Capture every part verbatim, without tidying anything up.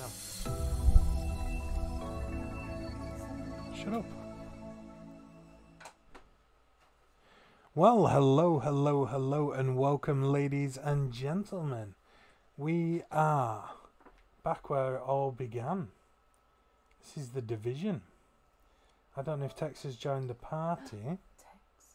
Shut up. Well, hello, hello, hello, and welcome, ladies and gentlemen. We are back where it all began. This is the Division. I don't know if Tex has joined the party. Tex.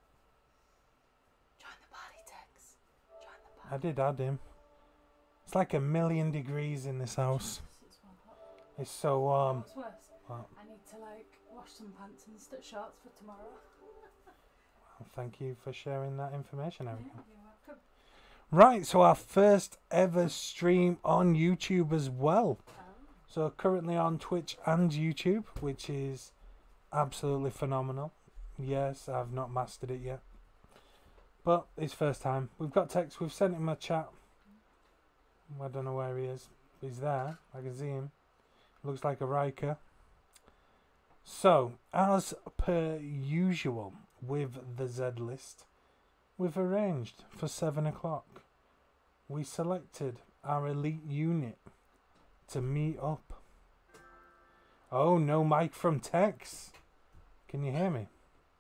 Join the party, Tex. Join the party. I did add him. It's like a million degrees in this house. It's one hot. It's so warm. What's worse? What? I need to like wash some pants and st- shorts for tomorrow. Well, thank you for sharing that information, Erica. Yeah, you're welcome. Right, so our first ever stream on YouTube as well. Oh. So currently on Twitch and YouTube, which is absolutely phenomenal. Yes, I've not mastered it yet, but it's first time. We've got Tex. We've sent him a chat. I don't know where he is. He's there. I can see him. Looks like a Riker. So, as per usual with the Z list, we've arranged for seven o'clock. We selected our elite unit to meet up. Oh, no mic from Tex. Can you hear me?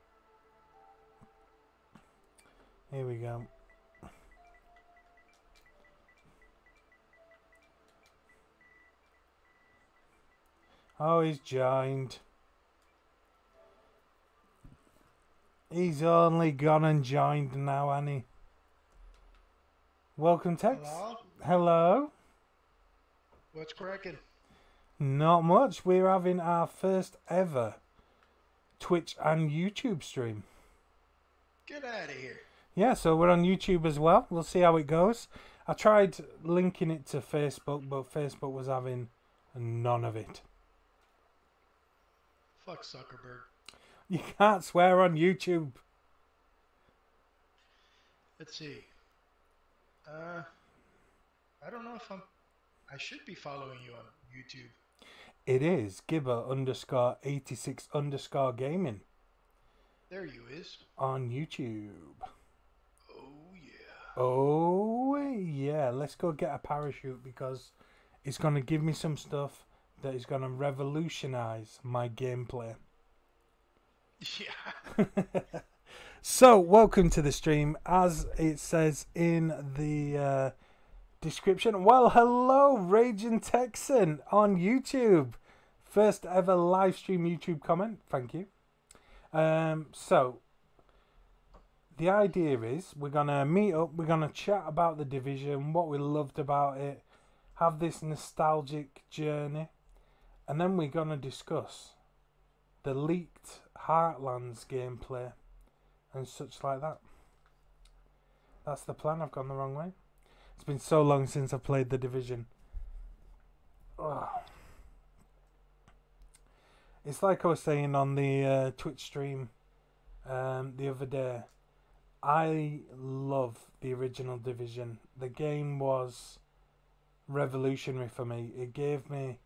Here we go. Oh, he's joined. He's only gone and joined now, Annie. Welcome, Tex. Hello? Hello. What's cracking? Not much. We're having our first ever Twitch and YouTube stream. Get out of here. Yeah, so we're on YouTube as well. We'll see how it goes. I tried linking it to Facebook, but Facebook was having none of it. Fuck Zuckerberg. You can't swear on YouTube. Let's see. Uh, I don't know if I'm... I should be following you on YouTube. It is Gibber underscore eighty-six underscore gaming There you is. on YouTube. Oh, yeah. Oh, yeah. Let's go get a parachute because it's going to give me some stuff that is going to revolutionize my gameplay. Yeah. So, welcome to the stream. As it says in the uh, description, well, hello, Raging Texan on YouTube. First ever live stream YouTube comment. Thank you. Um, so, the idea is we're going to meet up, we're going to chat about the Division, what we loved about it, have this nostalgic journey, and then we're going to discuss the leaked Heartlands gameplay and such like that. That's the plan. I've gone the wrong way. It's been so long since I've played the Division. Ugh. It's like I was saying on the uh, Twitch stream um, the other day. I love the original Division. The game was revolutionary for me. It gave me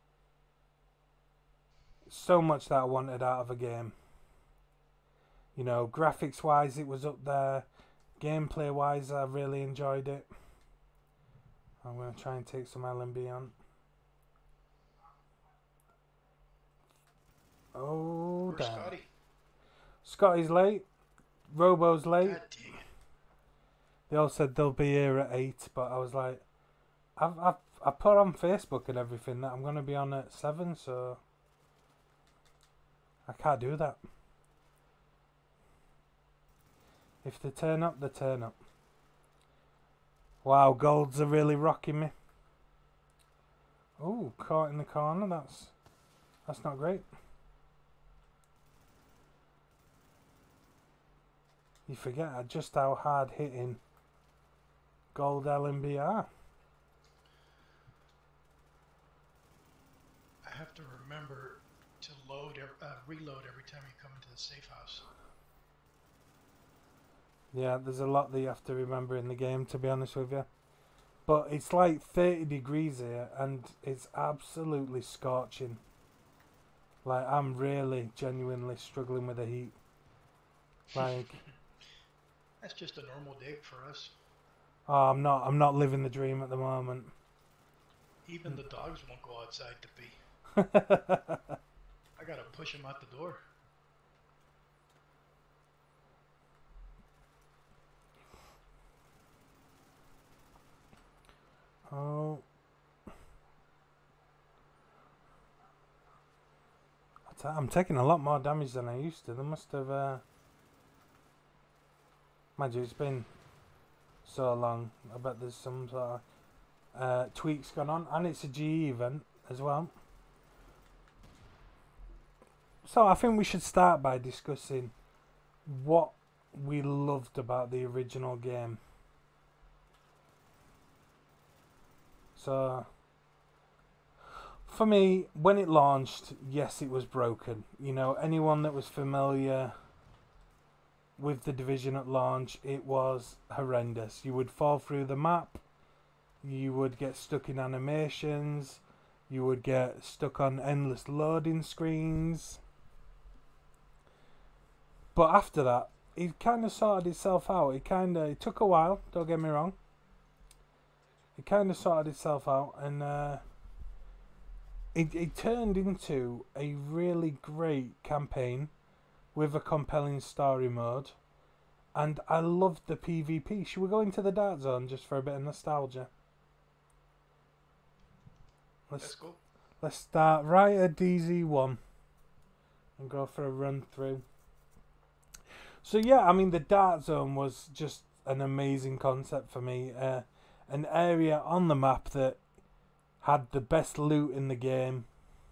so much that I wanted out of a game. You know, graphics wise it was up there. Gameplay wise I really enjoyed it. I'm going to try and take some L M B on. Oh, Where's damn. Scotty? Scotty's late. Robo's late. God dang it. They all said they'll be here at eight, but I was like, I've, I've I put on Facebook and everything that I'm going to be on at seven, so I can't do that. If they turn up, they turn up. Wow, golds are really rocking me. Oh, caught in the corner. That's that's not great. You forget just how hard hitting gold L M B are. I have to remember to load, ev- uh, reload every time you come into the safe house. Yeah, there's a lot that you have to remember in the game, to be honest with you. But it's like thirty degrees here, and it's absolutely scorching. Like, I'm really, genuinely struggling with the heat. Like, That's just a normal day for us. oh, I'm not, I'm not living the dream at the moment. Even the dogs won't go outside to pee. I gotta push them out the door. Oh. I'm taking a lot more damage than I used to. They must have... Uh... Mind you, it's been so long. I bet there's some sort of uh, tweaks going on. And it's a G E event as well. So I think we should start by discussing what we loved about the original game. So, for me, when it launched, yes, it was broken. You know, anyone that was familiar with the Division at launch, it was horrendous. You would fall through the map, you would get stuck in animations, you would get stuck on endless loading screens. But after that, it kind of sorted itself out. It kind of, it took a while, don't get me wrong. It kind of sorted itself out, and uh, it, it turned into a really great campaign with a compelling story mode, and I loved the PvP. Should we go into the Dark Zone just for a bit of nostalgia? Let's, Let's go. Let's start right at D Z one and go for a run through. So yeah, I mean, the Dark Zone was just an amazing concept for me. Uh, an area on the map that had the best loot in the game,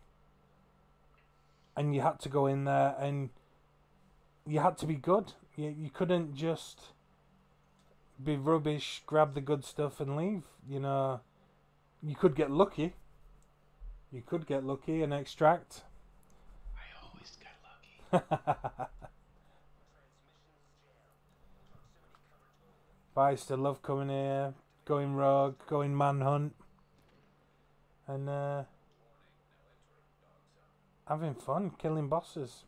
and you had to go in there and you had to be good. You, you couldn't just be rubbish, grab the good stuff and leave. You know, you could get lucky. You could get lucky and extract. I always get lucky. But I used to love coming here, going rogue, going manhunt, and uh, having fun, killing bosses.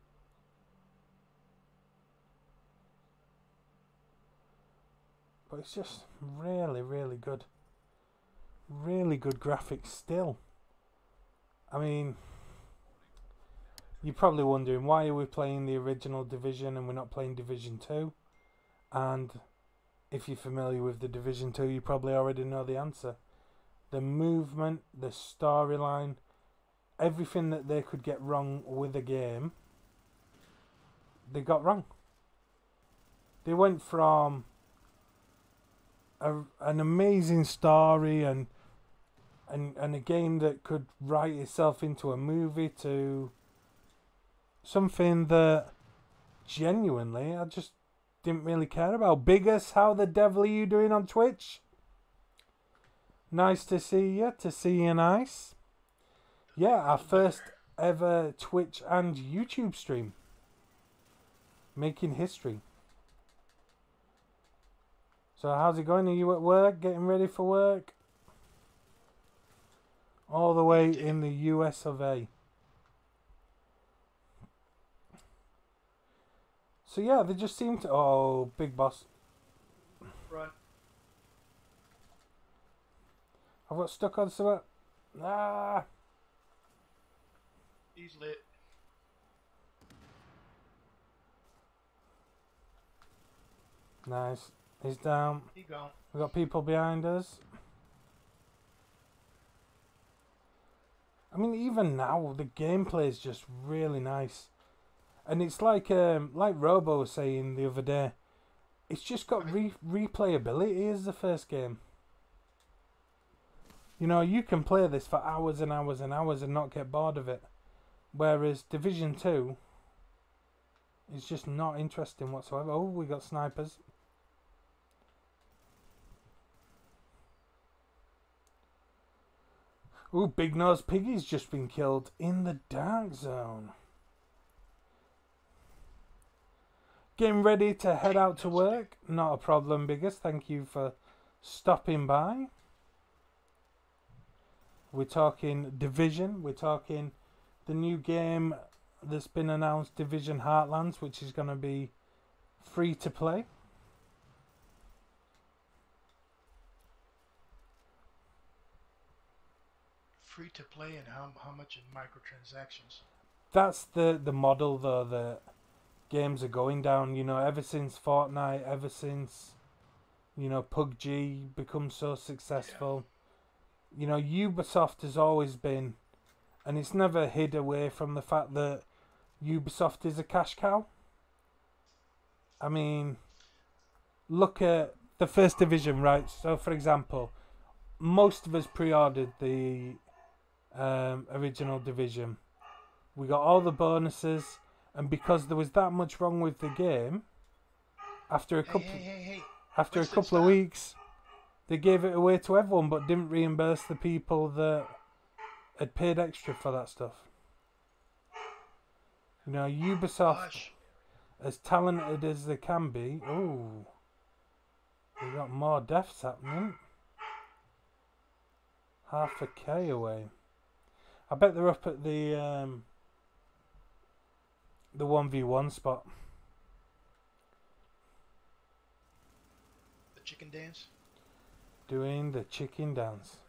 But it's just really, really good. Really good graphics still. I mean, you're probably wondering, why are we playing the original Division and we're not playing Division two? And if you're familiar with the Division two, you probably already know the answer. The movement, the storyline, everything that they could get wrong with a game, they got wrong. They went from a, an amazing story and, and and a game that could write itself into a movie to something that genuinely I just didn't really care about. Biggest, how the devil are you doing on Twitch? Nice to see you. To see you nice. Yeah, our first ever Twitch and YouTube stream. Making history. So how's it going? Are you at work? Getting ready for work? All the way in the U S of A. So yeah, they just seem to... Oh, big boss. Run. I've got stuck on something. Ah! He's lit. Nice. He's down. He gone. We've got people behind us. I mean, even now, the gameplay is just really nice. And it's like um, like Robo was saying the other day, it's just got re replayability as the first game. You know, you can play this for hours and hours and hours and not get bored of it. Whereas Division two is just not interesting whatsoever. Oh, we got snipers. Ooh, Big Nose Piggy's just been killed in the Dark Zone. Getting ready to head out to work. Not a problem, Biggest. Thank you for stopping by. We're talking Division. We're talking the new game that's been announced, Division Heartlands, which is going to be free to play. free to play and how how much in microtransactions? That's the the model though that games are going down. You know, ever since Fortnite, ever since you know P U B G become so successful. You know, Ubisoft has always been, and it's never hid away from the fact that Ubisoft is a cash cow. I mean, look at the first division, right? So, for example, most of us pre-ordered the um, original division. We got all the bonuses, and because there was that much wrong with the game, after a Hey, couple hey, hey, hey! after a Winston, couple of stop. weeks, they gave it away to everyone, but didn't reimburse the people that had paid extra for that stuff. You know, Ubisoft, Hush. as talented as they can be, ooh, we got more deaths happening. Half a K away. I bet they're up at the um, the one v one spot. The chicken dance? Doing the chicken dance.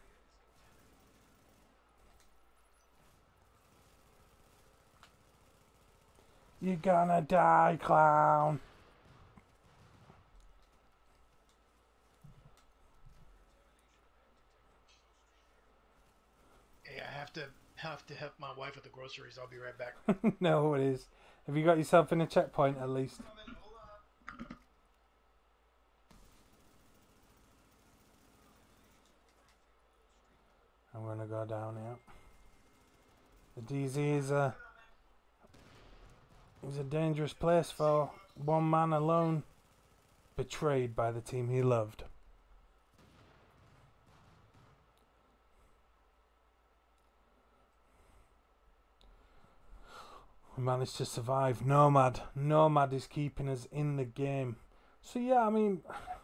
You're gonna die, clown. Hey, I have to have to help my wife with the groceries. I'll be right back. No, it is. Have you got yourself in a checkpoint at least? I'm gonna go down here. The D Z is a is a dangerous place for one man alone, betrayed by the team he loved. We managed to survive. Nomad. Nomad is keeping us in the game. So yeah, I mean,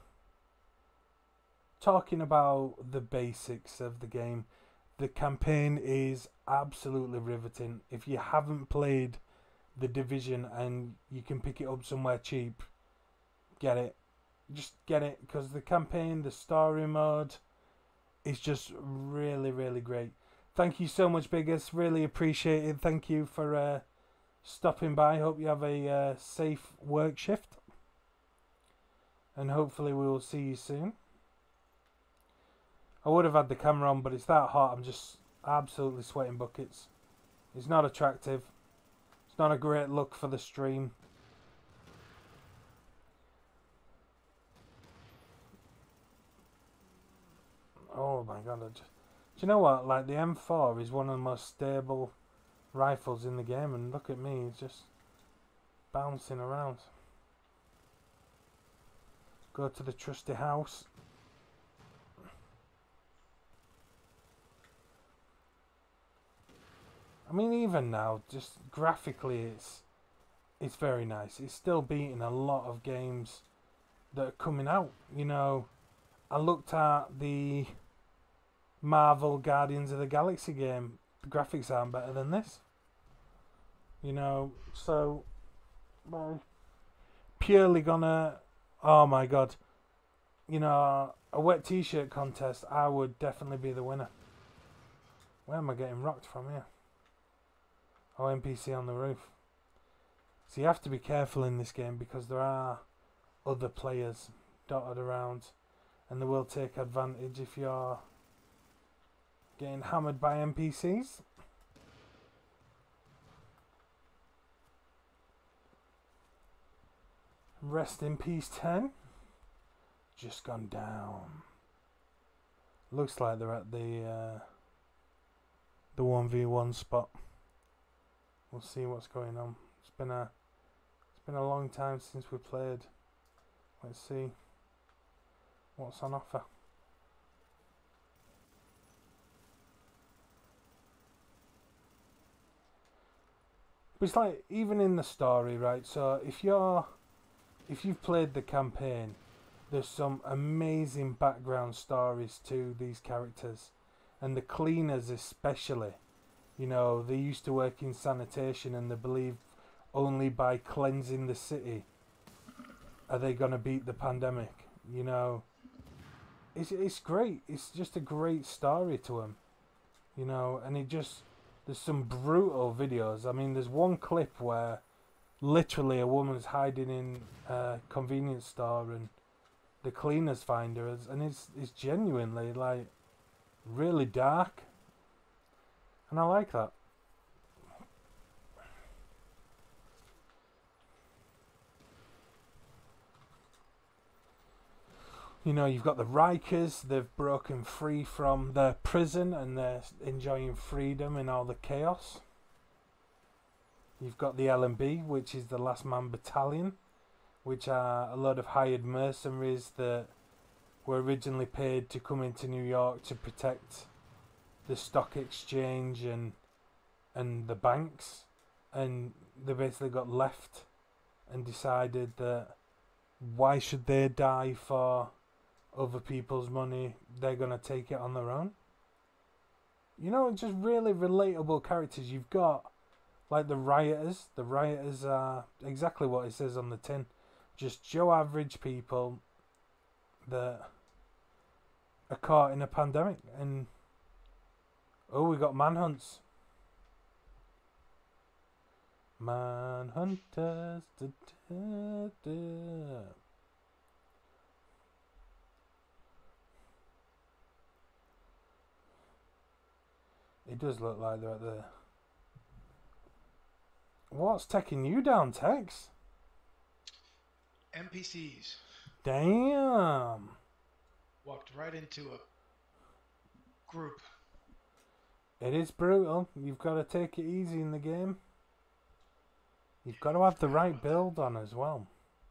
talking about the basics of the game, the campaign is absolutely riveting. If you haven't played the Division and you can pick it up somewhere cheap, get it. Just get it, because the campaign, the story mode is just really, really great. Thank you so much, Biggest. Really appreciate it. Thank you for uh, stopping by. Hope you have a uh, safe work shift. And hopefully we will see you soon. I would have had the camera on, but it's that hot. I'm just absolutely sweating buckets. It's not attractive. It's not a great look for the stream. Oh my god. I just, do you know what? Like, the M four is one of the most stable rifles in the game, and look at me, it's just bouncing around. Go to the trusty house. I mean, even now, just graphically, it's it's very nice. It's still beating a lot of games that are coming out. You know, I looked at the Marvel Guardians of the Galaxy game. The graphics aren't better than this. You know, so well, purely gonna. Oh my god! You know, a wet T-shirt contest. I would definitely be the winner. Where am I getting rocked from here? Oh, N P C on the roof. So you have to be careful in this game because there are other players dotted around, and they will take advantage if you're getting hammered by N P Cs. Rest in peace, ten. Just gone down. Looks like they're at the uh, the one v one spot. We'll see what's going on. It's been a it's been a long time since we played. Let's see what's on offer. But it's like, even in the story, right? So if you're if you've played the campaign, there's some amazing background stories to these characters, and the cleaners especially. You know, they used to work in sanitation, and they believe only by cleansing the city are they going to beat the pandemic. You know, it's it's great. It's just a great story to them. You know, and it just there's some brutal videos. I mean, there's one clip where literally a woman's hiding in a convenience store and the cleaners find her, and it's it's genuinely like really dark, and I like that. You know, you've got the Rikers, they've broken free from their prison and they're enjoying freedom in all the chaos. You've got the L and B, which is the Last Man Battalion, which are a lot of hired mercenaries that were originally paid to come into New York to protect the stock exchange and and the banks, and they basically got left and decided that why should they die for other people's money? They're gonna take it on their own. You know, just really relatable characters. You've got like the rioters. The rioters are exactly what it says on the tin. Just Joe average people that are caught in a pandemic. And oh, we got manhunts. Manhunters. Da, da, da. It does look like they're at the... What's taking you down, Tex? N P Cs. Damn. Walked right into a group. It is brutal. You've got to take it easy in the game. You've got to have the right build on as well.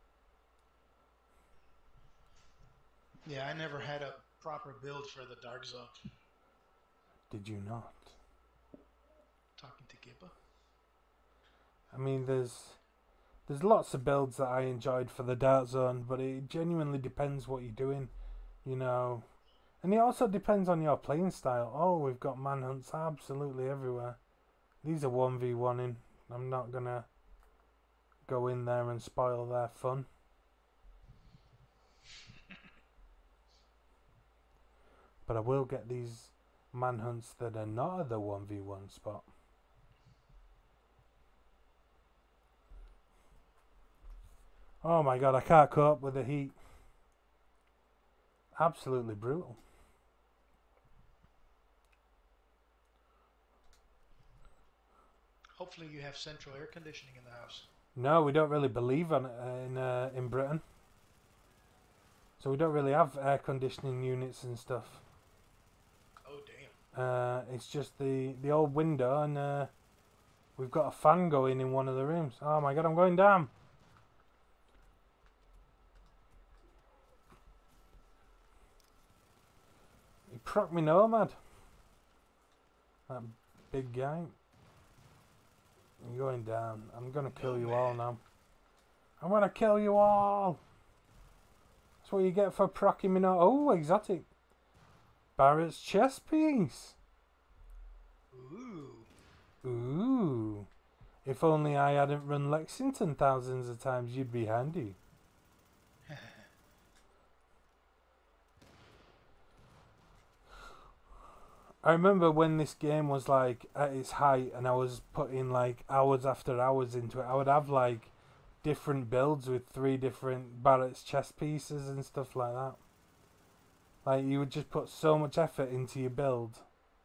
Yeah, I never had a proper build for the Dark Zone. Did you not? Talking to Gibba. I mean, there's there's lots of builds that I enjoyed for the Dark Zone, but it genuinely depends what you're doing, you know. And it also depends on your playing style. Oh, we've got manhunts absolutely everywhere. These are one v one-ing. I'm not going to go in there and spoil their fun. But I will get these manhunts that are not at the one v one spot. Oh my god, I can't cope with the heat. Absolutely brutal. Hopefully you have central air conditioning in the house. No, we don't really believe on it uh, in uh, in Britain. So we don't really have air conditioning units and stuff. Oh damn. Uh, it's just the, the old window, and uh, we've got a fan going in one of the rooms. Oh my god, I'm going down. He proc me nomad. That big guy. I'm going down. I'm gonna kill you all now. I'm gonna kill you all. That's what you get for procking me now. Oh, exotic. Barrett's chess piece. Ooh. Ooh. If only I hadn't run Lexington thousands of times, you'd be handy. I remember when this game was like at its height and I was putting like hours after hours into it, I would have like different builds with three different Barrett's chess pieces and stuff like that. Like you would just put so much effort into your build.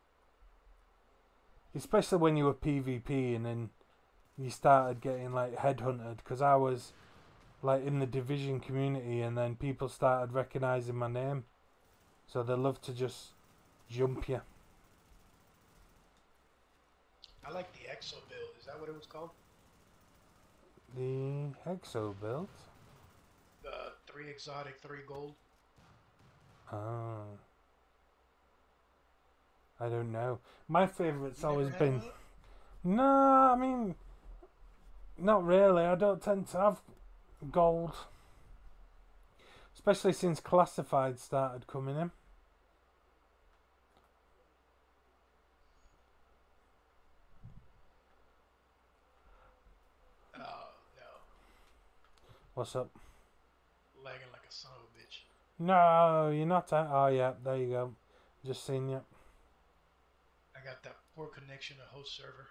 Especially when you were PvP and then you started getting like headhunted, because I was like in the Division community and then people started recognising my name. So they love to just jump you. I like the Exo build. Is that what it was called? The Hexo build? The three exotic, three gold. Oh. I don't know. My favourite's You always never had been... one of those? No, I mean... Not really. I don't tend to have gold. Especially since Classified started coming in. Oh, no. What's up? Lagging like a son of a bitch. No, you're not... At, oh, yeah. There you go. Just seen you. I got that poor connection to host server.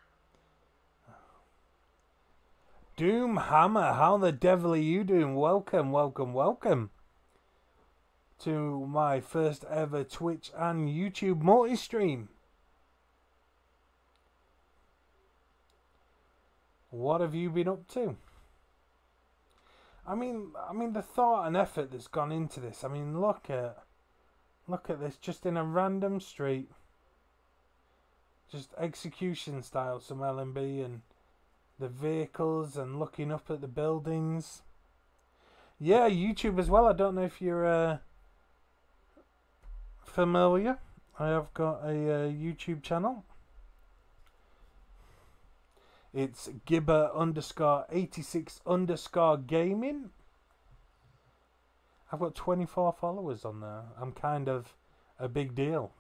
Doom Hammer, how the devil are you doing? Welcome, welcome, welcome to my first ever Twitch and YouTube multi-stream. What have you been up to? I mean, I mean the thought and effort that's gone into this. I mean, look at, look at this, just in a random street, just execution style, some L and B and the vehicles and looking up at the buildings. Yeah, YouTube as well. I don't know if you're uh, familiar. I have got a uh, YouTube channel. It's Gibber underscore eighty-six underscore gaming. I've got twenty-four followers on there. I'm kind of a big deal.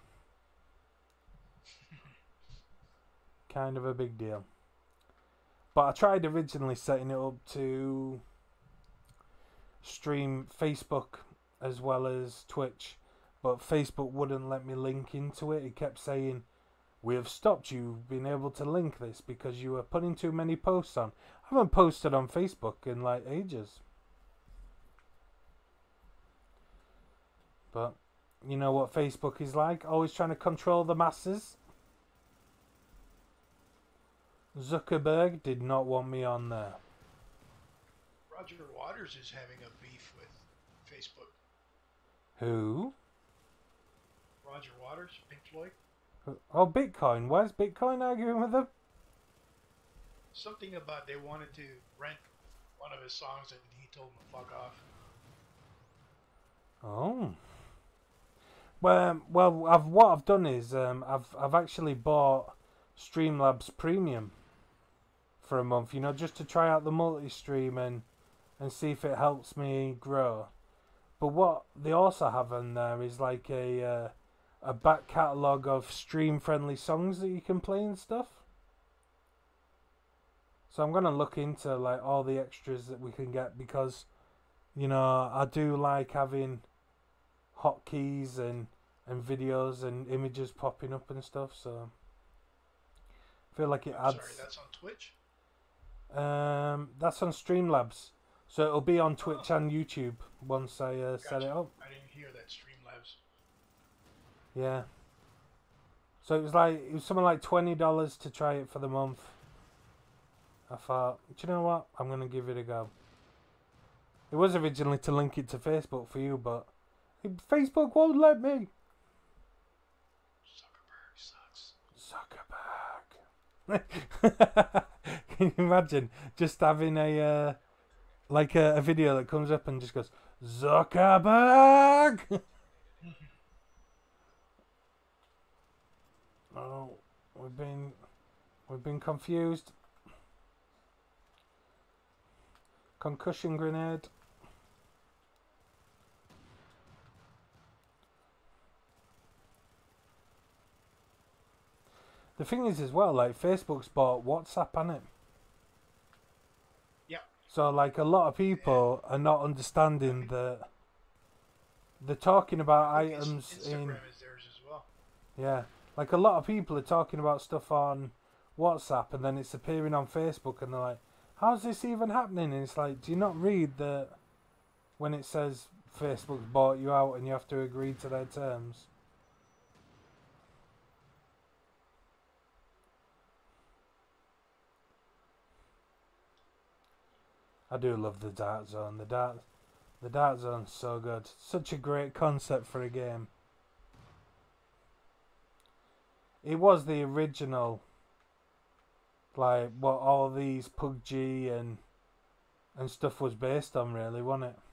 Kind of a big deal. But I tried originally setting it up to stream Facebook as well as Twitch. But Facebook wouldn't let me link into it. It kept saying, "We have stopped you being able to link this because you are putting too many posts on." I haven't posted on Facebook in like ages. But you know what Facebook is like? Always trying to control the masses. Zuckerberg did not want me on there. Roger Waters is having a beef with Facebook. Who? Roger Waters, Pink Floyd. Oh, Bitcoin. Why is Bitcoin arguing with them? Something about they wanted to rent one of his songs and he told them to fuck off. Oh. Well, well, I've what I've done is um, I've I've actually bought Streamlabs Premium for a month. You know, just to try out the multi-stream and and see if it helps me grow. But what they also have in there is like a uh, a back catalogue of stream-friendly songs that you can play and stuff. So I'm gonna look into like all the extras that we can get because, you know, I do like having hotkeys and and videos and images popping up and stuff. So I feel like it I'm adds. Sorry, that's on Twitch. Um, that's on Streamlabs, so it'll be on Twitch Oh. and YouTube once I uh, set Gotcha. it up. I didn't hear that. Streamlabs. Yeah. So it was like it was something like twenty dollars to try it for the month. I thought, do you know what? I'm gonna give it a go. It was originally to link it to Facebook for you, but Facebook won't let me. Zuckerberg sucks. Zuckerberg. Can you imagine just having a uh, like a, a video that comes up and just goes Zuckerberg? Oh, we've been we've been confused. Concussion grenade. The thing is as well, like Facebook's bought WhatsApp, hasn't it? Yeah. So like a lot of people are not understanding that they're talking about I think items Instagram in. is theirs as well. Yeah, like a lot of people are talking about stuff on WhatsApp and then it's appearing on Facebook and they're like, how's this even happening? And it's like, do you not read that when it says Facebook's bought you out and you have to agree to their terms? I do love the Dart Zone. The Dart, the Dart Zone's so good. Such a great concept for a game. It was the original, like what all these P U B G and and stuff was based on, really, wasn't it?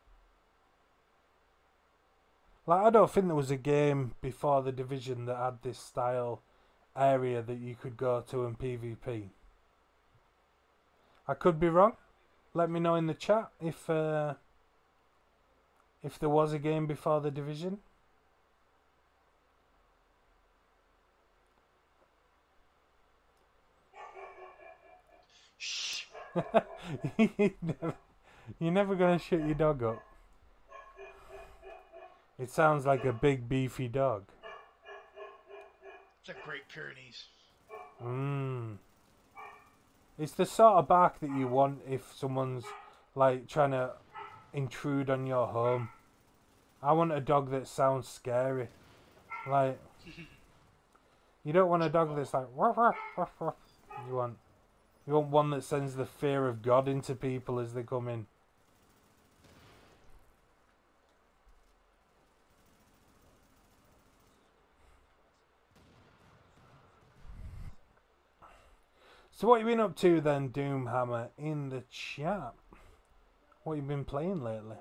Like I don't think there was a game before the Division that had this style area that you could go to in PvP. I could be wrong. Let me know in the chat if uh, if there was a game before the Division. Shh. you never, you're never gonna shut your dog up. It sounds like a big beefy dog. the Great Pyrenees. Mmm. It's the sort of bark that you want if someone's like trying to intrude on your home. I want a dog that sounds scary. Like, you don't want a dog that's like ruff, ruff, ruff, ruff. You want you want one that sends the fear of God into people as they come in. So what have you been up to then, Doomhammer, in the chat? What have you been playing lately?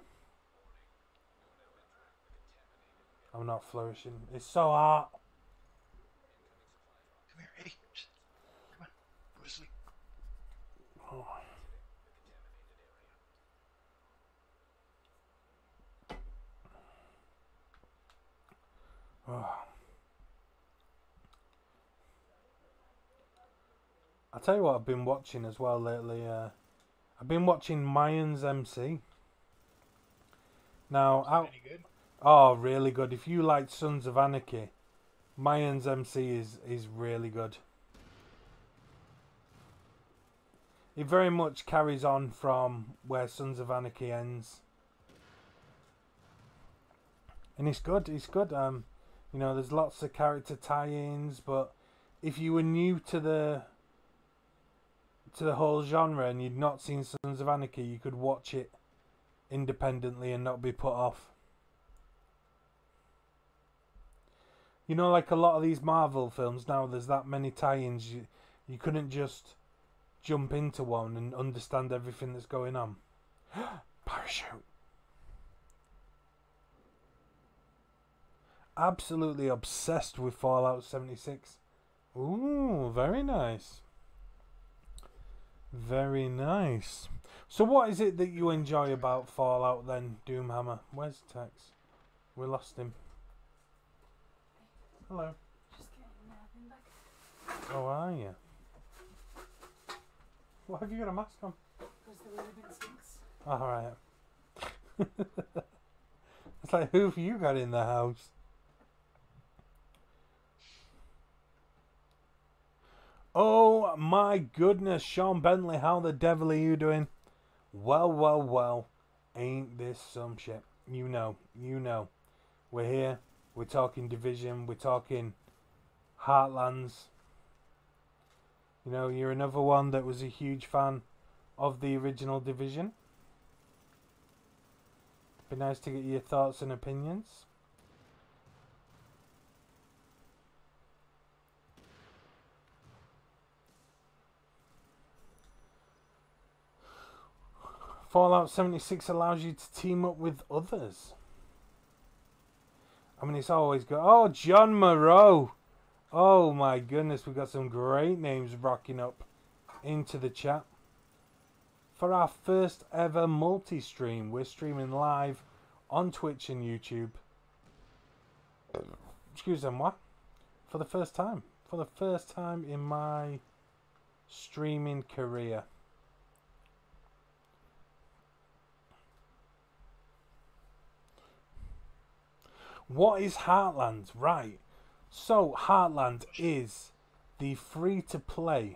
I'm not flourishing. It's so hot. Come here, Eddie. Come on. Go to sleep. Oh. Oh. I'll tell you what I've been watching as well lately. Uh, I've been watching Mayans M C. Now, I, Any good? oh, really good. If you like Sons of Anarchy, Mayans M C is, is really good. It very much carries on from where Sons of Anarchy ends. And it's good, it's good. Um, you know, there's lots of character tie-ins, but if you were new to the to the whole genre and you'd not seen Sons of Anarchy, you could watch it independently and not be put off. You know, like a lot of these Marvel films now, there's that many tie-ins, you, you couldn't just jump into one and understand everything that's going on. Parachute. Absolutely obsessed with Fallout seventy-six. Ooh, very nice. Very nice. So what is it that you enjoy about Fallout then, Doomhammer? Where's Tex? We lost him. Hello. Just getting napping back. How are you? Why have you got a mask on? Because the really big stinks. Alright. It's like, who have you got in the house? Oh my goodness, Sean Bentley, how the devil are you doing? Well, well, well, ain't this some shit? You know, you know. We're here, we're talking Division, we're talking Heartlands. You know, you're another one that was a huge fan of the original Division. Be nice to get your thoughts and opinions. Fallout seventy-six allows you to team up with others. I mean, it's always good. Oh, John Moreau. Oh my goodness, we've got some great names rocking up into the chat. For our first ever multi-stream, we're streaming live on Twitch and YouTube. Excuse me, what? For the first time. For the first time in my streaming career. What is Heartlands? Right. So, Heartland is the free-to-play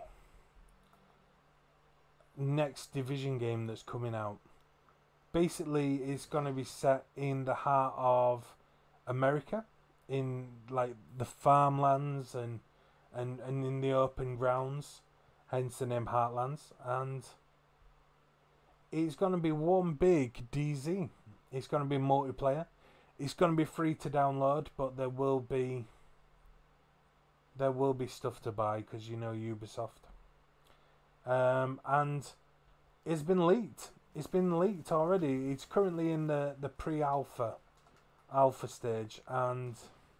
next Division game that's coming out. Basically, it's going to be set in the heart of America, in like the farmlands and, and, and in the open grounds, hence the name Heartlands. And it's going to be one big D Z. It's going to be multiplayer. It's going to be free to download, but there will be there will be stuff to buy because you know Ubisoft. Um, and it's been leaked. It's been leaked already. It's currently in the, the pre-alpha alpha stage, and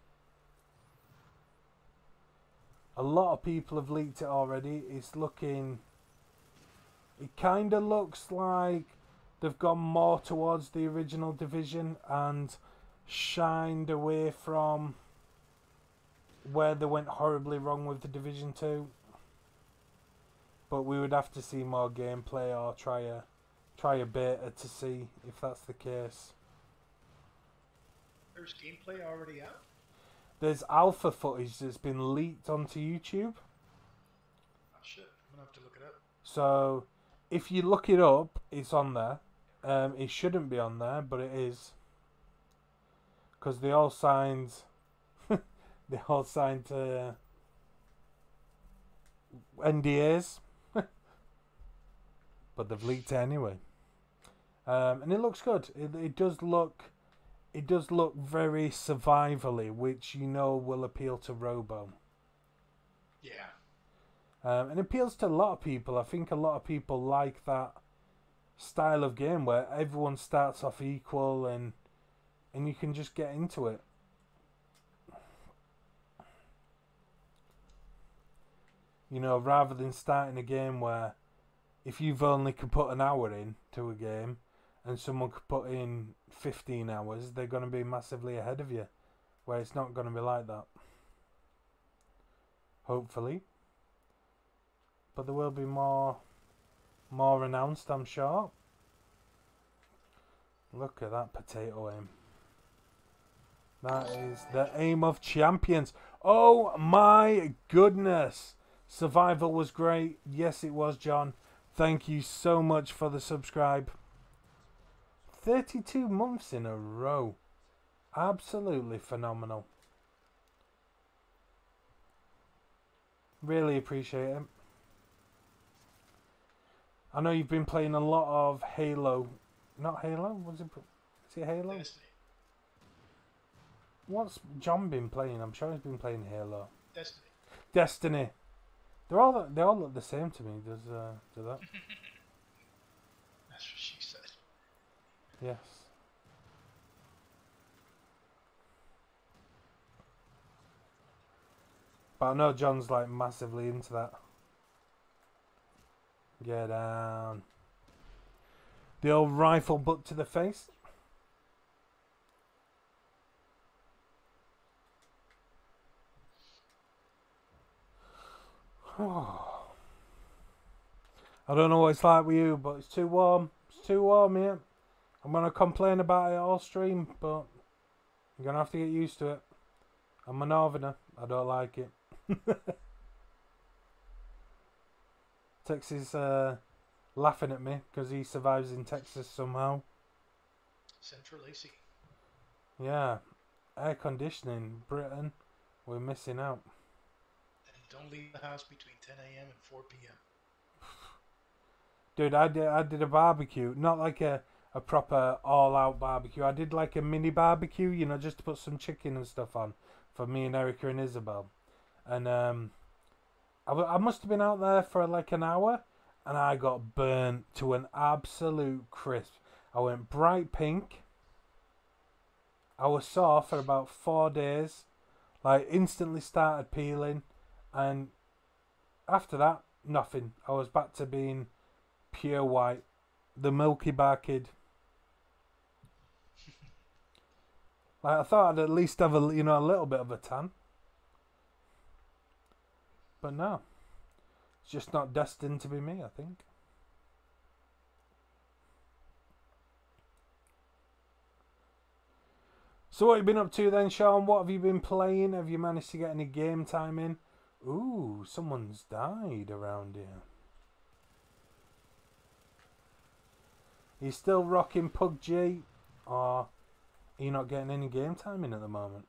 a lot of people have leaked it already. It's looking. It kind of looks like they've gone more towards the original Division and shined away from where they went horribly wrong with the Division two. But we would have to see more gameplay or try a try a beta to see if that's the case. There's gameplay already out? There's alpha footage that's been leaked onto YouTube. Oh shit! I'm gonna have to look it up. So, if you look it up, it's on there. Um, it shouldn't be on there, but it is. Because they all signed... they all signed uh, N D As. But they've leaked it anyway. Um, and it looks good. It, it does look... It does look very survivally, which you know will appeal to Robo. Yeah. Um, and it appeals to a lot of people. I think a lot of people like that style of game where everyone starts off equal and and you can just get into it. You know, rather than starting a game where if you've only could put an hour in to a game and someone could put in fifteen hours, they're going to be massively ahead of you. Where it's not going to be like that. Hopefully. But there will be more more announced, I'm sure. Look at that potato aim. That is the aim of champions. Oh my goodness. Survival was great. Yes, it was, John. Thank you so much for the subscribe. thirty-two months in a row. Absolutely phenomenal. Really appreciate it. I know you've been playing a lot of Halo. Not Halo? What's it? Is it Halo? Destiny. What's John been playing? I'm sure he's been playing Halo. Destiny. Destiny. They're all they all look the same to me. Does uh, do that? That's what she said. Yes. But I know John's like massively into that. Get down. The old rifle butt to the face. I don't know what it's like with you, but it's too warm. It's too warm here. I'm going to complain about it all stream, but you're going to have to get used to it. I'm a northerner. I don't like it. Tex is uh, laughing at me because he survives in Texas somehow. Central A C. Yeah. Air conditioning. Britain. We're missing out. And don't leave the house between ten a m and four p m Dude, I did, I did a barbecue. Not like a, a proper all-out barbecue. I did like a mini barbecue, you know, just to put some chicken and stuff on for me and Erica and Isabel. And um, I, w- I must have been out there for like an hour, and I got burnt to an absolute crisp. I went bright pink. I was sore for about four days. Like, instantly started peeling. And after that, nothing. I was back to being pure white. The Milky Bar kid. Like, I thought I'd at least have a, you know, a little bit of a tan. But no. It's just not destined to be me, I think. So what have you been up to then, Sean? What have you been playing? Have you managed to get any game time in? Ooh, someone's died around here. Are you still rocking P U B G? Or are you not getting any game time in at the moment?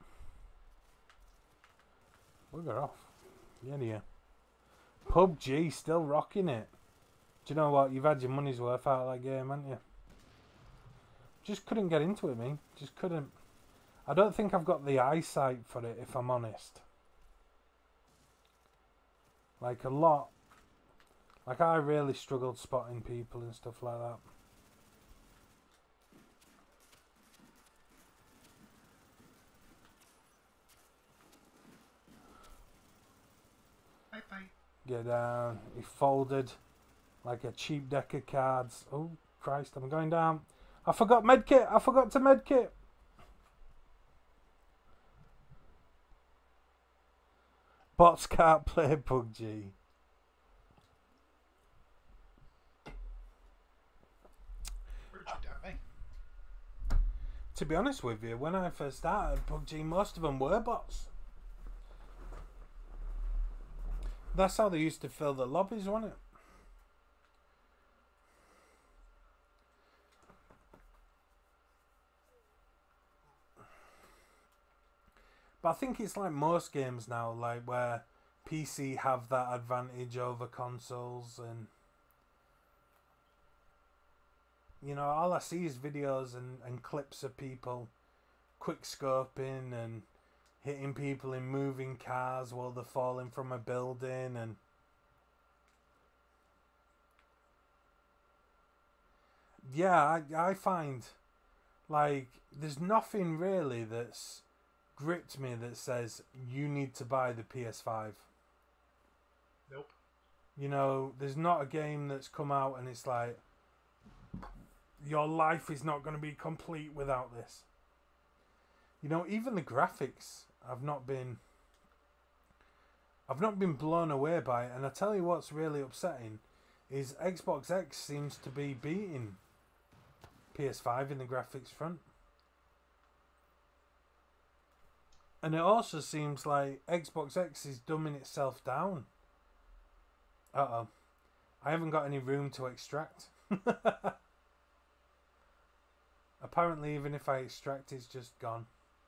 Bugger off. Get here. P U B G, still rocking it. Do you know what? You've had your money's worth out of that game, haven't you? Just couldn't get into it, me. Just couldn't. I don't think I've got the eyesight for it, if I'm honest. Like a lot. Like I really struggled spotting people and stuff like that. Bye bye. Get down. He folded like a cheap deck of cards. Oh, Christ, I'm going down. I forgot medkit. I forgot to medkit. Bots can't play P U B G. Where'd you die? To be honest with you, when I first started P U B G, most of them were bots. That's how they used to fill the lobbies, wasn't it? But I think it's like most games now, like where P C have that advantage over consoles, and you know, all I see is videos and, and clips of people quick scoping and hitting people in moving cars while they're falling from a building, and yeah, I, I find like there's nothing really that's gripped me that says you need to buy the P S five. Nope. You know, there's not a game that's come out and it's like your life is not going to be complete without this. You know, even the graphics, I've not been I've not been blown away by it. And I tell you what's really upsetting is Xbox X seems to be beating P S five in the graphics front. And it also seems like Xbox X is dumbing itself down. Uh-oh. I haven't got any room to extract. Apparently, even if I extract, it's just gone.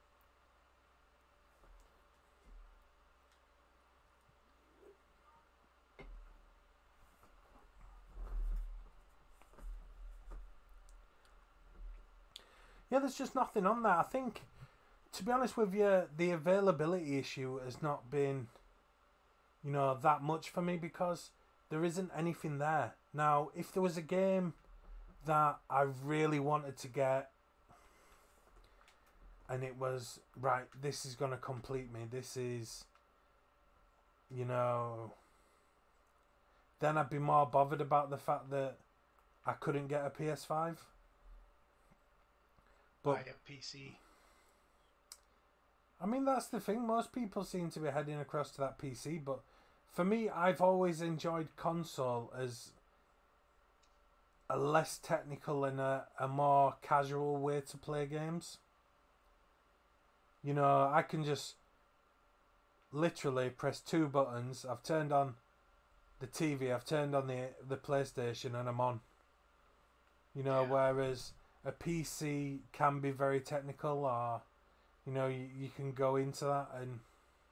Yeah, there's just nothing on that. I think, to be honest with you, the availability issue has not been, you know, that much for me because there isn't anything there. Now, if there was a game that I really wanted to get and it was, right, this is going to complete me, this is, you know, then I'd be more bothered about the fact that I couldn't get a P S five. But Buy a P C. I mean, that's the thing. Most people seem to be heading across to that P C, but for me, I've always enjoyed console as a less technical and a, a more casual way to play games. You know, I can just literally press two buttons. I've turned on the T V, I've turned on the the PlayStation, and I'm on. You know, Yeah. whereas a P C can be very technical, or you know, you, you can go into that, and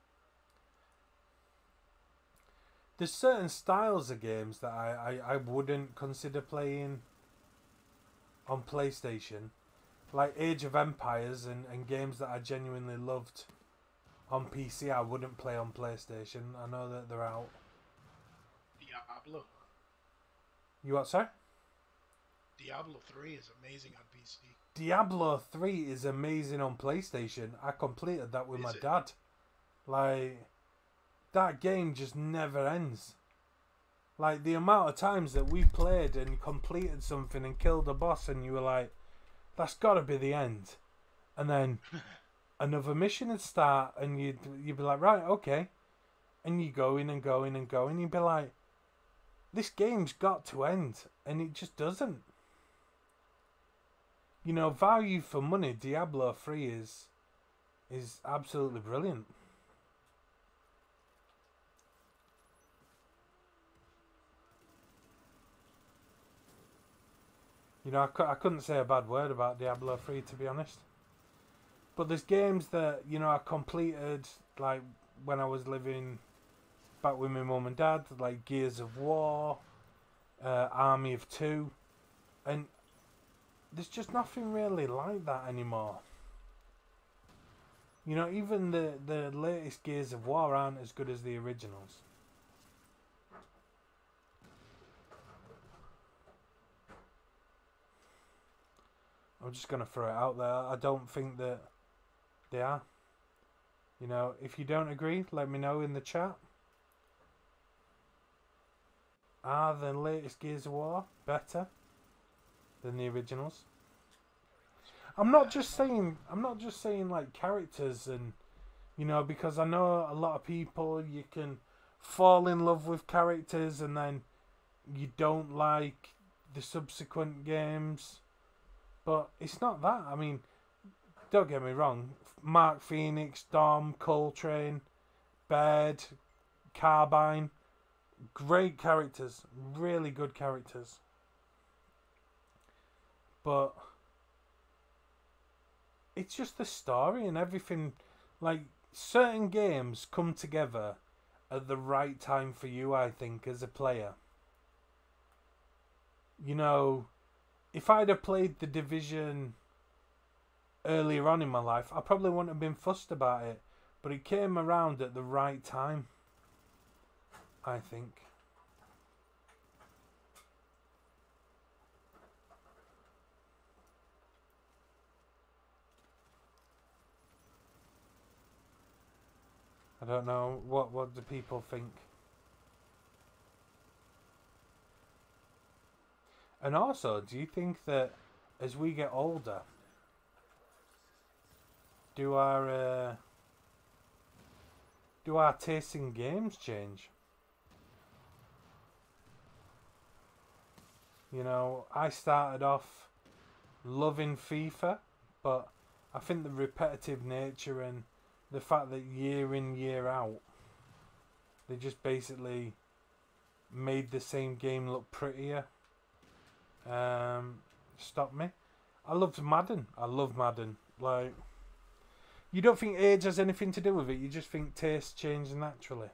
there's certain styles of games that I, I, I wouldn't consider playing on PlayStation, like Age of Empires and, and games that I genuinely loved on P C. I wouldn't play on PlayStation. I know that they're out. Diablo. You what, sir? Diablo three is amazing on P C. Diablo three is amazing on PlayStation. I completed that with Is my it? dad. Like, that game just never ends. Like, the amount of times that we played and completed something and killed a boss, and you were like, that's got to be the end. And then another mission would start, and you'd, you'd be like, right, okay. And you go in and go in and go in, and you'd be like, this game's got to end. And it just doesn't. You know, value for money, Diablo three is is absolutely brilliant. You know, I, cu- I couldn't say a bad word about Diablo three, to be honest. But there's games that, you know, I completed, like, when I was living back with my mum and dad, like Gears of War, uh, Army of Two, and there's just nothing really like that anymore. You know, even the, the latest Gears of War aren't as good as the originals. I'm just going to throw it out there. I don't think that they are. You know, if you don't agree, let me know in the chat. Are the latest Gears of War better than the originals? I'm not just saying I'm not just saying like characters, and you know, because I know a lot of people, you can fall in love with characters and then you don't like the subsequent games. But it's not that. I mean, don't get me wrong, Mark Phoenix, Dom, Coltrane, Baird, Carbine, Great characters, really good characters. But it's just the story and everything. Like, certain games come together at the right time for you, I think, as a player. You know, if I'd have played The Division earlier on in my life, I probably wouldn't have been fussed about it. But it came around at the right time, I think. I don't know. What, what do people think? And also, do you think that as we get older, do our uh, do our tastes in games change? You know, I started off loving FIFA, but I think the repetitive nature and the fact that year in, year out, they just basically made the same game look prettier. Um, stopped me. I loved Madden. I love Madden. Like, you don't think age has anything to do with it. You just think tastes change naturally.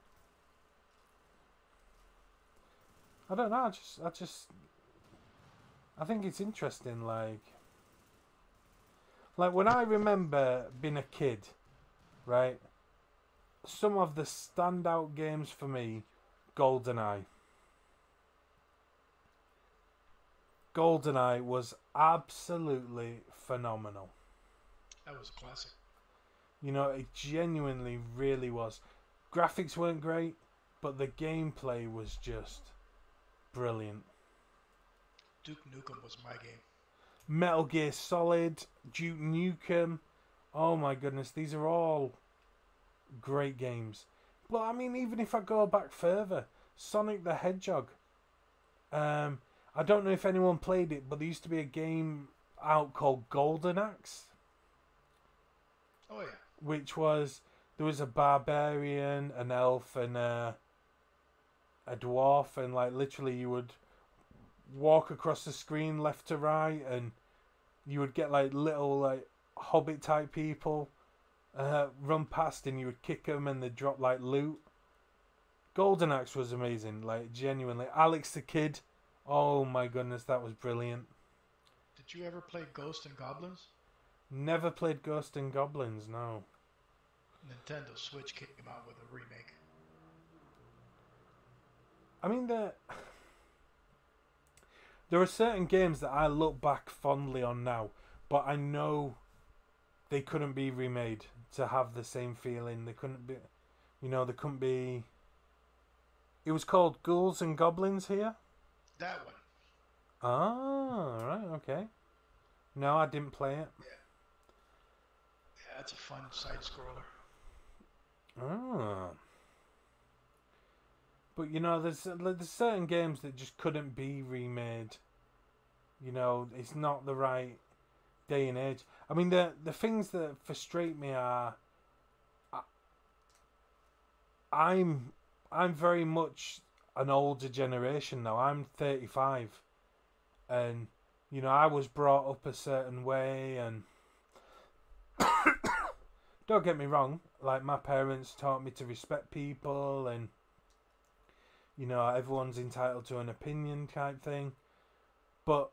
I don't know. I just, I just, I think it's interesting. Like, like when I remember being a kid, right? Some of the standout games for me, GoldenEye. GoldenEye was absolutely phenomenal. That was a classic. You know, it genuinely really was. Graphics weren't great, but the gameplay was just brilliant. Duke Nukem was my game. Metal Gear Solid, Duke Nukem. Oh my goodness, these are all great games. But I mean, even if I go back further, Sonic the Hedgehog. Um, I don't know if anyone played it, but there used to be a game out called Golden Axe. Oh yeah. Which was, there was a barbarian, an elf, and a, a dwarf, and like literally you would walk across the screen left to right, and you would get like little like hobbit type people uh, run past, and you would kick them, and they'd drop like loot. Golden Axe was amazing, like genuinely. Alex the Kid, oh my goodness, that was brilliant. Did you ever play Ghost and Goblins? Never played Ghost and Goblins, no. Nintendo Switch came out with a remake. I mean, there, there are certain games that I look back fondly on now, but I know they couldn't be remade to have the same feeling. They couldn't be, you know, they couldn't be. It was called Ghouls and Goblins here? That one. Ah, right, okay. No, I didn't play it. Yeah. Yeah, it's a fun side scroller. Ah. But you know, there's there's certain games that just couldn't be remade. You know, it's not the right day and age. I mean, the the things that frustrate me are, I, I'm I'm very much an older generation now. I'm thirty-five, and you know, I was brought up a certain way, and don't get me wrong, like my parents taught me to respect people, and you know, everyone's entitled to an opinion type thing. But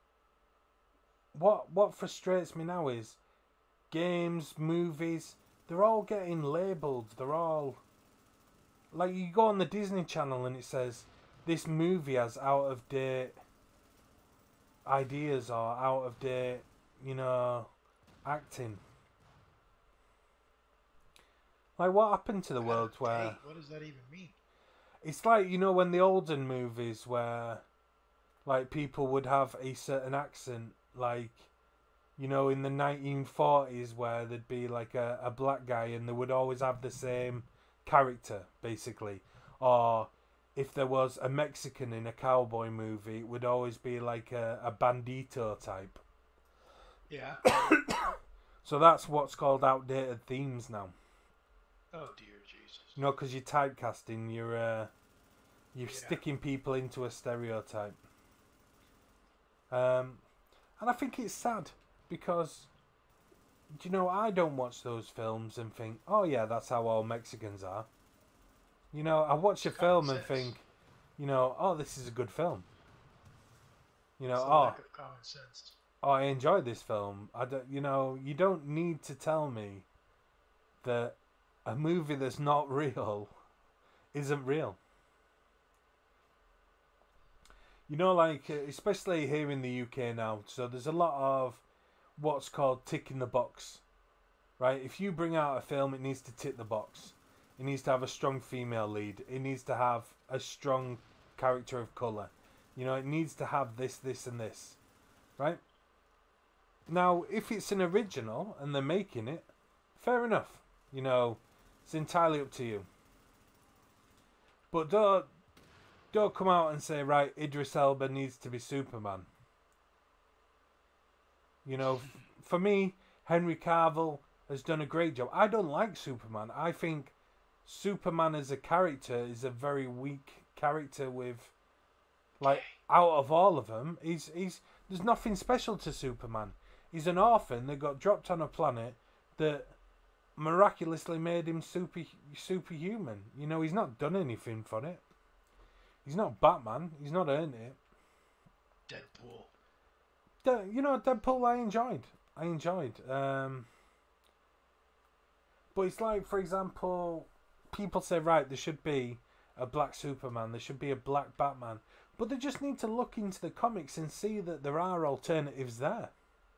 what what frustrates me now is games, movies, they're all getting labelled. They're all like, you go on the Disney Channel and it says this movie has out of date ideas or out of date, you know, acting. Like, what happened to the world where... What does that even mean? It's like, you know, when the olden movies where, like, people would have a certain accent, like, you know, in the nineteen forties where there'd be, like, a, a black guy and they would always have the same character, basically. Or if there was a Mexican in a cowboy movie, it would always be, like, a, a bandito type. Yeah. So that's what's called outdated themes now. Oh, dear Jesus. You know, because you're typecasting your, uh, You're Yeah. sticking people into a stereotype. Um, and I think it's sad because, do you know, I don't watch those films and think, oh yeah, that's how all Mexicans are. You know, I watch a It's common film and sense. think, you know, oh, this is a good film. You know, It's the oh, lack of common sense. oh, I enjoy this film. I don't, you know, you don't need to tell me that a movie that's not real isn't real. You know, like, especially here in the U K now, so there's a lot of what's called tick in the box, right? If you bring out a film, it needs to tick the box. It needs to have a strong female lead. It needs to have a strong character of colour. You know, it needs to have this, this, and this, right? Now, if it's an original and they're making it, fair enough. You know, it's entirely up to you. But don't don't come out and say, right, Idris Elba needs to be Superman. You know, f- for me, Henry Cavill has done a great job. I don't like Superman. I think Superman as a character is a very weak character with, like, out of all of them, he's he's there's nothing special to Superman. He's an orphan that got dropped on a planet that miraculously made him super superhuman. You know, he's not done anything for it. He's not Batman. He's not earned it. Deadpool. De- you know, Deadpool I enjoyed. I enjoyed. Um, but it's like, for example, people say, right, there should be a black Superman. There should be a black Batman. But they just need to look into the comics and see that there are alternatives there.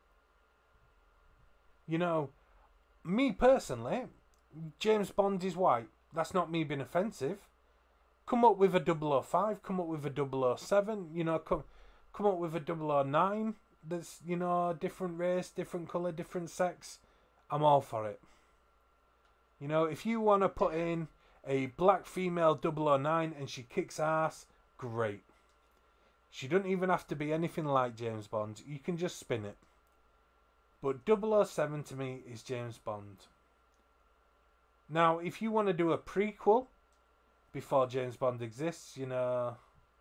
You know, me personally, James Bond is white. That's not me being offensive. Come up with a double oh five, come up with a double oh seven, you know, come, come up with a double oh nine that's, you know, different race, different colour, different sex. I'm all for it. You know, if you want to put in a black female double oh nine and she kicks ass, great. She doesn't even have to be anything like James Bond. You can just spin it. But double oh seven to me is James Bond. Now, if you want to do a prequel before James Bond exists, you know,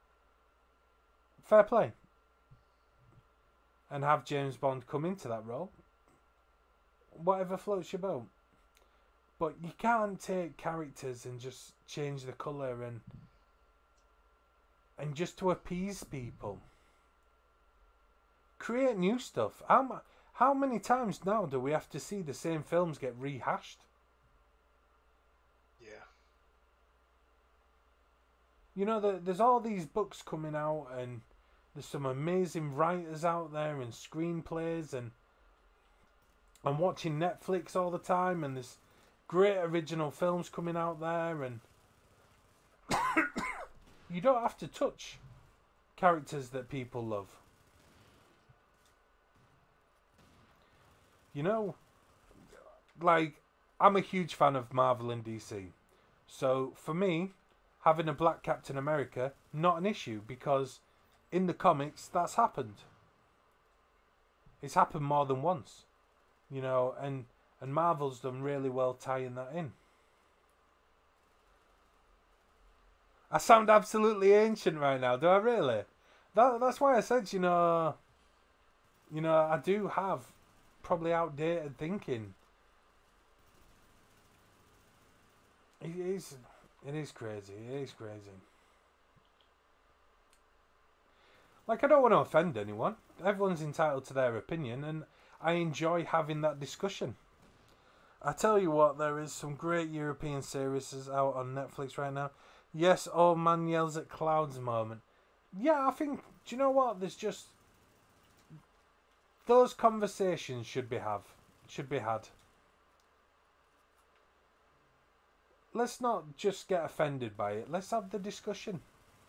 fair play. And have James Bond come into that role. Whatever floats your boat. But you can't take characters and just change the colour and and just to appease people. Create new stuff. How ma- how many times now do we have to see the same films get rehashed? Yeah. You know, the, there's all these books coming out, and there's some amazing writers out there and screenplays, and I'm watching Netflix all the time, and there's great original films coming out there, and you don't have to touch characters that people love. You know, like, I'm a huge fan of Marvel and D C. So, for me, having a black Captain America, not an issue, because in the comics, that's happened. It's happened more than once. You know, and, and Marvel's done really well tying that in. I sound absolutely ancient right now, do I really? That That's why I said, you know, you know, I do have probably outdated thinking. It is, it is crazy. It is crazy. Like, I don't want to offend anyone. Everyone's entitled to their opinion, and I enjoy having that discussion. I tell you what, there is some great European series out on Netflix right now. Yes, old man yells at clouds moment. Yeah, I think, do you know what? There's just, those conversations should be have should be had. Let's not just get offended by it. Let's have the discussion.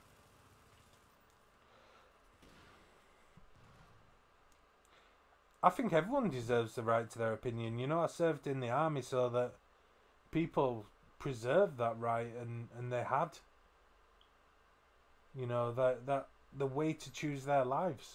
I think everyone deserves the right to their opinion. You know, I served in the army so that people preserved that right, and, and they had, you know, that that the way to choose their lives.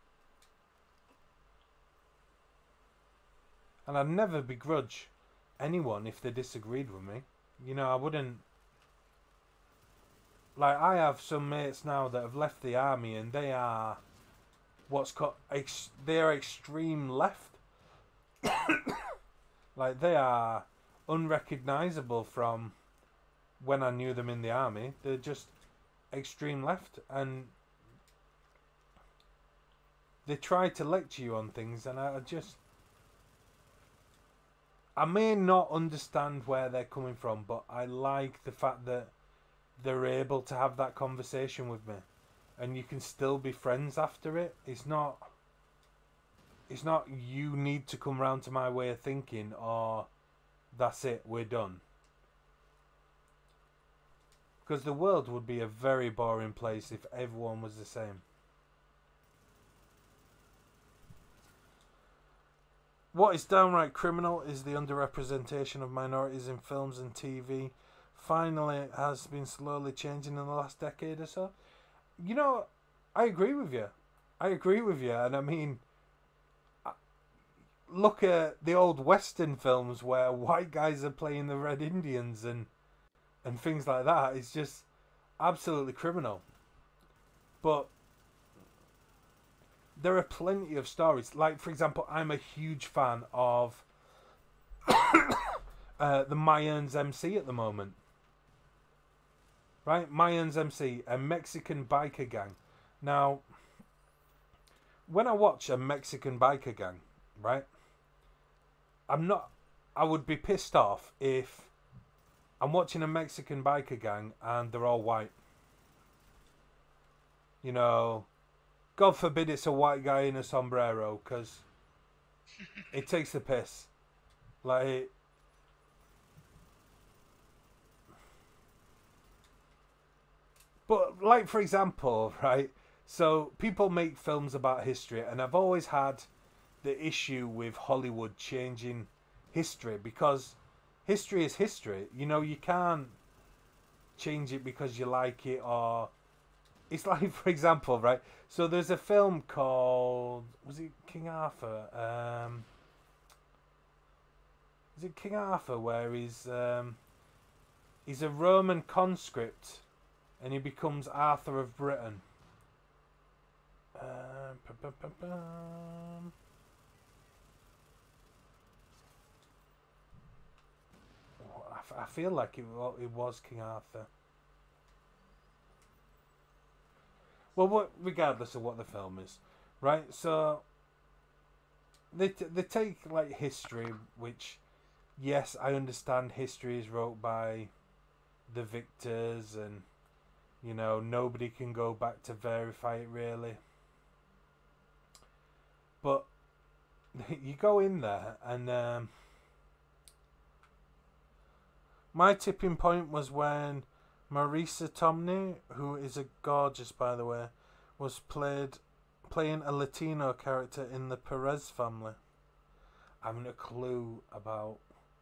And I'd never begrudge anyone if they disagreed with me. You know, I wouldn't Like, I have some mates now that have left the army, and they are what's called ex- they are extreme left. Like, they are unrecognizable from when I knew them in the army. They're just extreme left, and they try to lecture you on things, and I just I may not understand where they're coming from, but I like the fact that they're able to have that conversation with me, and you can still be friends after it. It's not it's not you need to come round to my way of thinking, or that's it, we're done. Because the world would be a very boring place if everyone was the same. What is downright criminal is the underrepresentation of minorities in films and T V. Finally, it has been slowly changing in the last decade or so. You know, I agree with you. I agree with you. And I mean, look at the old Western films where white guys are playing the Red Indians and, and things like that. It's just absolutely criminal. But there are plenty of stories. Like, for example, I'm a huge fan of uh, the Mayans M C at the moment. Right? Mayans M C, a Mexican biker gang. Now, when I watch a Mexican biker gang, right, I'm not... I would be pissed off if I'm watching a Mexican biker gang and they're all white. You know... God forbid it's a white guy in a sombrero, because it takes the piss. Like, but like, for example, right? So people make films about history, and I've always had the issue with Hollywood changing history, because history is history. You know, you can't change it because you like it, or it's like, for example, right? So there's a film called, was it King Arthur? Um, is it King Arthur where he's um, he's a Roman conscript and he becomes Arthur of Britain? Um, pum, pum, pum, pum. Oh, I, f- I feel like it, wa- it was King Arthur. Well, what, regardless of what the film is, right? So they t- they take like history, which, yes, I understand history is wrote by the victors, and you know nobody can go back to verify it really. But you go in there, and um, my tipping point was when Marisa Tomei, who is a gorgeous, by the way, was played playing a Latino character in the Perez family. I haven't a clue about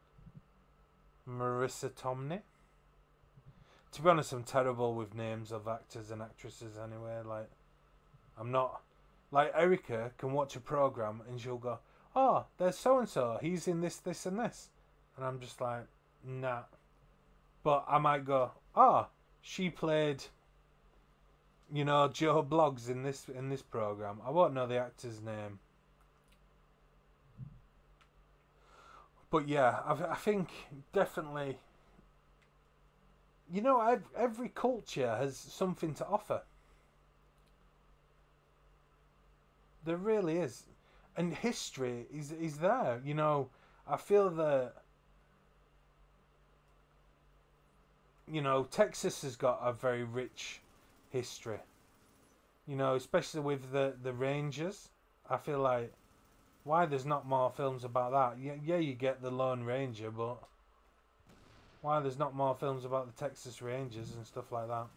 Marisa Tomei. To be honest, I'm terrible with names of actors and actresses anyway. Like, I'm not... Like, Erica can watch a program and she'll go, oh, there's so-and-so, he's in this, this and this. And I'm just like, nah. But I might go, oh, she played, you know, Joe Bloggs in this in this program. I won't know the actor's name. But yeah, I, I think definitely, you know, every, every culture has something to offer. There really is. And history is, is there. You know, I feel that, you know, Texas has got a very rich history. You know, especially with the, the Rangers. I feel like, why there's not more films about that? Yeah, yeah, you get the Lone Ranger, but why there's not more films about the Texas Rangers and stuff like that?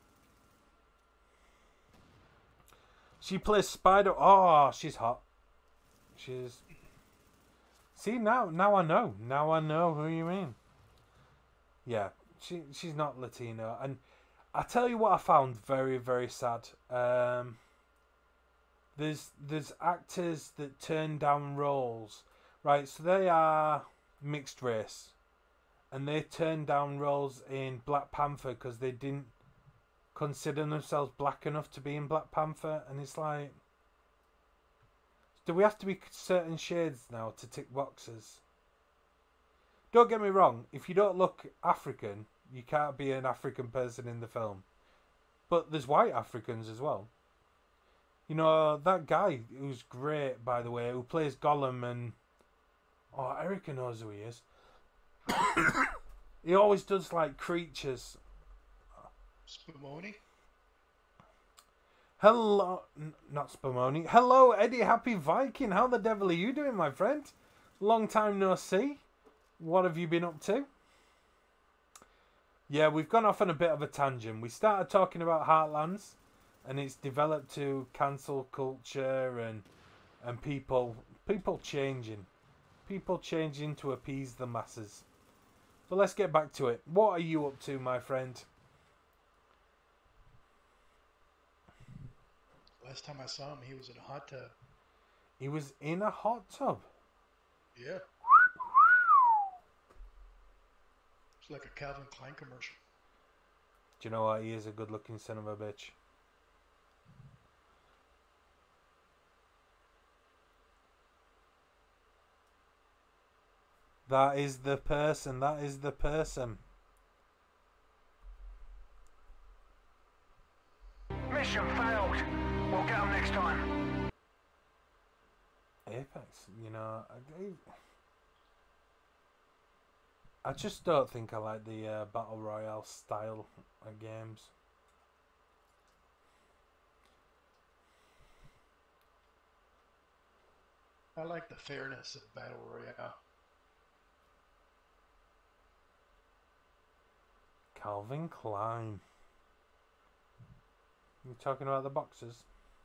She plays Spider. Oh, she's hot. She's. See, now, now I know. Now I know who you mean. Yeah, she she's not Latino, and I tell you what, I found very very sad. Um, there's there's actors that turn down roles, right? So they are mixed race, and they turned down roles in Black Panther because they didn't consider themselves black enough to be in Black Panther, and it's like, do we have to be certain shades now to tick boxes? Don't get me wrong, if you don't look African, you can't be an African person in the film. But there's white Africans as well. You know, that guy who's great, by the way, who plays Gollum, and oh, Erica knows who he is. He always does like creatures. Spumoni? Hello, n- not Spumoni. Hello, Eddie Happy Viking. How the devil are you doing, my friend? Long time no see. What have you been up to? Yeah, we've gone off on a bit of a tangent. We started talking about Heartlands, and it's developed to cancel culture and and people people changing, people changing to appease the masses. But let's get back to it. What are you up to, my friend? Last time I saw him, he was in a hot tub. He was in a hot tub. Yeah. It's like a Calvin Klein commercial. Do you know what? He is a good-looking son of a bitch. That is the person. That is the person. Mission failed. We'll get them next time. Apex, you know, I, I just don't think I like the uh, Battle Royale style of games. I like the fairness of Battle Royale. Calvin Klein. You talking about the boxes?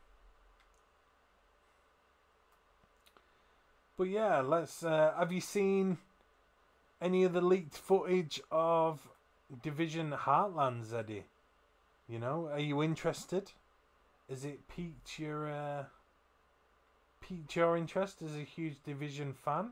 But yeah, let's. Uh, have you seen any of the leaked footage of Division Heartlands, Eddie? You know, are you interested? Is it piqued your uh, piqued your interest as a huge Division fan?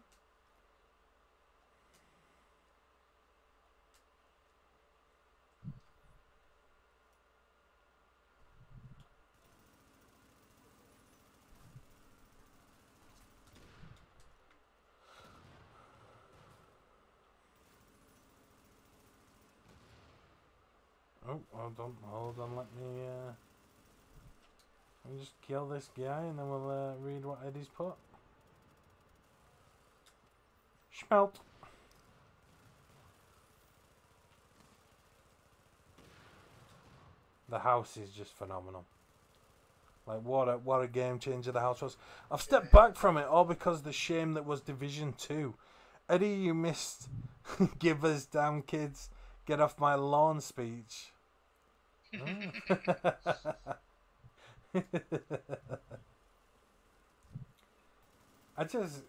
Oh, hold on, hold on, let me, uh, let me just kill this guy and then we'll uh, read what Eddie's put. Schmelt. The house is just phenomenal. Like, what a, what a game changer the house was. I've stepped back from it all because of the shame that was Division two. Eddie, you missed give us damn kids, get off my lawn speech. I just,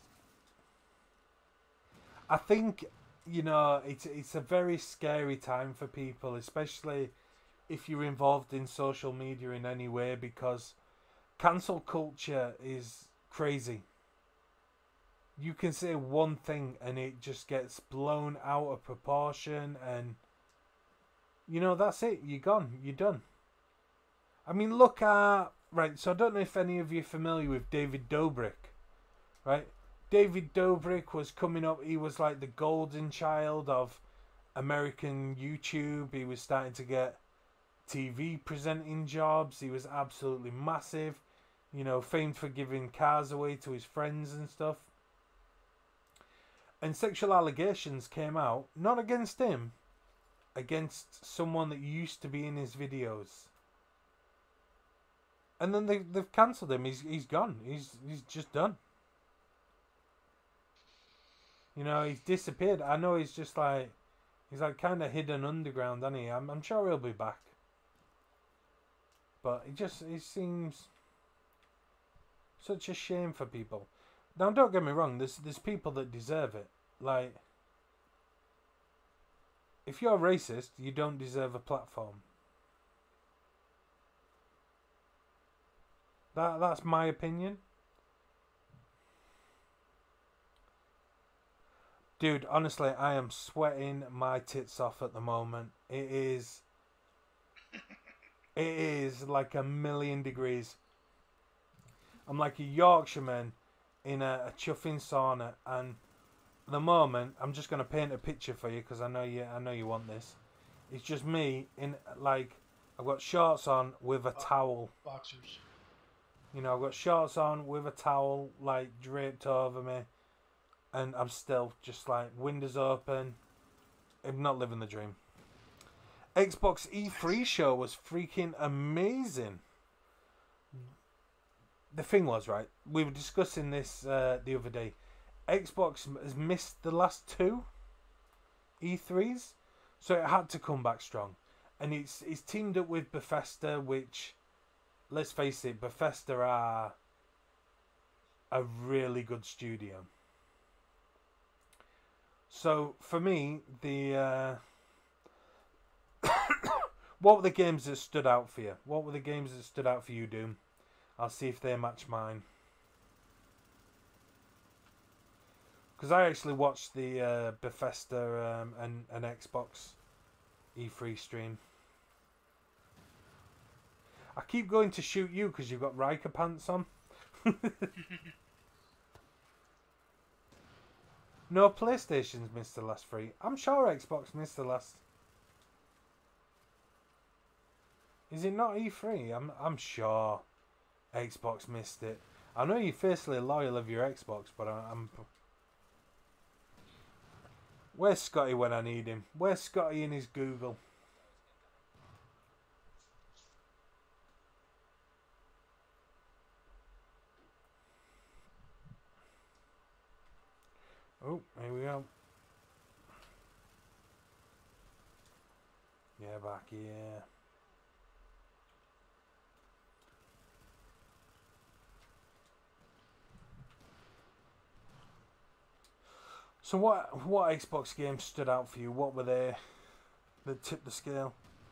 I think, you know, it's it's a very scary time for people, especially if you're involved in social media in any way, because cancel culture is crazy. You can say one thing and it just gets blown out of proportion, and you know, that's it. You're gone. You're done. I mean, look at... Right, so I don't know if any of you are familiar with David Dobrik. Right? David Dobrik was coming up. He was like the golden child of American YouTube. He was starting to get T V presenting jobs. He was absolutely massive. You know, famed for giving cars away to his friends and stuff. And sexual allegations came out, not against him, against someone that used to be in his videos. And then they, they've cancelled him. He's he's gone. He's he's just done. You know, he's disappeared. I know he's just like, he's like kind of hidden underground, isn't he? I'm, I'm sure he'll be back. But it just, it seems such a shame for people. Now, don't get me wrong. There's, there's people that deserve it. Like, if you're racist, you don't deserve a platform. That that's my opinion. Dude, honestly, I am sweating my tits off at the moment. It is It is like a million degrees. I'm like a Yorkshireman in a, a chuffing sauna, and at the moment, I'm just gonna paint a picture for you because I know you. I know you want this. It's just me in like I've got shorts on with a Bo- towel. Boxers. You know, I've got shorts on with a towel like draped over me, and I'm still just like windows open. I'm not living the dream. Xbox E three show was freaking amazing. The thing was, right, we were discussing this uh, the other day. Xbox has missed the last two E threes, so it had to come back strong. And it's it's teamed up with Bethesda, which, let's face it, Bethesda are a really good studio. So for me, the uh, what were the games that stood out for you? What were the games that stood out for you, Doom? I'll see if they match mine. Because I actually watched the uh, Bethesda um, and, and Xbox E three stream. I keep going to shoot you because you've got Riker pants on. No, PlayStation's missed the last three. I'm sure Xbox missed the last. Is it not E three? I'm I'm sure Xbox missed it. I know you're fiercely loyal of your Xbox, but I, I'm. Where's Scotty when I need him? Where's Scotty in his Google? Oh, here we go. Yeah, back here. So what what Xbox games stood out for you? What were they that tipped the scale?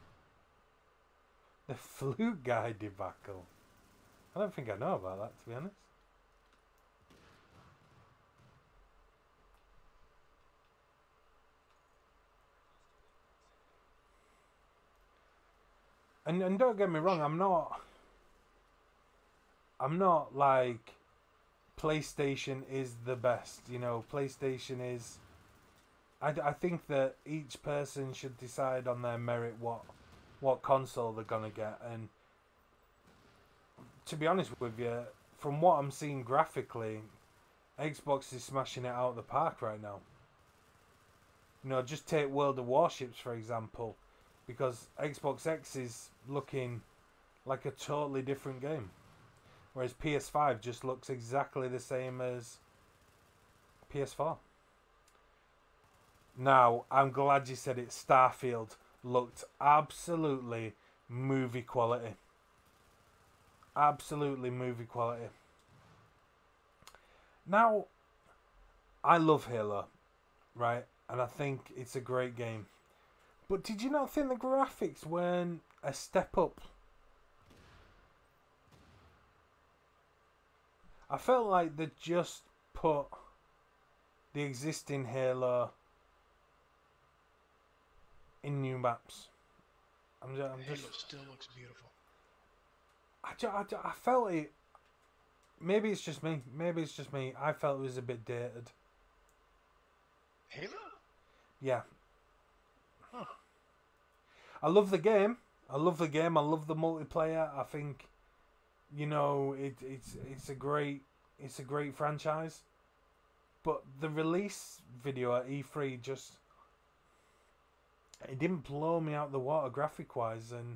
The Flute Guy debacle. I don't think I know about that, to be honest. And and don't get me wrong, I'm not I'm not like PlayStation is the best, you know, PlayStation is I, I think that each person should decide on their merit what what console they're gonna get, and to be honest with you, from what I'm seeing graphically, Xbox is smashing it out of the park right now. You know, just take World of Warships for example, because Xbox X is looking like a totally different game, whereas P S five just looks exactly the same as P S four. Now, I'm glad you said it. Starfield looked absolutely movie quality. Absolutely movie quality. Now, I love Halo, right? And I think it's a great game. But did you not think the graphics weren't a step up? I felt like they just put the existing Halo in new maps. I'm just, I'm Halo just still looks beautiful. I, ju- I, ju- I felt it. Maybe it's just me. Maybe it's just me. I felt it was a bit dated. Halo? Yeah. Huh. I love the game. I love the game. I love the multiplayer. I think, you know, it it's it's a great it's a great franchise. But the release video at E three just it didn't blow me out the water graphic wise, and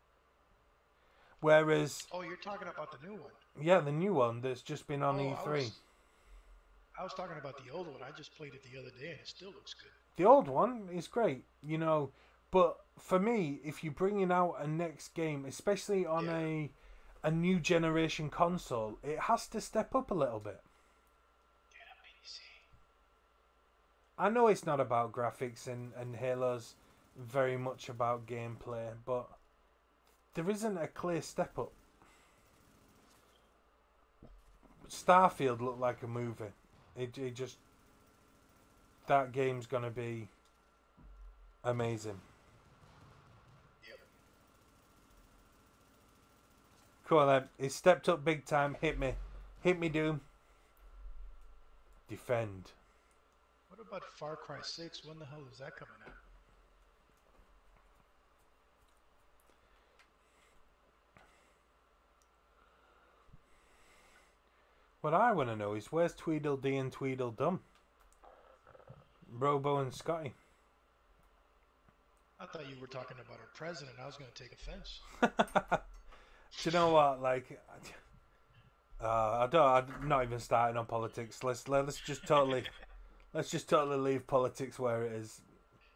whereas Oh, you're talking about the new one. yeah, the new one that's just been on Oh, E I three. was, I was talking about the old one. I just played it the other day and it still looks good. The old one is great, you know, but for me, if you're bringing out a next game, especially on Yeah. a a new generation console, it has to step up a little bit. I know it's not about graphics, and, and Halo's very much about gameplay, but there isn't a clear step up. Starfield looked like a movie. It, it just... That game's going to be amazing. Yep. Come on then. He stepped up big time. Hit me. Hit me, Doom. Defend. What about Far Cry six? When the hell is that coming out? What I want to know is where's Tweedledee and Tweedledum? Robo and Scotty. I thought you were talking about our president. I was going to take offense. Do you know what? Like, uh, I don't. I'm not even starting on politics. Let's let's just totally, let's just totally leave politics where it is.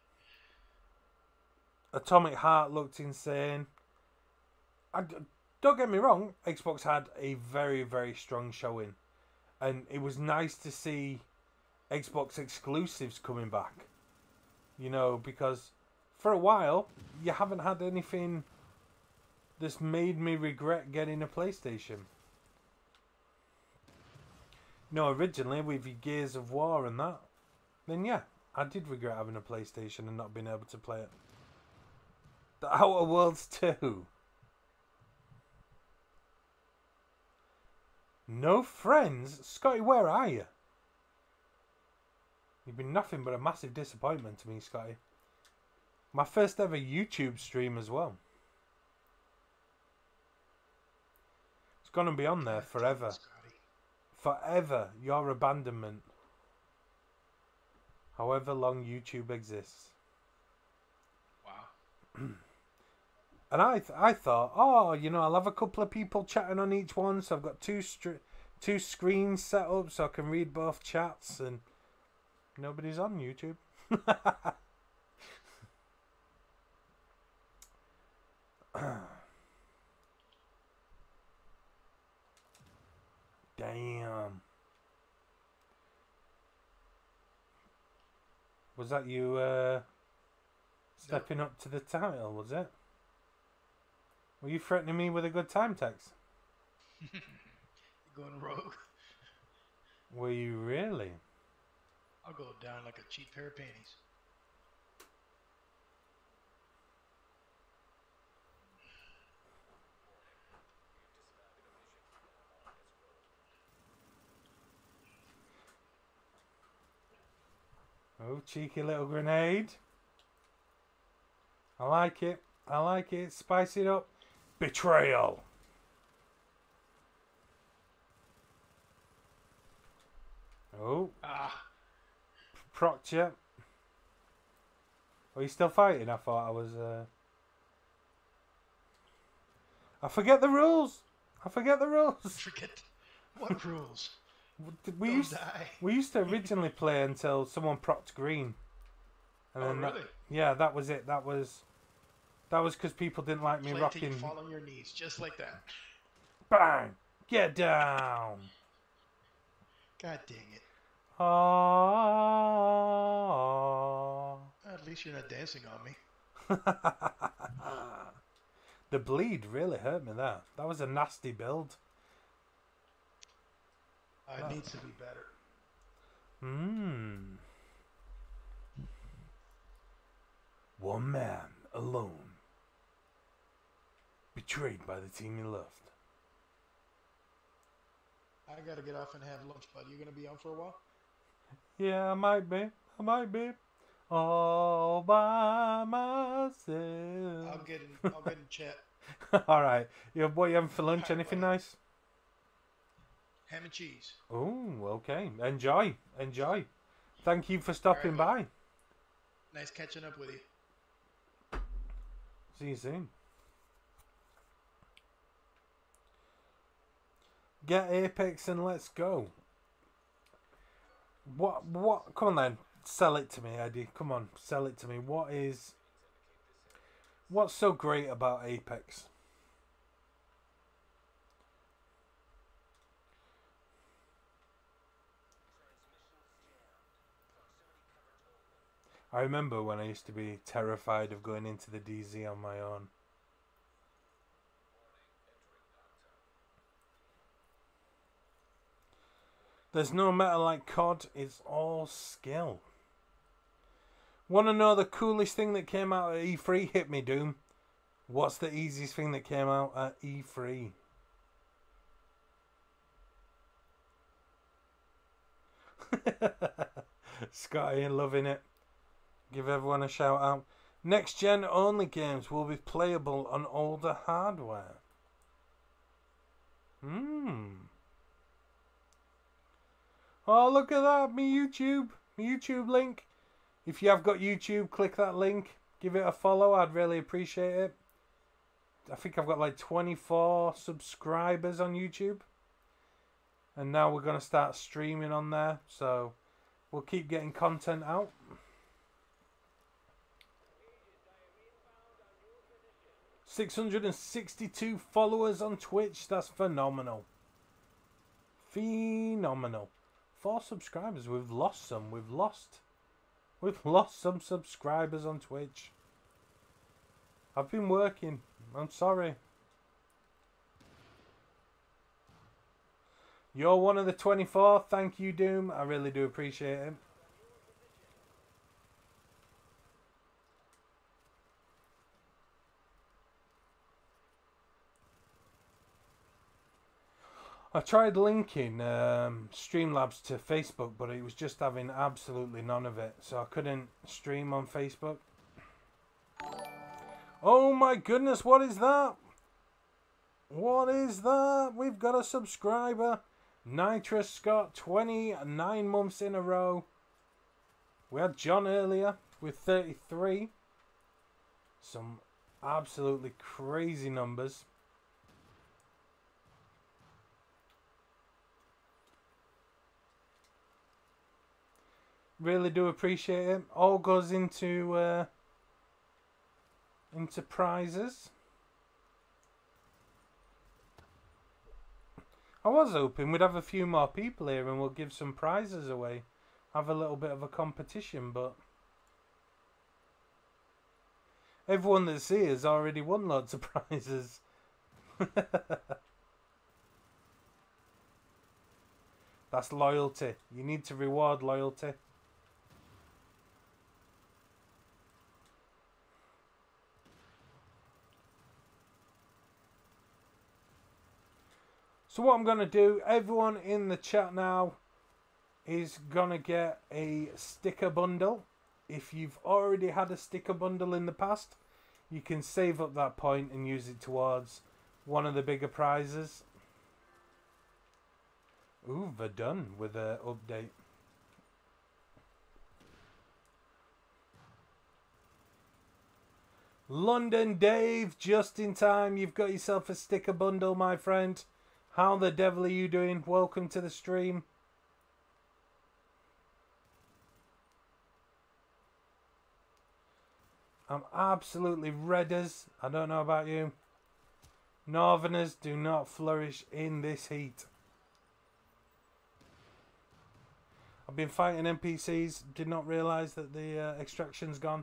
Atomic Heart looked insane. I, don't get me wrong. Xbox had a very very strong showing, and it was nice to see Xbox exclusives coming back. You know, because for a while you haven't had anything that's made me regret getting a PlayStation. No, originally with your Gears of War and that, then yeah, I did regret having a PlayStation and not being able to play it. The Outer Worlds two. No friends? Scotty, where are you? You've been nothing but a massive disappointment to me, Scotty. My first ever YouTube stream as well. It's gonna be on there forever. Forever. Your abandonment. However long YouTube exists. Wow. And I th I thought, oh, you know, I'll have a couple of people chatting on each one, so I've got two str two screens set up so I can read both chats, and nobody's on YouTube. Damn. Was that you uh, stepping up to the title, was it? Were you threatening me with a good time text? You're going rogue. Were you really? I'll go down like a cheap pair of panties. Oh, cheeky little grenade. I like it. I like it. Spice it up. Betrayal. Oh. Ah. Procked you. Are you still fighting? I thought I was... Uh... I forget the rules. I forget the rules. Forget what rules? We Don't used die. we used to originally play until someone propped green, and Oh, then that- really? yeah, that was it. That was that was because people didn't like me Play till you rocking. fall on your knees, just like that. Bang! Get down! God dang it. Ah. At least you're not dancing on me. The bleed really hurt me there. That was a nasty build. Uh, it Oh. needs to be better. Hmm. One man alone. Betrayed by the team he loved. I gotta get off and have lunch, bud. You gonna be on for a while? Yeah, I might be. I might be. All by myself. I'll get in. I'll get in chat. All right. You, what are you having for lunch? Hi, Anything buddy. nice? Ham and cheese. Oh, okay. Enjoy. Enjoy. Thank you for stopping All by. right, Nice catching up with you. See you soon. Get Apex and let's go. What? What? Come on then. Sell it to me, Eddie. Come on. Sell it to me. What is... What's so great about Apex? I remember when I used to be terrified of going into the D Z on my own. There's no meta like C O D, it's all skill. Want to know the coolest thing that came out at E three? Hit me, Doom. What's the easiest thing that came out at E three? Scotty, loving it. Give everyone a shout out. Next gen only games will be playable on older hardware. Hmm. Oh, look at that. Me YouTube. Me YouTube link. If you have got YouTube, click that link. Give it a follow. I'd really appreciate it. I think I've got like twenty-four subscribers on YouTube. And now we're going to start streaming on there. So we'll keep getting content out. six hundred sixty-two followers on Twitch. That's phenomenal. Phenomenal. Four subscribers. We've lost some. We've lost. We've lost some subscribers on Twitch. I've been working. I'm sorry. You're one of the twenty-four. Thank you, Doom. I really do appreciate it. I tried linking um, Streamlabs to Facebook, but it was just having absolutely none of it. So I couldn't stream on Facebook. Oh my goodness, what is that? What is that? We've got a subscriber. Nitrous Scott, twenty-nine months in a row. We had John earlier with thirty-three. Some absolutely crazy numbers. Really do appreciate it. All goes into uh, into prizes. I was hoping we'd have a few more people here and we'll give some prizes away. Have a little bit of a competition, but everyone that's here has already won lots of prizes. That's loyalty. You need to reward loyalty. So what I'm going to do, everyone in the chat now is going to get a sticker bundle. If you've already had a sticker bundle in the past, you can save up that point and use it towards one of the bigger prizes. Ooh, they're done with an update. London Dave, just in time. You've got yourself a sticker bundle, my friend. How the devil are you doing? Welcome to the stream. I'm absolutely red as. I don't know about you. Northerners do not flourish in this heat. I've been fighting N P Cs. Did not realise that the uh, extraction's gone.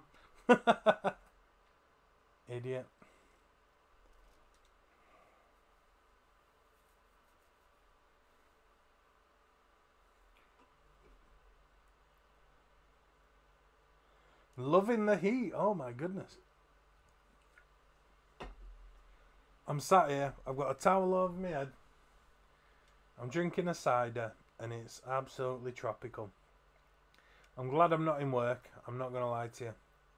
Idiot. Loving the heat. Oh my goodness. I'm sat here. I've got a towel over my head. I'm drinking a cider and it's absolutely tropical. I'm glad I'm not in work. I'm not going to lie to you.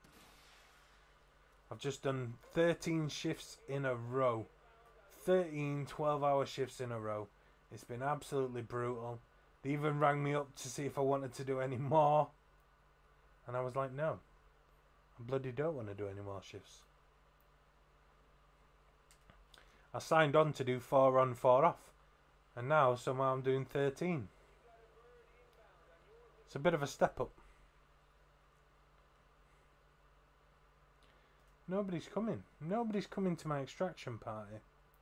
I've just done thirteen shifts in a row. thirteen twelve hour shifts in a row. It's been absolutely brutal. They even rang me up to see if I wanted to do any more. And I was like, no. I bloody don't want to do any more shifts. I signed on to do four on, four off. And now somehow I'm doing thirteen. It's a bit of a step up. Nobody's coming. Nobody's coming to my extraction party.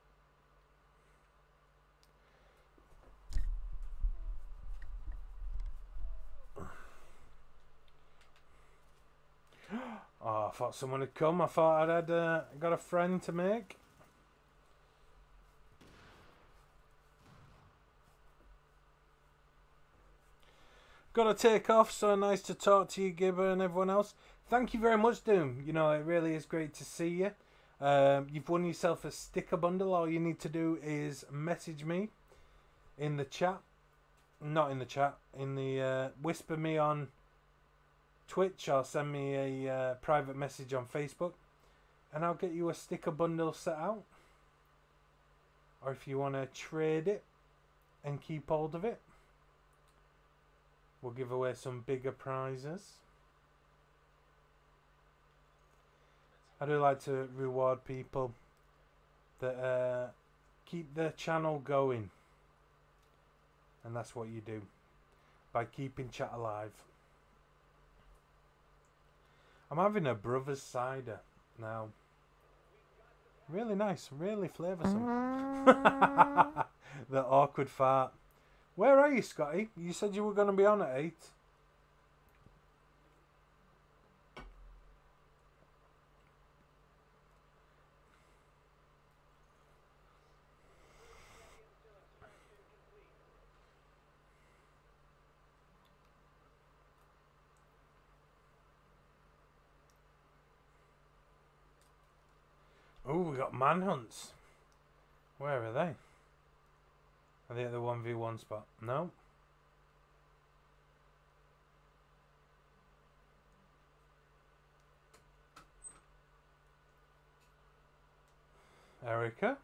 Oh, I thought someone had come. I thought I'd had, uh, got a friend to make. Got to take off. So nice to talk to you, Gibber, and everyone else. Thank you very much, Doom. You know, it really is great to see you. Um, you've won yourself a sticker bundle. All you need to do is message me in the chat. Not in the chat. In the uh, whisper me on Twitch or send me a uh, private message on Facebook, and I'll get you a sticker bundle set out. Or if you want to trade it and keep hold of it, we'll give away some bigger prizes. I do like to reward people that uh, keep the channel going, and that's what you do by keeping chat alive. I'm having a brother's cider now. Really nice, really flavoursome. The awkward fart. Where are you, Scotty? You said you were going to be on at eight. Oh, we got manhunts. Where are they? Are they at the one v one spot? No. Erica?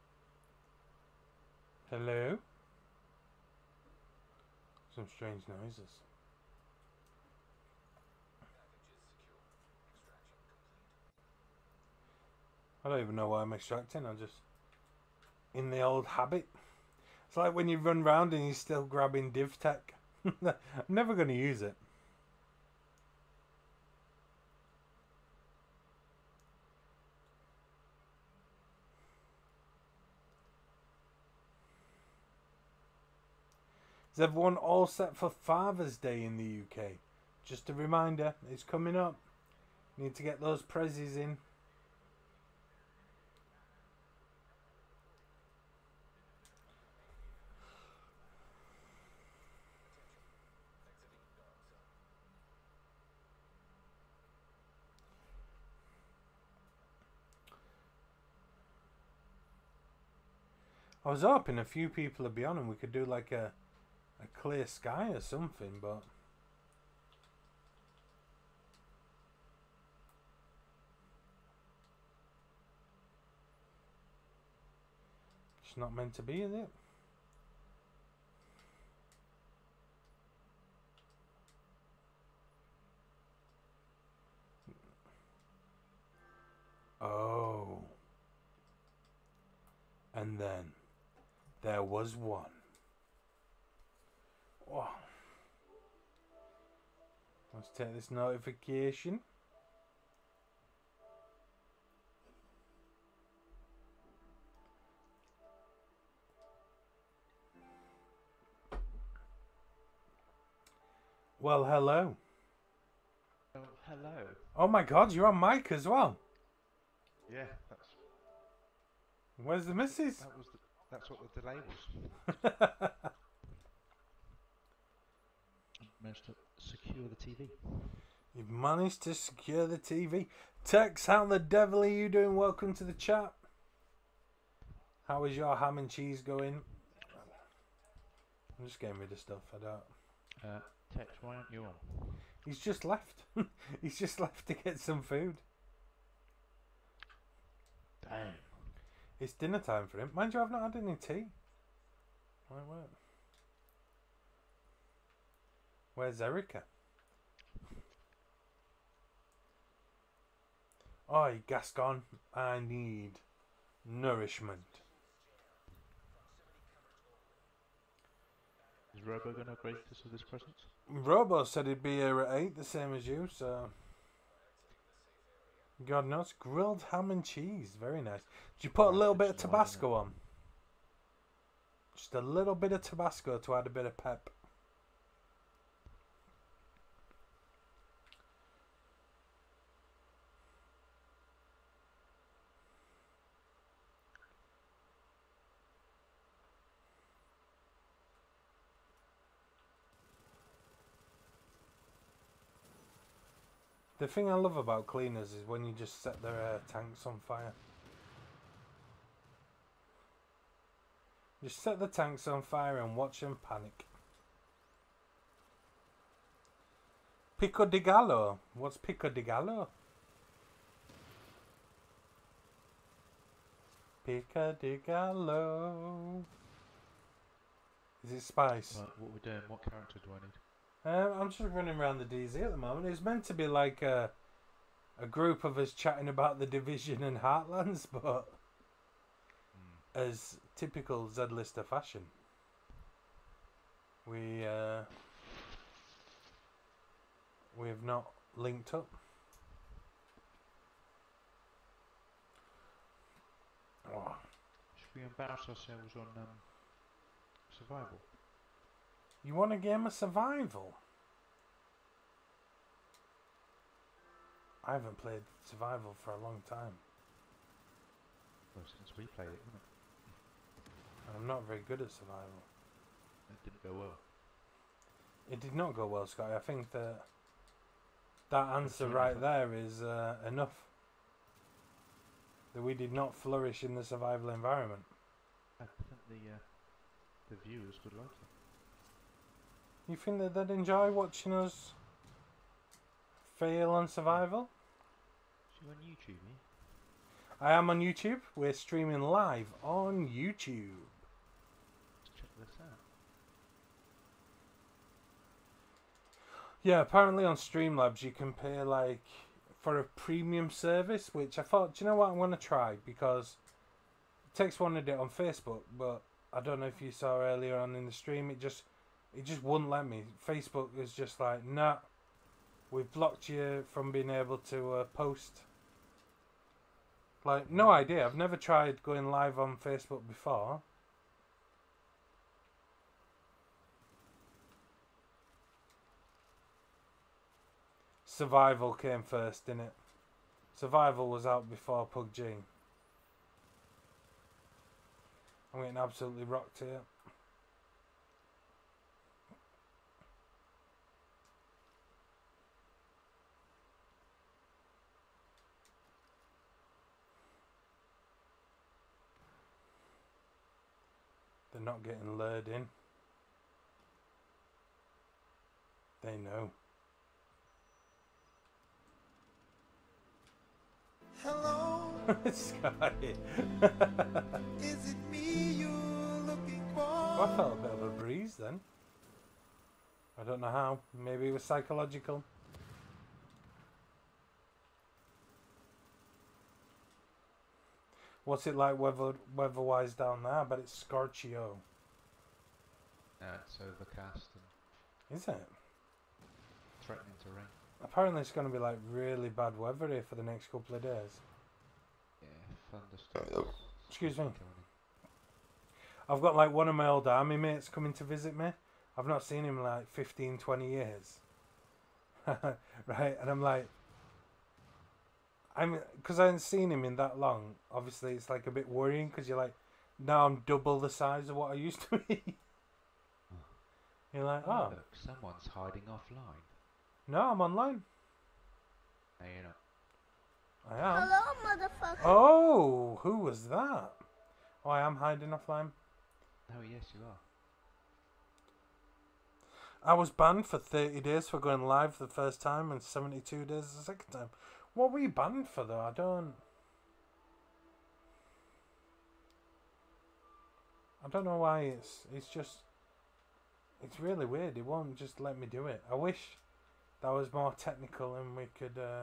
Hello? Some strange noises. I don't even know why I'm extracting. I'm just in the old habit. It's like when you run round and you're still grabbing div tech. I'm never going to use it. Is everyone all set for Father's Day in the U K? Just a reminder, it's coming up. Need to get those prezzies in. I was hoping a few people would be on and we could do like a a clear sky or something, but it's not meant to be, is it? Oh. And then there was one. Oh. Let's take this notification. Well, hello. Oh, hello. Oh my God, you're on mic as well. Yeah, that's. Where's the missus? That was the, that's what the delay was. Managed to secure the T V. You've managed to secure the T V. Tex, how the devil are you doing? Welcome to the chat. How is your ham and cheese going? I'm just getting rid of stuff. I don't. Uh, Tex, why aren't you on? He's just left. He's just left to get some food. Damn. It's dinner time for him. Mind you, I've not had any tea. Wait, wait. Where's Erica? Oi, Gascon, I need nourishment. Is Robo going to grace us with his presence? Robo said he'd be here at eight, the same as you, so... God knows. Grilled ham and cheese. Very nice. Did you put a little bit of Tabasco on? Just a little bit of Tabasco to add a bit of pep. The thing I love about cleaners is when you just set their uh, tanks on fire. Just set the tanks on fire and watch them panic. Pico de Gallo. What's Pico de Gallo? Pico de Gallo. Is it spice? Right, what we're doing? What character do I need? Um, I'm just running around the D Z at the moment. It's meant to be like a, a group of us chatting about the Division and Heartlands, but Hmm. as typical Z-lister fashion, we uh, we have not linked up. Oh. Should we embarrass ourselves on um, survival? You want a game of survival? I haven't played survival for a long time. Well, since we played it, wasn't it? I'm not very good at survival. It didn't go well. It did not go well, Scotty. I think that that answer Absolutely right fine. there is uh, enough. That we did not flourish in the survival environment. I think the uh, the viewers would like it. You think that they'd enjoy watching us fail on survival? So you're on YouTube, eh? I am on YouTube. We're streaming live on YouTube. Let's check this out. Yeah, apparently on Streamlabs you can pay like for a premium service, which I thought, do you know what, I'm going to try because Tex wanted it on Facebook, but I don't know if you saw earlier on in the stream, it just it just wouldn't let me. Facebook is just like, nah, we've blocked you from being able to uh, post. Like, no idea. I've never tried going live on Facebook before. Survival came first, didn't it? Survival was out before P U B G. I'm getting absolutely rocked here. They're not getting lured in. They know. Hello, Sky. is it me you're looking for? Well, I felt a bit of a breeze then. I don't know how. Maybe it was psychological. What's it like weather weather-wise down there? But it's Scorchio. Uh, it's overcast and Is it? threatening to rain. Apparently it's going to be like really bad weather here for the next couple of days. Yeah, thunderstorms. Excuse me. Going in. I've got like one of my old army mates coming to visit me. I've not seen him in like fifteen, twenty years. Right? And I'm like, I'm because I haven't seen him in that long. Obviously, it's like a bit worrying because you're like, now I'm double the size of what I used to be. You're like, oh, Look, someone's hiding offline. no, I'm online. No, you're not. I am. Hello, motherfucker. Oh, who was that? Oh, I am hiding offline. Oh, yes, you are. I was banned for thirty days for going live the first time and seventy-two days the second time. What were you banned for though? I don't... I don't know why it's... It's just... It's really weird. It won't just let me do it. I wish that was more technical and we could uh,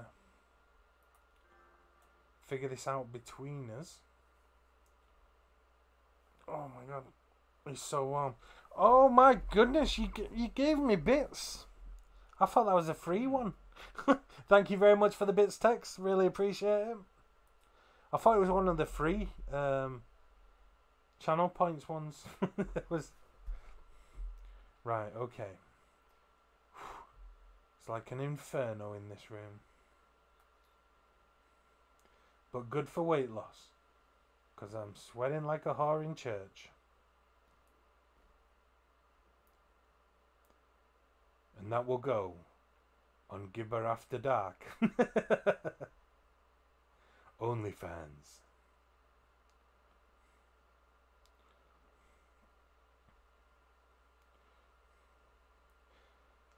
figure this out between us. Oh my god. It's so warm. Oh my goodness, you g- you gave me bits. I thought that was a free one. Thank you very much for the bits, Tex. Really appreciate it. I thought it was one of the free um, channel points ones. It was... Right, okay. It's like an inferno in this room. But good for weight loss. Because I'm sweating like a whore in church. And that will go on Gibber After Dark. OnlyFans.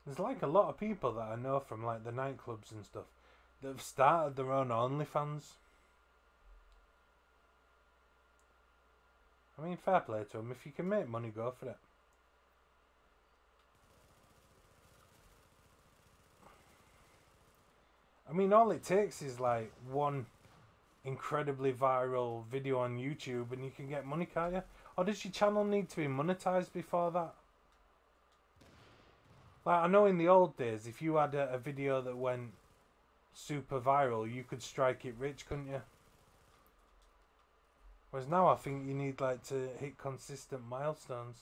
There's like a lot of people that I know from like the nightclubs and stuff that have started their own OnlyFans. I mean, fair play to them. If you can make money, go for it. I mean, all it takes is like one incredibly viral video on YouTube and you can get money, can't you? Or does your channel need to be monetized before that? Like, I know in the old days, if you had a, a video that went super viral, you could strike it rich, couldn't you? Whereas now I think you need like to hit consistent milestones.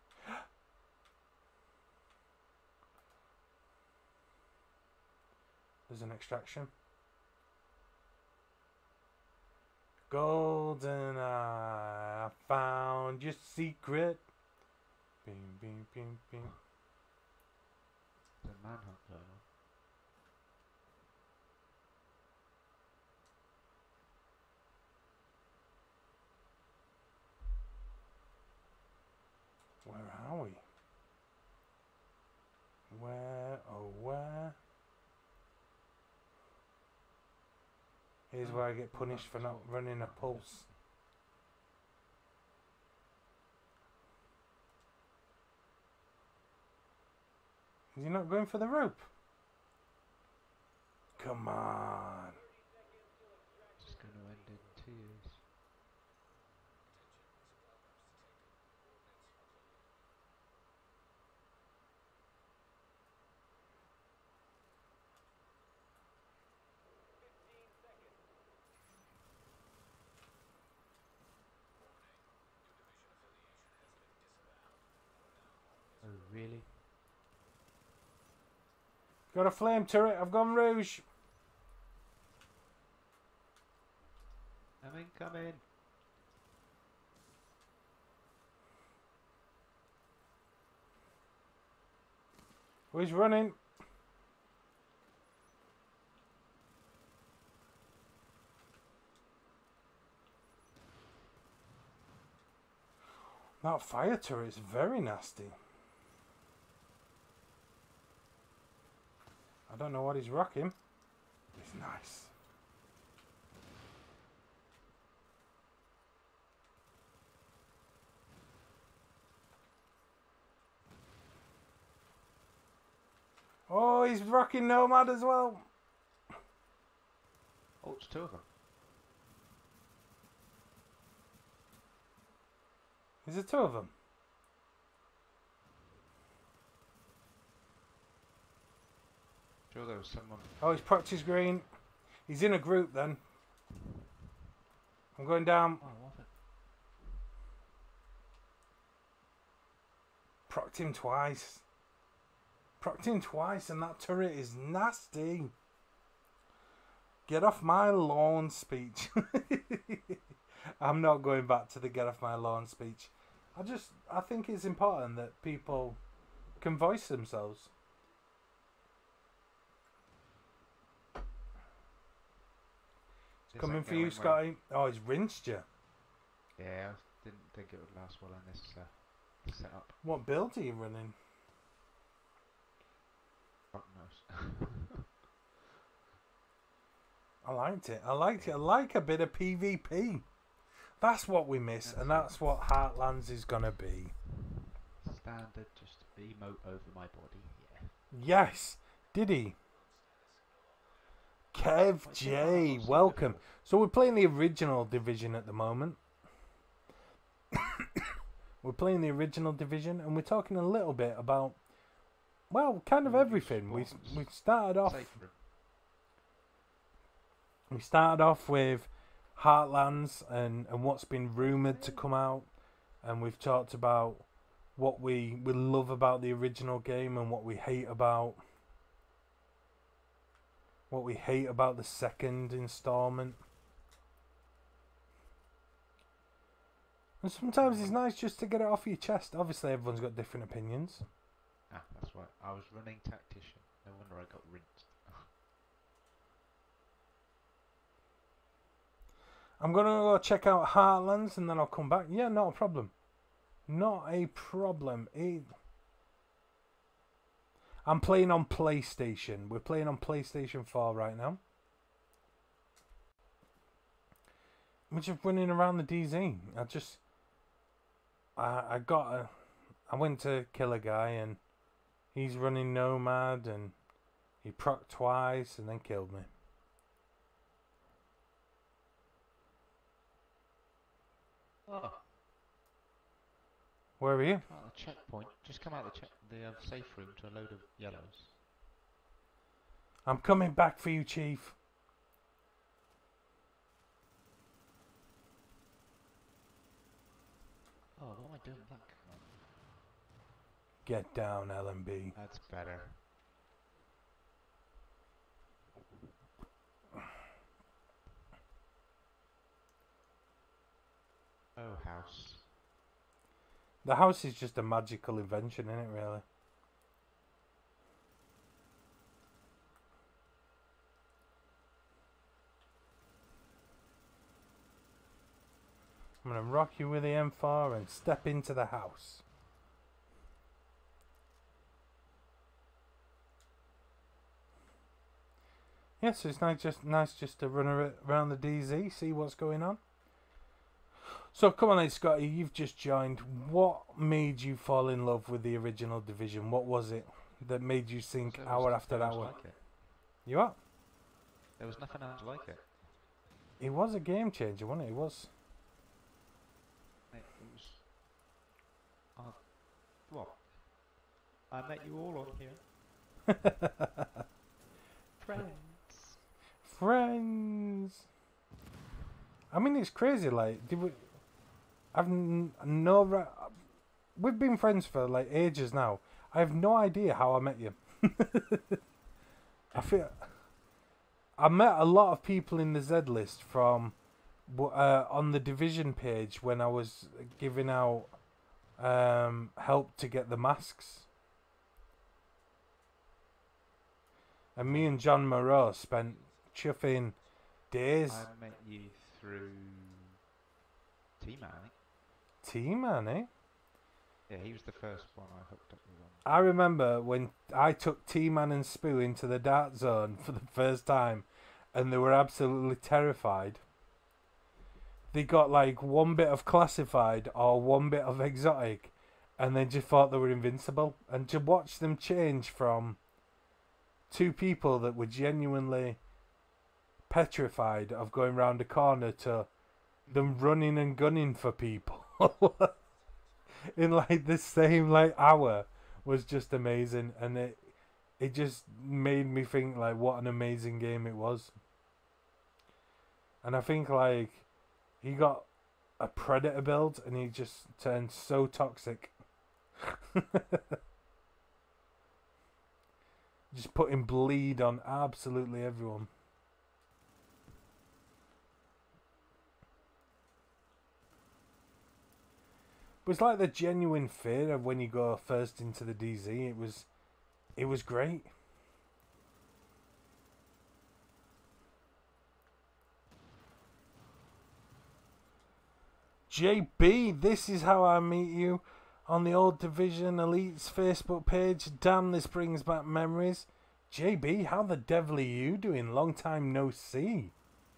There's an extraction. Golden eye, I found your secret. Bing, bing, bing, bing. There's a manhunt going on. Where are we? Where, oh where? Here's where I get punished for not running a pulse. Is he not going for the rope? Come on. It's going to end in tears. Oh, really? Got a flame turret. I've gone rouge. I'm incoming. Oh, he's running. That fire turret is very nasty. I don't know what he's rocking. It's nice. Oh, he's rocking Nomad as well. Oh, it's two of them. Is there two of them? Sure, there was someone. Oh, he's practice green. He's in a group then. I'm going down. Oh, was it? Procced him twice. Procced him twice and that turret is nasty. Get off my lawn speech. I'm not going back to the get off my lawn speech. I just, I think it's important that people can voice themselves. Is Coming that for you, going Scotty. Oh, he's rinsed you. well? Yeah, I didn't think it would last well in this uh, setup. What build are you running? Fuck knows. I liked it. I liked it. I like a bit of PvP. That's what we miss, and that's what Heartlands is gonna be. Standard, just emote over my body. Yeah. Yes, did he? Kev J, welcome. So we're playing the original division at the moment. We're playing the original division, and we're talking a little bit about, well, kind of everything. We we started off. We started off with Heartlands and, and what's been rumoured to come out, and we've talked about what we, we love about the original game and what we hate about what we hate about the second installment. And sometimes it's nice just to get it off your chest. Obviously everyone's got different opinions. Ah, that's right. I was running tactician. No wonder I got rinsed. I'm going to go check out Heartlands and then I'll come back. Yeah, not a problem. Not a problem. It... I'm playing on PlayStation. We're playing on PlayStation four right now. We're just running around the D Z. I just, I, I got a, I went to kill a guy and he's running Nomad and he procced twice and then killed me. Oh, Where are you? come out of the checkpoint. Just come out of the check, the uh, safe room to a load of yellows. I'm coming back for you, Chief. Oh, what am I doing black? Get down, L M B. That's better. Oh, house. The house is just a magical invention, isn't it, really? I'm going to rock you with the M four and step into the house. Yeah, so it's nice just, nice just to run ar- around the D Z, see what's going on. So come on then, Scotty, you've just joined. What made you fall in love with the original Division? What was it that made you think There was hour nothing after else hour? like it. You are? There was nothing else like it. It was a game changer, wasn't it? It was. It was. Uh, what? I met you all on here. Friends. Friends. I mean, it's crazy. Like, did we? I've n- no. Ra- We've been friends for like ages now. I have no idea how I met you. I feel. I met a lot of people in the Z list from uh, on the Division page when I was giving out um, help to get the masks. And me and John Moreau spent chuffing days. I met you through T-Man. I think. T-Man, eh? Yeah, he was the first one I hooked up with. On. I remember when I took T-Man and Spoo into the dart zone for the first time, and they were absolutely terrified. They got like one bit of classified or one bit of exotic, and they just thought they were invincible. And to watch them change from two people that were genuinely petrified of going round a corner to them running and gunning for people in like the same like hour was just amazing. And it it just made me think like what an amazing game it was. And I think like he got a predator build and he just turned so toxic. Just putting bleed on absolutely everyone. It was like the genuine fear of when you go first into the D Z. It was, it was great. J B, this is how I meet you on the old Division Elites Facebook page. Damn, this brings back memories. J B, how the devil are you doing? Long time no see.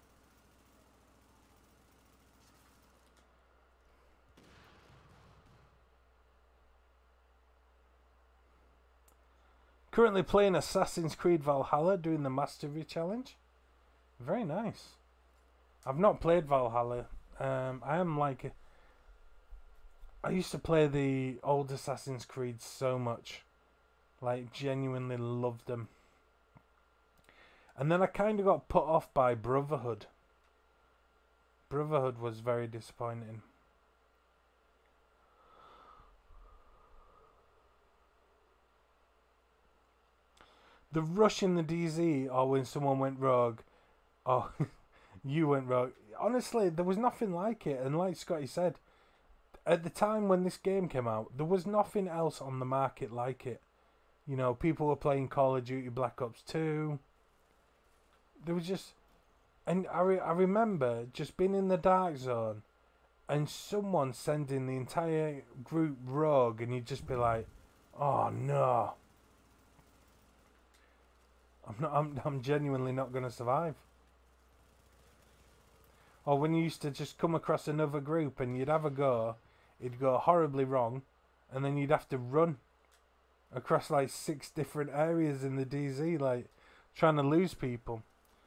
Currently playing Assassin's Creed Valhalla, doing the Mastery Challenge. Very nice. I've not played Valhalla. Um, I am like... I used to play the old Assassin's Creed so much. Like, genuinely loved them. And then I kind of got put off by Brotherhood. Brotherhood was very disappointing. The rush in the D Z, or when someone went rogue, or you went rogue. Honestly, there was nothing like it. And like Scotty said, at the time when this game came out, there was nothing else on the market like it. You know, people were playing Call of Duty Black Ops two. There was just... And I, re- I remember just being in the dark zone and someone sending the entire group rogue and you'd just be like, oh no. I'm not. I'm. I'm genuinely not going to survive. Or when you used to just come across another group and you'd have a go, it'd go horribly wrong, and then you'd have to run across like six different areas in the D Z, like trying to lose people.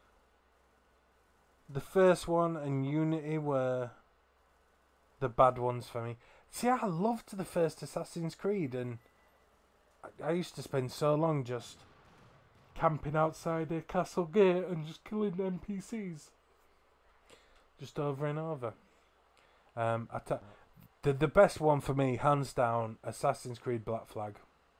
The first one and Unity were the bad ones for me. See, I loved the first Assassin's Creed, and I, I used to spend so long just camping outside a castle gate and just killing N P Cs. Just over and over. Um, I t- the, the best one for me, hands down, Assassin's Creed Black Flag.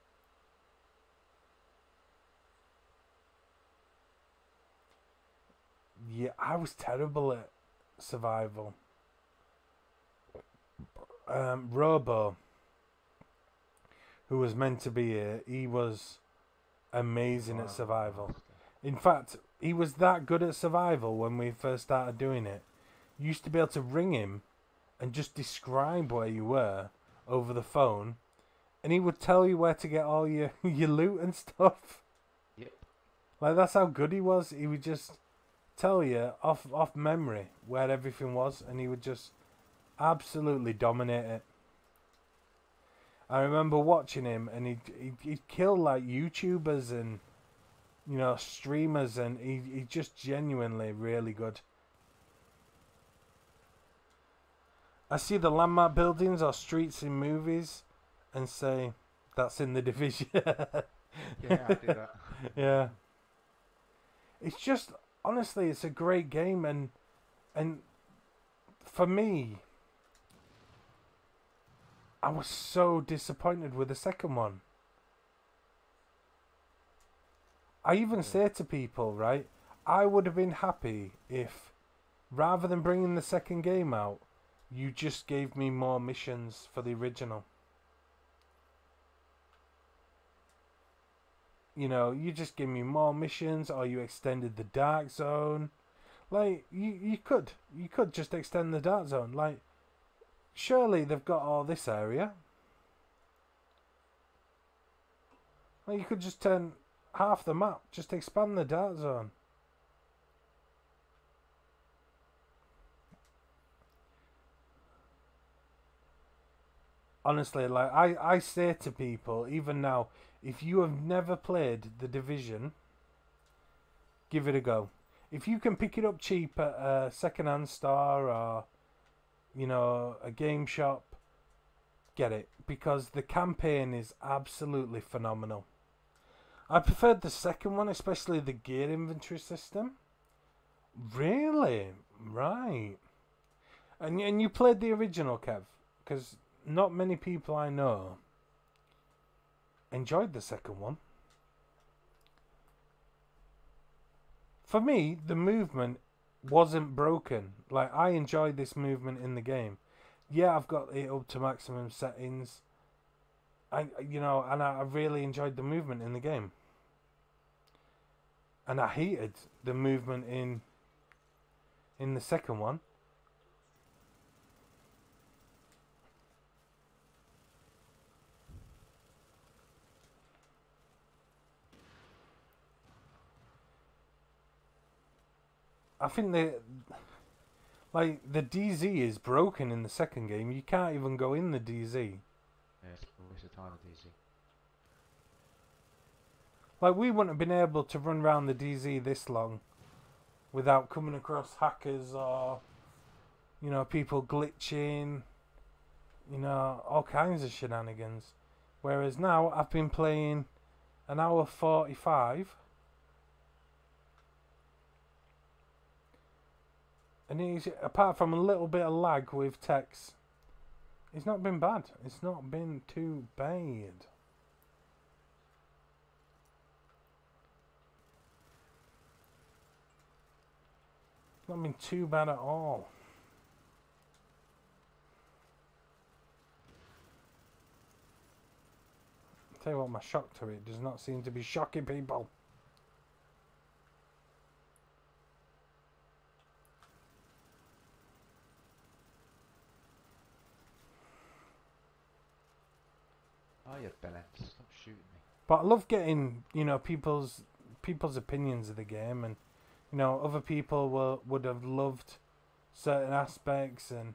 Yeah, I was terrible at survival. Um, Robo, who was meant to be here, he was amazing at survival. In fact, he was that good at survival when we first started doing it. You used to be able to ring him and just describe where you were over the phone, and he would tell you where to get all your, your loot and stuff. Yep. Like, that's how good he was. He would just tell you off off memory where everything was, and he would just absolutely dominate it. I remember watching him, and he'd, he'd, he'd kill like YouTubers and, you know, streamers, and he, he's just genuinely really good. I see the landmark buildings or streets in movies and say, that's in the Division. Yeah, I do that. Yeah. It's just, honestly, it's a great game, and and for me, I was so disappointed with the second one. I even Yeah. say to people, right, I would have been happy if, rather than bringing the second game out, you just gave me more missions for the original. You know, you just give me more missions, or you extended the Dark Zone. Like, you, you could. You could just extend the Dark Zone. Like, surely they've got all this area. Like, you could just turn half the map. Just expand the Dark Zone. Honestly, like, I, I say to people, even now, if you have never played The Division, give it a go. If you can pick it up cheap at a second-hand store or, you know, a game shop, get it. Because the campaign is absolutely phenomenal. I preferred the second one, especially the gear inventory system. Really? Right. And, and you played the original, Kev? Because not many people I know enjoyed the second one. For me, the movement wasn't broken. Like, I enjoyed this movement in the game. Yeah, I've got it up to maximum settings. I, you know, and I really enjoyed the movement in the game. And I hated the movement in in the second one. I think the like the D Z is broken in the second game. You can't even go in the D Z. Yeah, it's always a time of D Z. Like, we wouldn't have been able to run around the D Z this long without coming across hackers or, you know, people glitching, you know, all kinds of shenanigans. Whereas now I've been playing an hour forty-five. And he's, apart from a little bit of lag with text, it's not been bad. It's not been too bad. It's not been too bad at all. I'll tell you what, my shock to it does not seem to be shocking people. Oh, you bellend. Stop shooting me. But I love getting, you know, people's people's opinions of the game, and you know, other people will would have loved certain aspects, and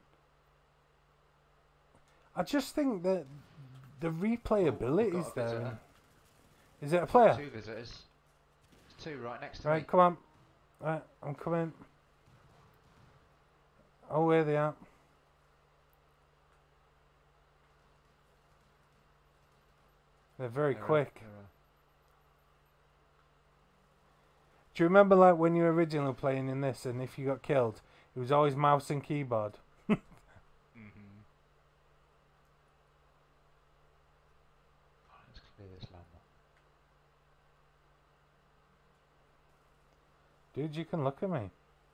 I just think that the replayability We've is got a there. visitor. and- Is it a player? Two visitors. There's two right next to Right, me. come on. Right, I'm coming. Oh, here they are. They're very They're, uh, quick. they're, uh, Do you remember, like, when you were originally playing in this, and if you got killed, it was always mouse and keyboard? mhm. Oh, let's clear this landmark. Dude, you can look at me.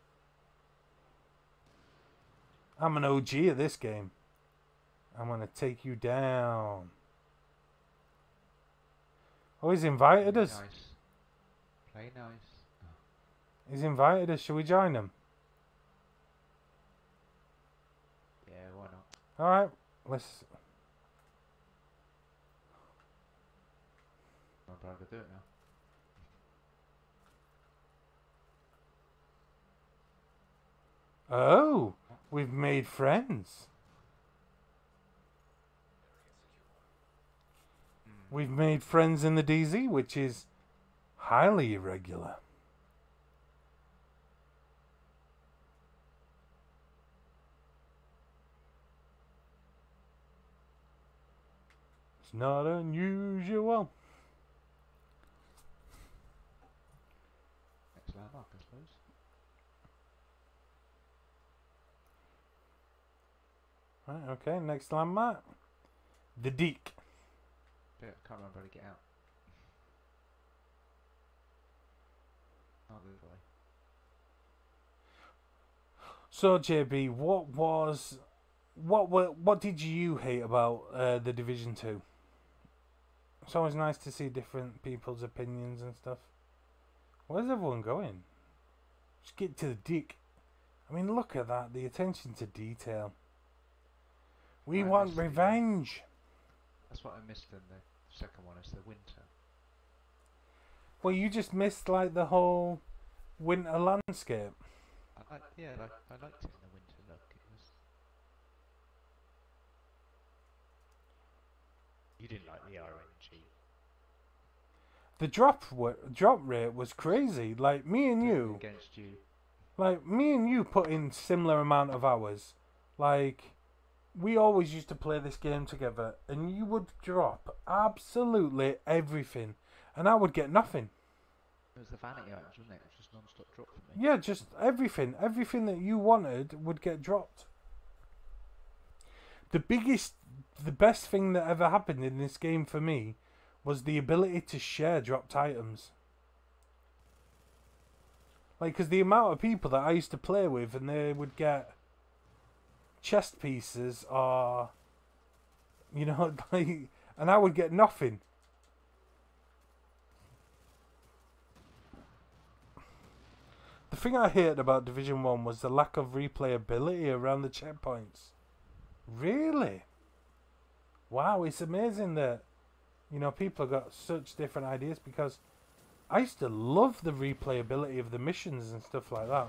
I'm an O G of this game. I'm gonna take you down. Oh, he's invited Play us. nice. Play nice. Oh, He's invited us. Shall we join him? yeah, why not? Alright, let's... I'm proud to do it now. Oh, we've made friends. Mm. We've made friends in the D Z, which is highly irregular. It's not unusual. Next landmark, I suppose. Right, okay, next landmark. The Deek. Yeah, I can't remember how to get out. Oh, the other way. So J B, what was, what were, what did you hate about uh, the Division Two? It's always nice to see different people's opinions and stuff. Where's everyone going? Just get to the Deek. I mean, look at that, the attention to detail. We Right, want that's the, uh, revenge. That's what I missed in the second one, is the winter. Well, you just missed like the whole winter landscape. I, I, yeah, I, I liked it in the winter look. It was. You didn't like the R N G. The drop wa- drop rate was crazy. Like me and you, Against you. like me and you put in similar amount of hours. Like we always used to play this game together, and you would drop absolutely everything, and I would get nothing. It was the vanity items, wasn't it? It was just non-stop drop for me. Yeah, just everything. Everything that you wanted would get dropped. The biggest, the best thing that ever happened in this game for me was the ability to share dropped items. Like, because the amount of people that I used to play with, and they would get chest pieces, or, you know, like, and I would get nothing. The thing I hated about Division one was the lack of replayability around the checkpoints. Really? Wow, it's amazing that, you know, people have got such different ideas, because I used to love the replayability of the missions and stuff like that.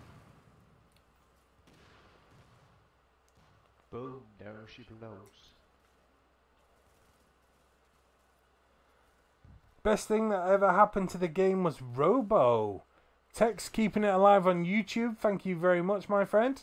Boom, there she blows. Best thing that ever happened to the game was Robo. Tex keeping it alive on YouTube. Thank you very much, my friend.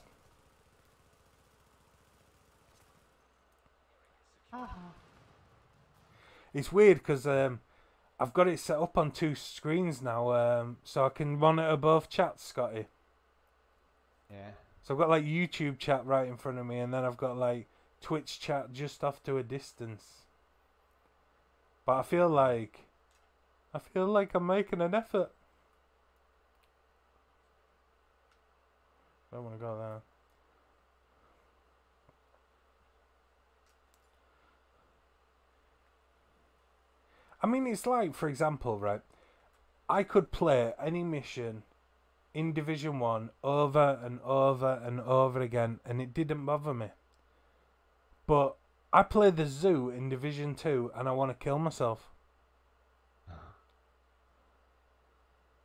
It's weird because um, I've got it set up on two screens now, um, so I can monitor both chats, Scotty. Yeah. So I've got like YouTube chat right in front of me, and then I've got like Twitch chat just off to a distance. But I feel like, I feel like I'm making an effort. I don't want to go there. I mean, it's like, for example, right? I could play any mission in Division one over and over and over again, and it didn't bother me. But I play the zoo in Division two, and I want to kill myself.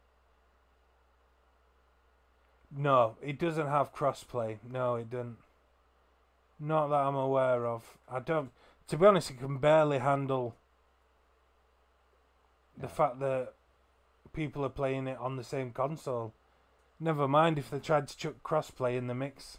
No, it doesn't have crossplay. No, it doesn't. Not that I'm aware of. I don't. To be honest, it can barely handle the No. fact that people are playing it on the same console. Never mind if they tried to chuck crossplay in the mix.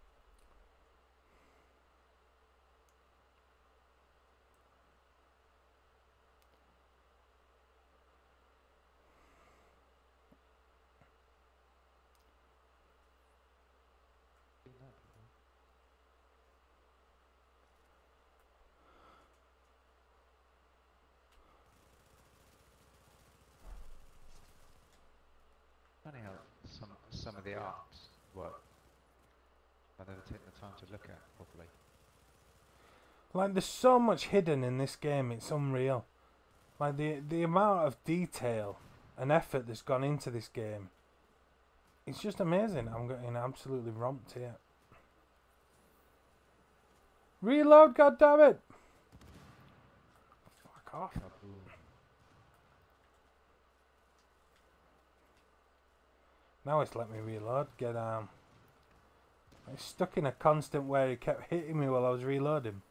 Funny how some some of the arts work. I've never taken the time to look at properly. Like, there's so much hidden in this game, it's unreal. Like, the the amount of detail and effort that's gone into this game, it's just amazing. I'm getting absolutely romped here. Reload, goddammit! Fuck off. Kaboom. Now it's let me reload. Get um. I was stuck in a constant where it kept hitting me while I was reloading.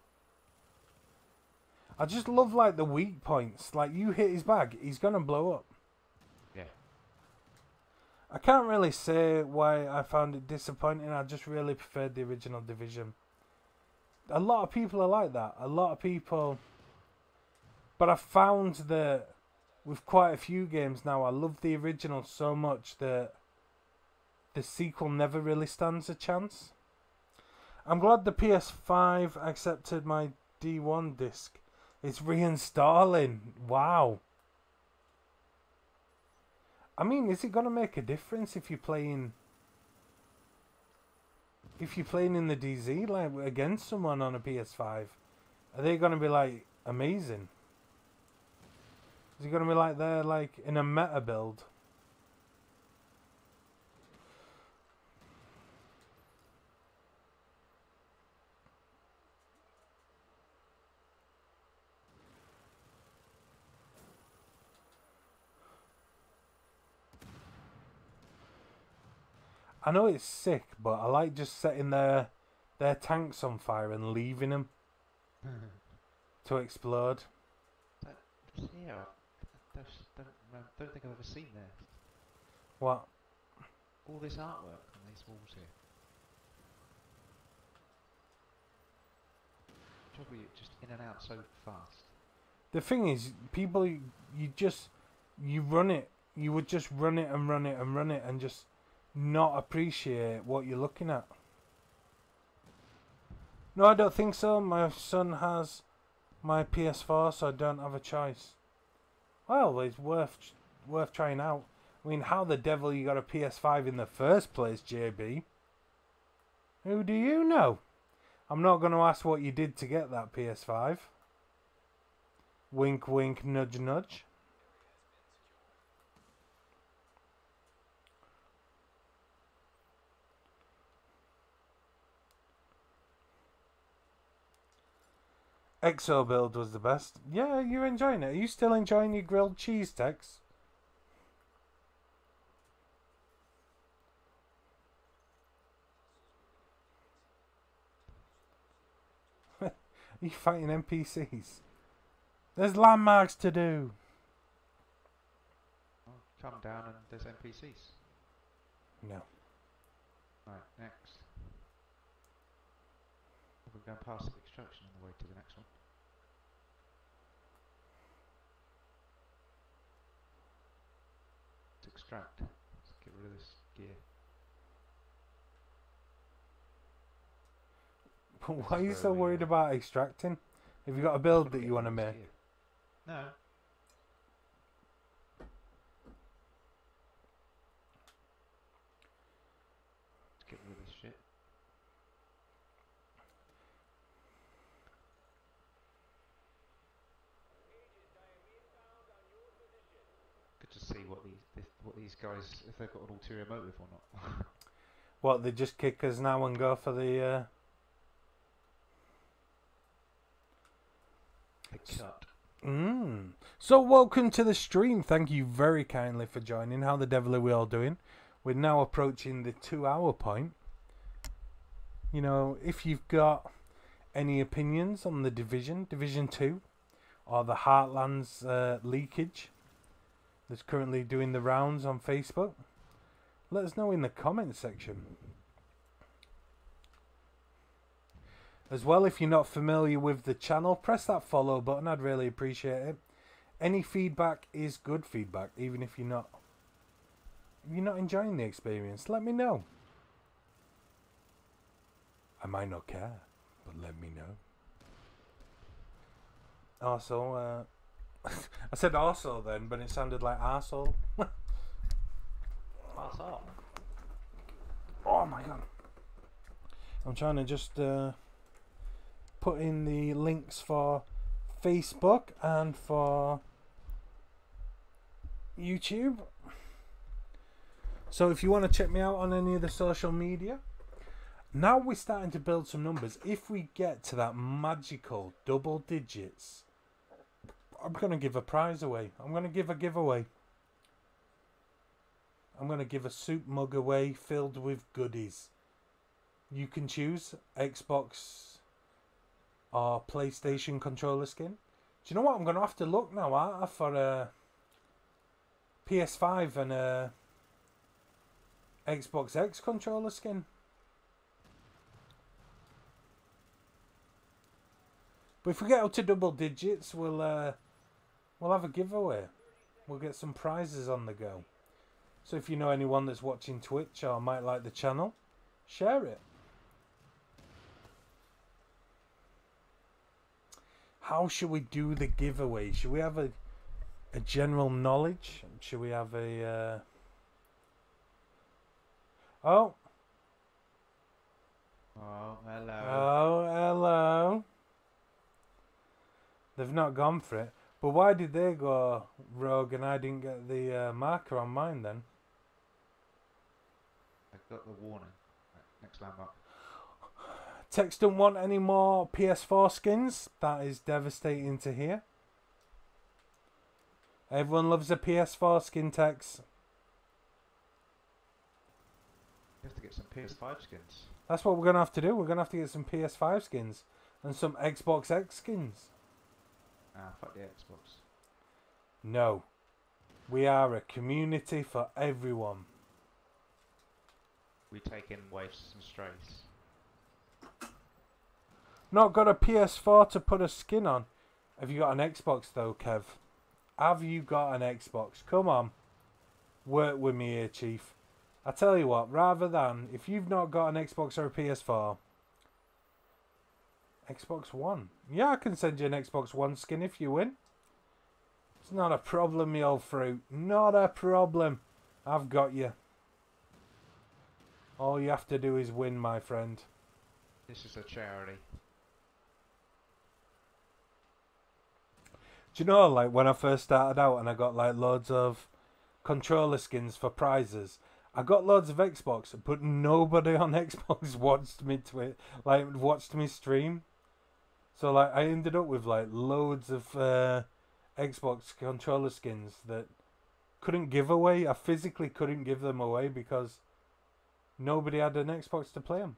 I just love like the weak points. Like, you hit his bag, he's gonna blow up. Yeah. I can't really say why I found it disappointing. I just really preferred the original Division. A lot of people are like that. A lot of people. But I found that with quite a few games now, I love the original so much that the sequel never really stands a chance. I'm glad the P S five accepted my D one disc. It's reinstalling. Wow. I mean, is it gonna make a difference if you're playing if you're playing in the D Z like against someone on a P S five? Are they gonna be like amazing? Is it gonna be like they're like in a meta build? I know it's sick, but I like just setting their their tanks on fire and leaving them to explode. That, yeah, I just don't, I don't think I've ever seen this. What? All this artwork on these walls here. Probably just in and out so fast. The thing is, people, you just you run it. You would just run it and run it and run it and just not appreciate what you're looking at. No, I don't think so. My son has my P S four, so I don't have a choice. Well, it's worth worth trying out. I mean, how the devil you got a P S five in the first place, J B? Who do you know? I'm not going to ask what you did to get that P S five. Wink, wink, nudge, nudge. Exo build was the best. Yeah, you're enjoying it. Are you still enjoying your grilled cheese, Tex? Are you fighting N P Cs? There's landmarks to do. Oh, come down and there's N P Cs. No. Right, next. We're going past the extraction on the way to the next one. Let's extract. Let's get rid of this gear. Why are you so worried about extracting? Have you got a build that you want to make? Gear. No. Let's get rid of this shit. Good to see what these this, what these guys, if they've got an ulterior motive or not. What, they just kick us now and go for the... Uh... The cut. Mm. So welcome to the stream. Thank you very kindly for joining. How the devil are we all doing? we're now approaching the two hour point. You know, if you've got any opinions on the Division, Division two, or the Heartlands uh, leakage that's currently doing the rounds on Facebook, let us know in the comment section. As well, if you're not familiar with the channel, press that follow button. I'd really appreciate it. Any feedback is good feedback, even if you're not if you're not enjoying the experience. Let me know. I might not care, but let me know. Also, uh, I said also then, but it sounded like arsehole. Arsehole. Oh my god. I'm trying to just uh, put in the links for Facebook and for YouTube. So if you want to check me out on any of the social media, now we're starting to build some numbers. If we get to that magical double digits, I'm going to give a prize away. I'm going to give a giveaway. I'm going to give a soup mug away filled with goodies. You can choose Xbox or PlayStation controller skin. Do you know what? I'm going to have to look now, aren't I, for a P S five and a Xbox X controller skin. But if we get up to double digits, we'll uh, we'll have a giveaway. We'll get some prizes on the go. So if you know anyone that's watching Twitch or might like the channel, share it. How should we do the giveaway? Should we have a a general knowledge? Should we have a uh... oh Oh, hello. oh hello? They've not gone for it. But why did they go rogue and I didn't get the uh, marker on mine then? I've got the warning. Right, next landmark. Tex don't want any more P S four skins. That is devastating to hear. Everyone loves a P S four skin, Tex. You have to get some P S five skins. That's what we're going to have to do. We're going to have to get some P S five skins and some Xbox X skins. Ah, fuck the Xbox. No. We are a community for everyone. We take in waifs and strays. Not got a P S four to put a skin on. Have you got an Xbox though, Kev? Have you got an Xbox? Come on. Work with me here, Chief. I tell you what, rather than, if you've not got an Xbox or a P S four, Xbox One. Yeah, I can send you an Xbox One skin if you win. It's not a problem, you old fruit. Not a problem. I've got you. All you have to do is win, my friend. This is a charity. Do you know, like, when I first started out and I got, like, loads of controller skins for prizes, I got loads of Xbox, but nobody on Xbox watched me twi- like, watched me stream. So, like, I ended up with, like, loads of uh, Xbox controller skins that couldn't give away. I physically couldn't give them away because nobody had an Xbox to play them.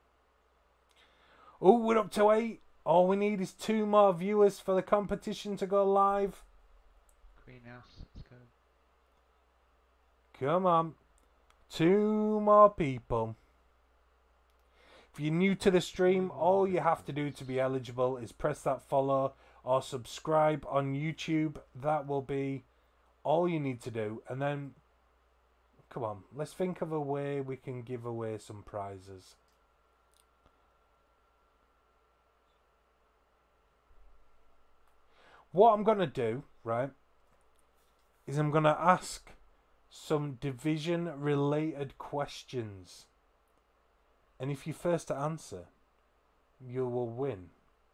Oh, we're up to eight. All we need is two more viewers for the competition to go live. Greenhouse, let's go. Come on. Two more people. If you're new to the stream, all you have to do to be eligible is press that follow or subscribe on YouTube. That will be all you need to do. And then, come on, let's think of a way we can give away some prizes. What I'm going to do, right, is I'm going to ask some Division related questions. And if you're first to answer, you will win.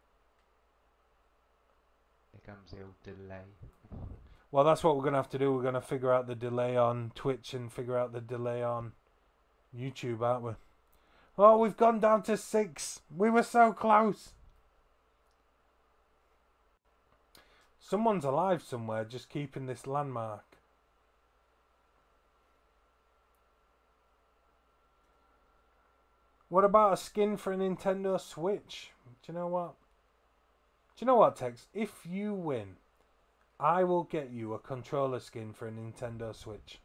Here comes the old delay. Well, that's what we're going to have to do. We're going to figure out the delay on Twitch and figure out the delay on YouTube, aren't we? Oh, we've gone down to six. We were so close. Someone's alive somewhere, just keeping this landmark. What about a skin for a Nintendo Switch? Do you know what? Do you know what, Tex? If you win, I will get you a controller skin for a Nintendo Switch.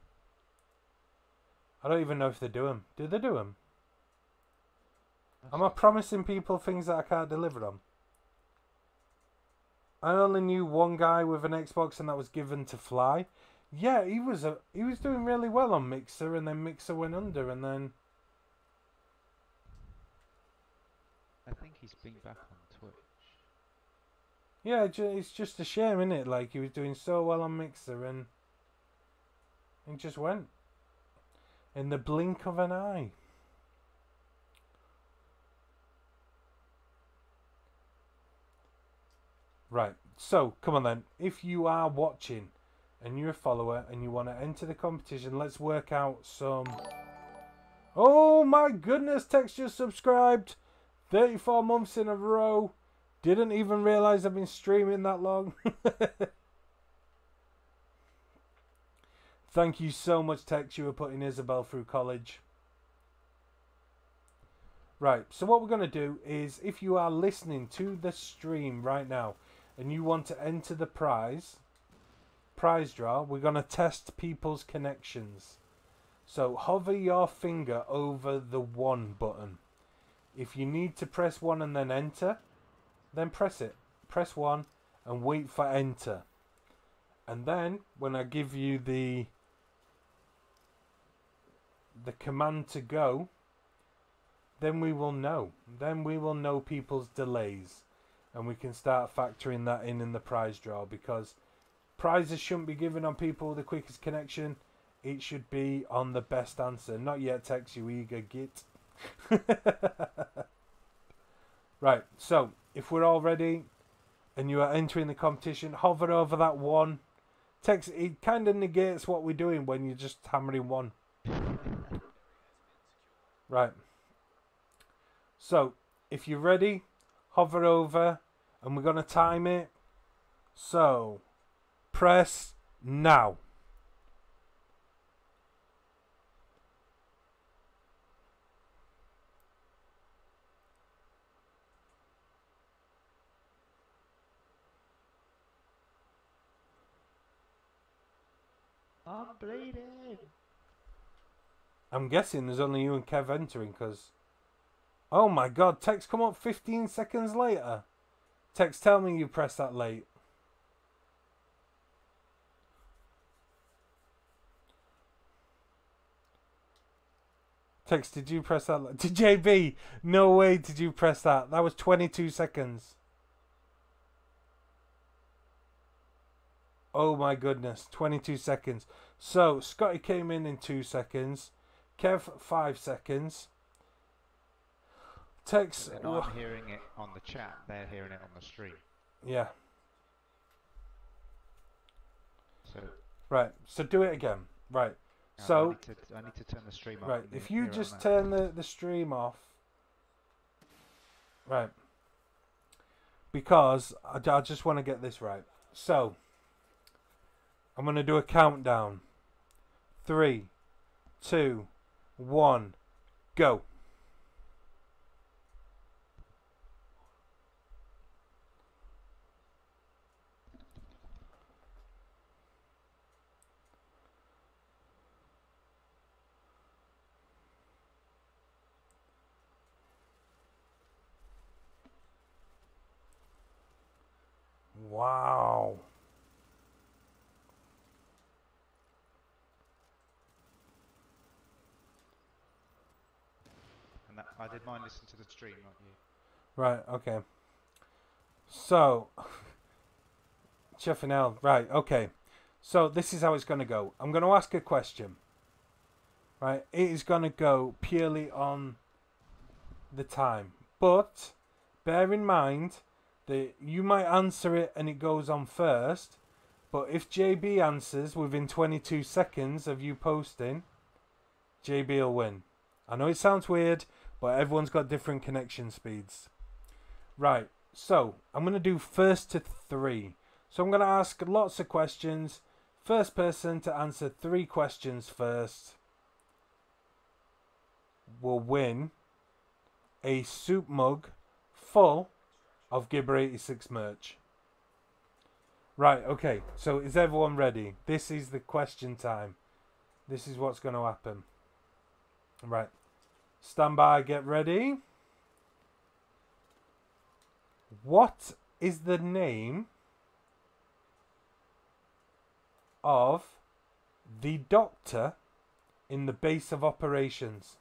I don't even know if they do them. Do they do them? Am I promising people things that I can't deliver on? I only knew one guy with an Xbox, and that was given to Fly. Yeah, he was a he was doing really well on Mixer, and then Mixer went under, and then I think he's been back on Twitch. yeah, it's just a shame, isn't it? Like, he was doing so well on Mixer, and he just went in the blink of an eye. Right, so come on then. If you are watching and you're a follower and you want to enter the competition, let's work out some. Oh my goodness, Tex just subscribed thirty-four months in a row. Didn't even realise I've been streaming that long. Thank you so much, Tex. You were putting Isabel through college. Right, so what we're going to do is, if you are listening to the stream right now and you want to enter the prize, prize draw, we're going to test people's connections. So hover your finger over the one button. If you need to press one and then enter, then press it. Press one and wait for enter. And then when I give you the the command to go, then we will know. Then we will know people's delays. And we can start factoring that in in the prize draw, because prizes shouldn't be given on people with the quickest connection. It should be on the best answer. Not yet, Tex, you eager git. Right, so if we're all ready and you are entering the competition, hover over that one. Tex, it kind of negates what we're doing when you're just hammering one. Right. So, if you're ready, hover over, and we're going to time it. So, press now. I'm bleeding. I'm guessing there's only you and Kev entering, because... Oh my god, Tex come up fifteen seconds later. Tex, tell me you pressed that late. Tex, did you press that late? To J B, no way did you press that. That was twenty-two seconds. Oh my goodness, twenty-two seconds. So, Scotty came in in two seconds. Kev, five seconds. Tex... They're not hearing it on the chat, they're hearing it on the stream. Yeah. So... Right, so do it again. Right. Now, So... I need, to, I need to turn the stream off. Right, and if hear you it on just that. turn the, the stream off. Right. Because I, I just want to get this right. So, I'm going to do a countdown. Three, two, one, go. Wow. And that, I did mine listen to the stream, not you. Right, okay. So, Cheffinel, right, okay. So, this is how it's going to go. I'm going to ask a question. Right, it is going to go purely on the time. But, bear in mind that you might answer it and it goes on first. But if J B answers within twenty-two seconds of you posting, J B will win. I know it sounds weird, but everyone's got different connection speeds. Right, so I'm going to do first to three. So I'm going to ask lots of questions. First person to answer three questions first will win a soup mug full of Gibber eighty-six merch? Right, okay. So is everyone ready? This is the question time. This is what's going to happen. Right. Stand by, get ready. What is the name of the doctor in the base of operations?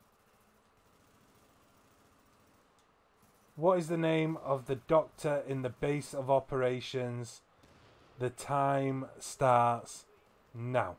What is the name of the doctor in the base of operations? The time starts now.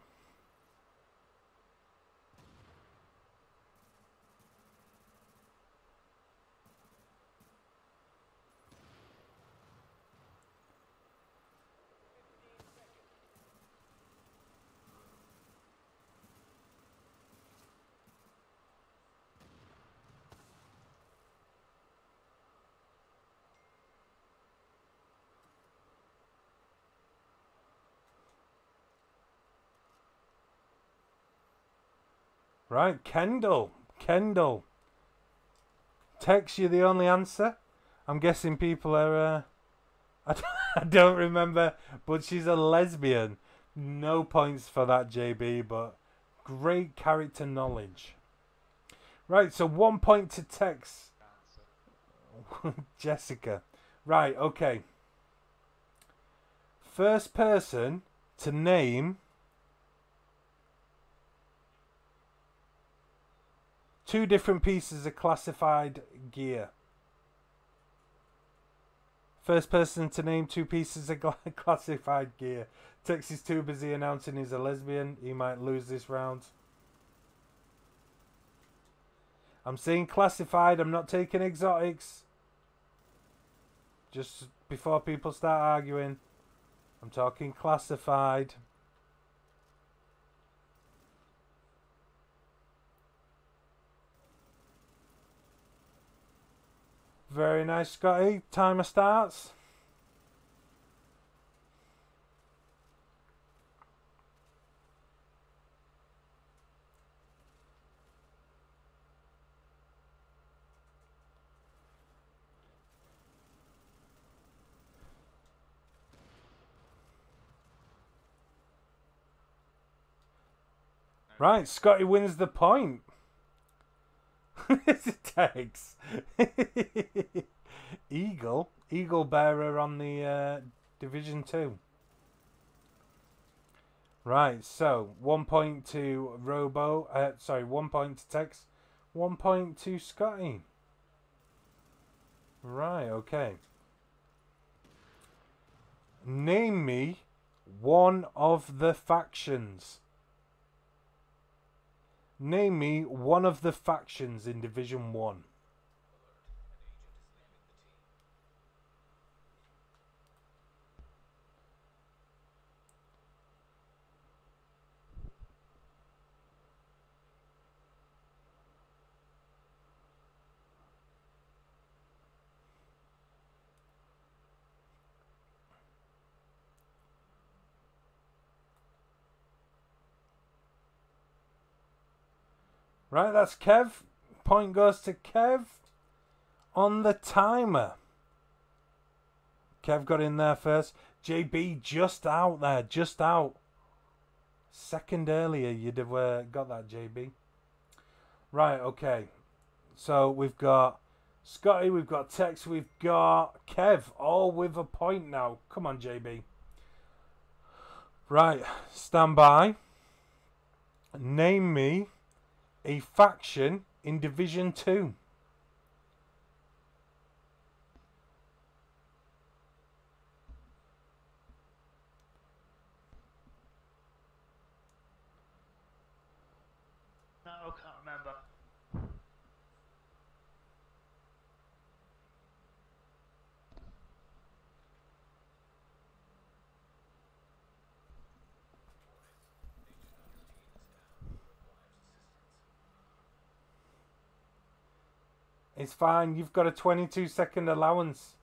Right, Kendall. Kendall. Tex, you the only answer? I'm guessing people are... Uh, I, don't, I don't remember, but she's a lesbian. No points for that, J B, but great character knowledge. Right, so one point to Tex. Jessica. Right, okay. First person to name two different pieces of classified gear. First person to name two pieces of classified gear. Tex is too busy announcing he's a lesbian. He might lose this round. I'm saying classified. I'm not taking exotics. Just before people start arguing. I'm talking classified. Very nice, Scotty. Timer starts. Right, Scotty wins the point. It takes Eagle, Eagle bearer on the uh, Division Two. Right, so one point to Robo. Uh, sorry, one point to Tex, one point to Scotty. Right, okay. Name me one of the factions. Name me one of the factions in Division One. Right, that's Kev. Point goes to Kev on the timer. Kev got in there first. J B just out there, just out. Second earlier, you'd have uh, got that, J B. Right, okay. So we've got Scotty, we've got Tex, we've got Kev, all with a point now. Come on, J B. Right, stand by. Name me a faction in Division Two. No, I can't remember. It's fine. You've got a twenty-two second allowance.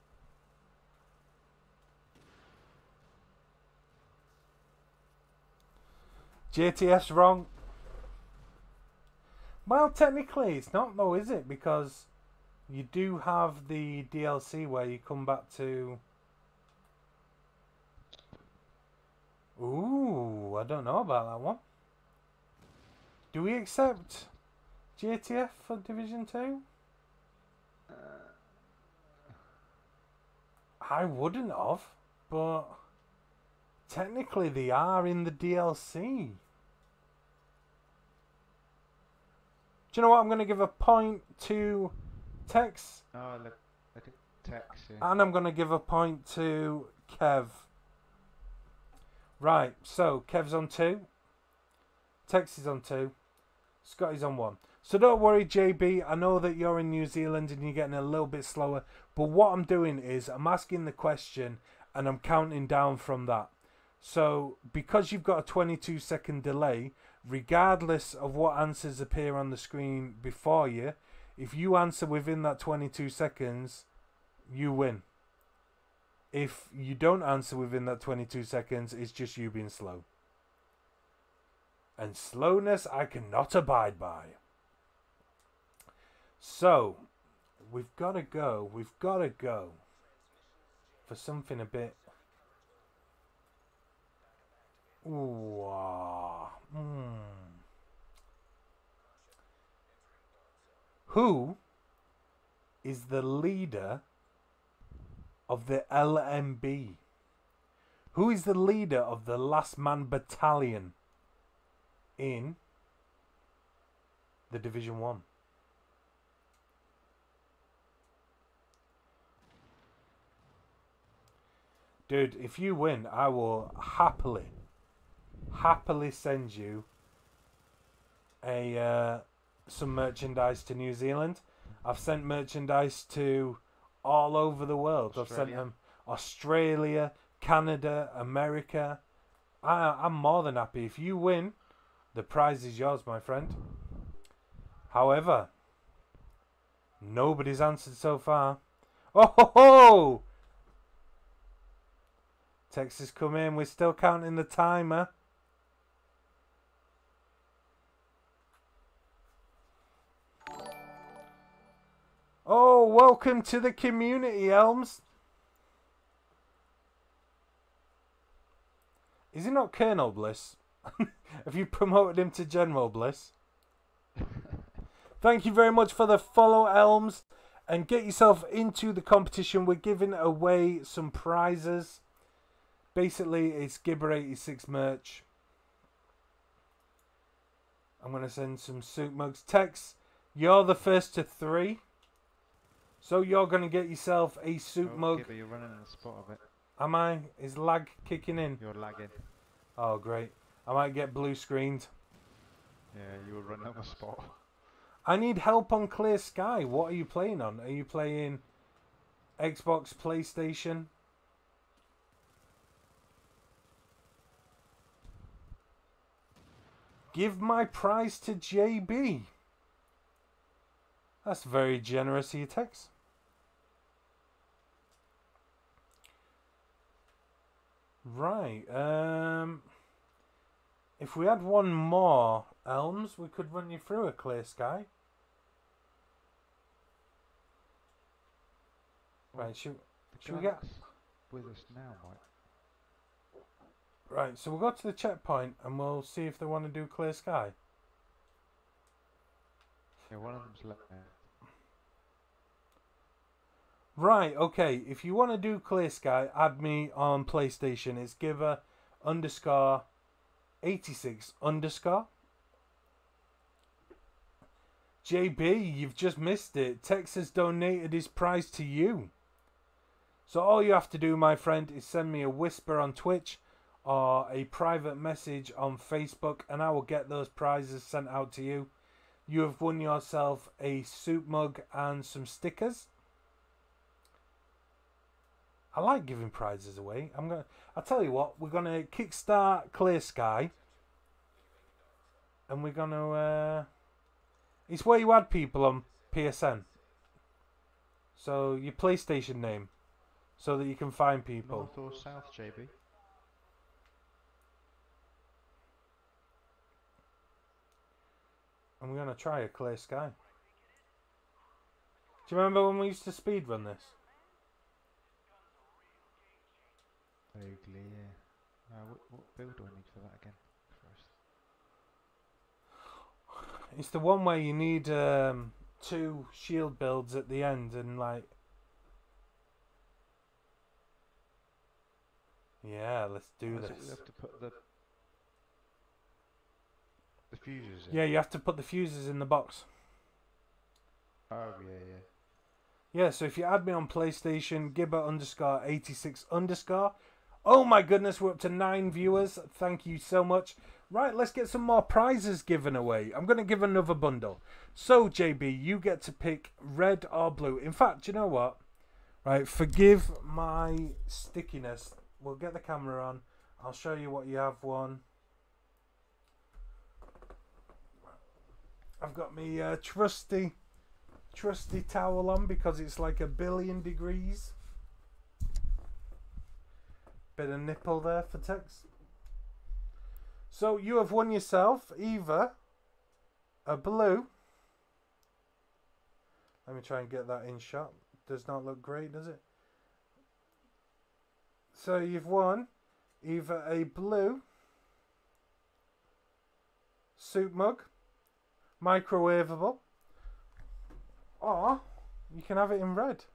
J T S wrong. Well, technically it's not though, is it? Because You do have the D L C where you come back to... Ooh, I don't know about that one. Do we accept J T F for Division two? I wouldn't have, but technically they are in the D L C. Do you know what? I'm going to give a point to Tex. Oh, look, look at Tex here. And I'm going to give a point to Kev. Right, so Kev's on two. Tex is on two. Scotty's on one. So don't worry, J B. I know that you're in New Zealand and you're getting a little bit slower. But what I'm doing is I'm asking the question and I'm counting down from that. So because you've got a twenty-two second delay, regardless of what answers appear on the screen before you, if you answer within that twenty-two seconds, you win. If you don't answer within that twenty-two seconds, it's just you being slow. And slowness I cannot abide by. So, we've got to go. We've got to go for something a bit... Ooh, ah, mm. Who is the leader of the L M B? Who is the leader of the Last Man Battalion in the Division one? Dude, if you win, I will happily, happily send you a uh, some merchandise to New Zealand. I've sent merchandise to all over the world. Australia. I've sent them Australia, Canada, America. I, I'm more than happy. If you win, the prize is yours, my friend. However, nobody's answered so far. Oh ho ho! Texas come in. We're still counting the timer. Oh, welcome to the community, Elms. Is he not Colonel Bliss? Have you promoted him to General Bliss? Thank you very much for the follow, Elms. And get yourself into the competition. We're giving away some prizes. Basically, it's Gibber eighty-six merch. I'm going to send some suit mugs. Tex, you're the first to three. So you're going to get yourself a suit oh, mug. Gibber, you're running in the spot of it. Am I? Is lag kicking in? You're lagging. Oh, great. I might get blue screened. Yeah, you were running on the spot. I need help on Clear Sky. What are you playing on? Are you playing Xbox, PlayStation? Give my prize to J B. That's very generous of you, Tex. Right. Um, if we had one more, Elms, we could run you through a Clear Sky. Right, should, should we get... with us now, Mike? Right, so we'll go to the checkpoint and we'll see if they want to do Clear Sky. Yeah, one of them's left now. Right, okay, if you want to do Clear Sky, add me on PlayStation. It's giver underscore eighty-six underscore. J B, you've just missed it. Tex has donated his prize to you. So all you have to do, my friend, is send me a whisper on Twitch or a private message on Facebook and I will get those prizes sent out to you. You have won yourself a soup mug and some stickers. I like giving prizes away. I'm gonna I'll tell you what, we're gonna kickstart Clear Sky. And we're gonna uh it's where you add people on P S N. So your PlayStation name. So that you can find people. North or south, J B? And we're going to try a Clear Sky. Do you remember when we used to speedrun this? Vaguely, yeah. Uh, what, what build do I need for that again? First. It's the one where you need um, two shield builds at the end and like... Yeah, let's do Oh, is it this. you have to put the the fuses in. Yeah, you have to put the fuses in the box. Oh yeah, yeah. Yeah, so if you add me on PlayStation, Gibber underscore eighty-six underscore. Oh my goodness, we're up to nine viewers. Thank you so much. Right, let's get some more prizes given away. I'm going to give another bundle. So, J B, you get to pick red or blue. In fact, you know what? Right, forgive my stickiness. We'll get the camera on. I'll show you what you have won. I've got me uh, trusty, trusty towel on because it's like a billion degrees. Bit of nipple there for Tex. So you have won yourself either a blue. Let me try and get that in shot. Does not look great, does it? So you've won either a blue soup mug, microwavable, or you can have it in red.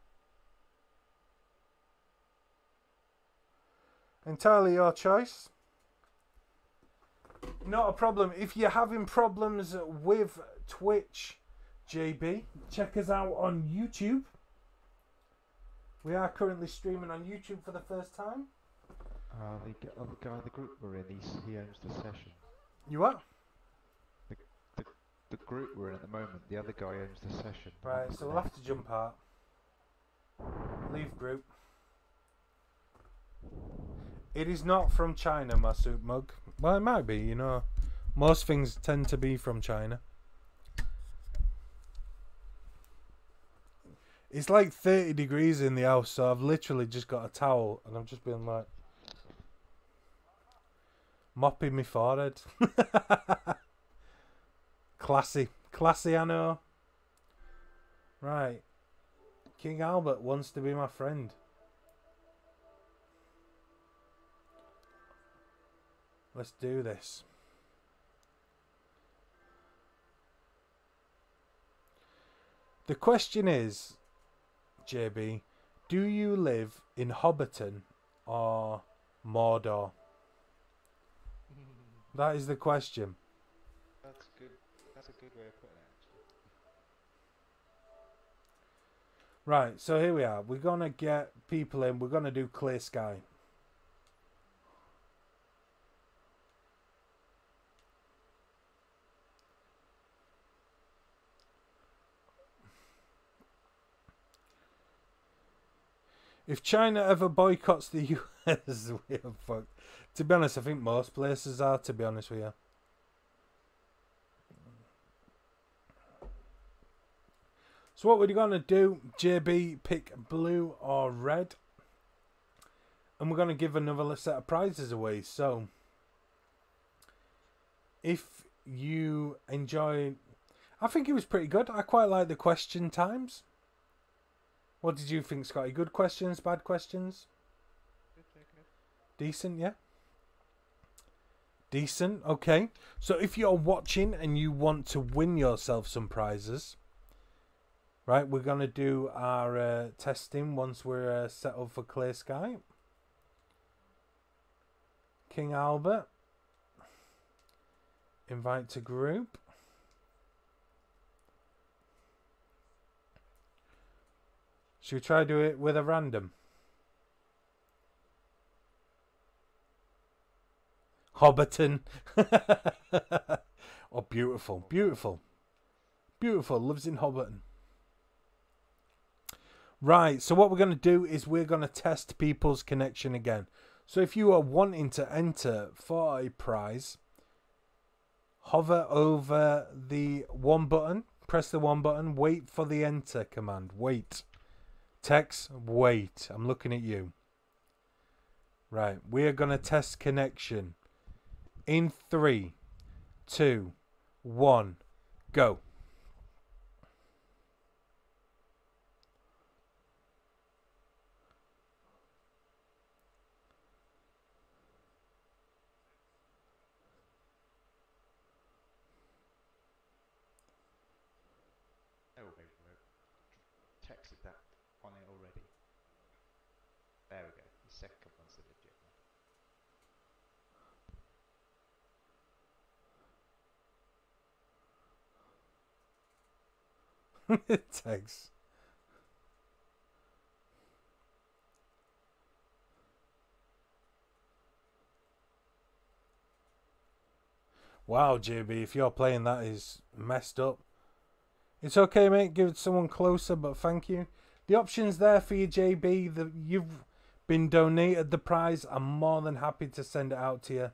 Entirely your choice. Not a problem. If you're having problems with Twitch, J B, check us out on YouTube. We are currently streaming on YouTube for the first time. Uh, the g- other guy in the group we're in, he's, he owns the session. You what? The, the the group we're in at the moment, the other guy owns the session. Right, so we'll have to jump out. Leave group. It is not from China, my soup mug. Well, it might be, you know. Most things tend to be from China. It's like thirty degrees in the house, so I've literally just got a towel and I'm just being like mopping my forehead. Classy. Classy, I know. Right. King Albert wants to be my friend. Let's do this. The question is, J B, do you live in Hobbiton or Mordor? That is the question. That's good. That's a good way of putting it, actually. Right, so here we are. We're going to get people in. We're going to do Clear Sky. If China ever boycotts the U S, we are fucked. To be honest, I think most places are, to be honest with you. So what we're going to do, J B, pick blue or red. And we're going to give another set of prizes away. So, if you enjoy... I think it was pretty good. I quite like the question times. What did you think, Scotty? Good questions, bad questions? Decent, yeah? Decent, okay. So if you're watching and you want to win yourself some prizes, right, we're going to do our uh, testing once we're uh, set up for Clear Sky. King Albert. Invite to group. Should we try to do it with a random? Hobbiton. Oh, beautiful. Beautiful. Beautiful. Lives in Hobbiton. Right. So what we're going to do is we're going to test people's connection again. So if you are wanting to enter for a prize, hover over the one button. Press the one button. Wait for the enter command. Wait. Tex, wait. I'm looking at you. Right. We are going to test connection. In three, two, one, go. texted that on it already. There we go. The second one's the legit one. It takes. Wow, J B, if you're playing that is messed up. It's okay, mate. Give it someone closer, but thank you. The option's there for you, J B. The, you've been donated the prize. I'm more than happy to send it out to you.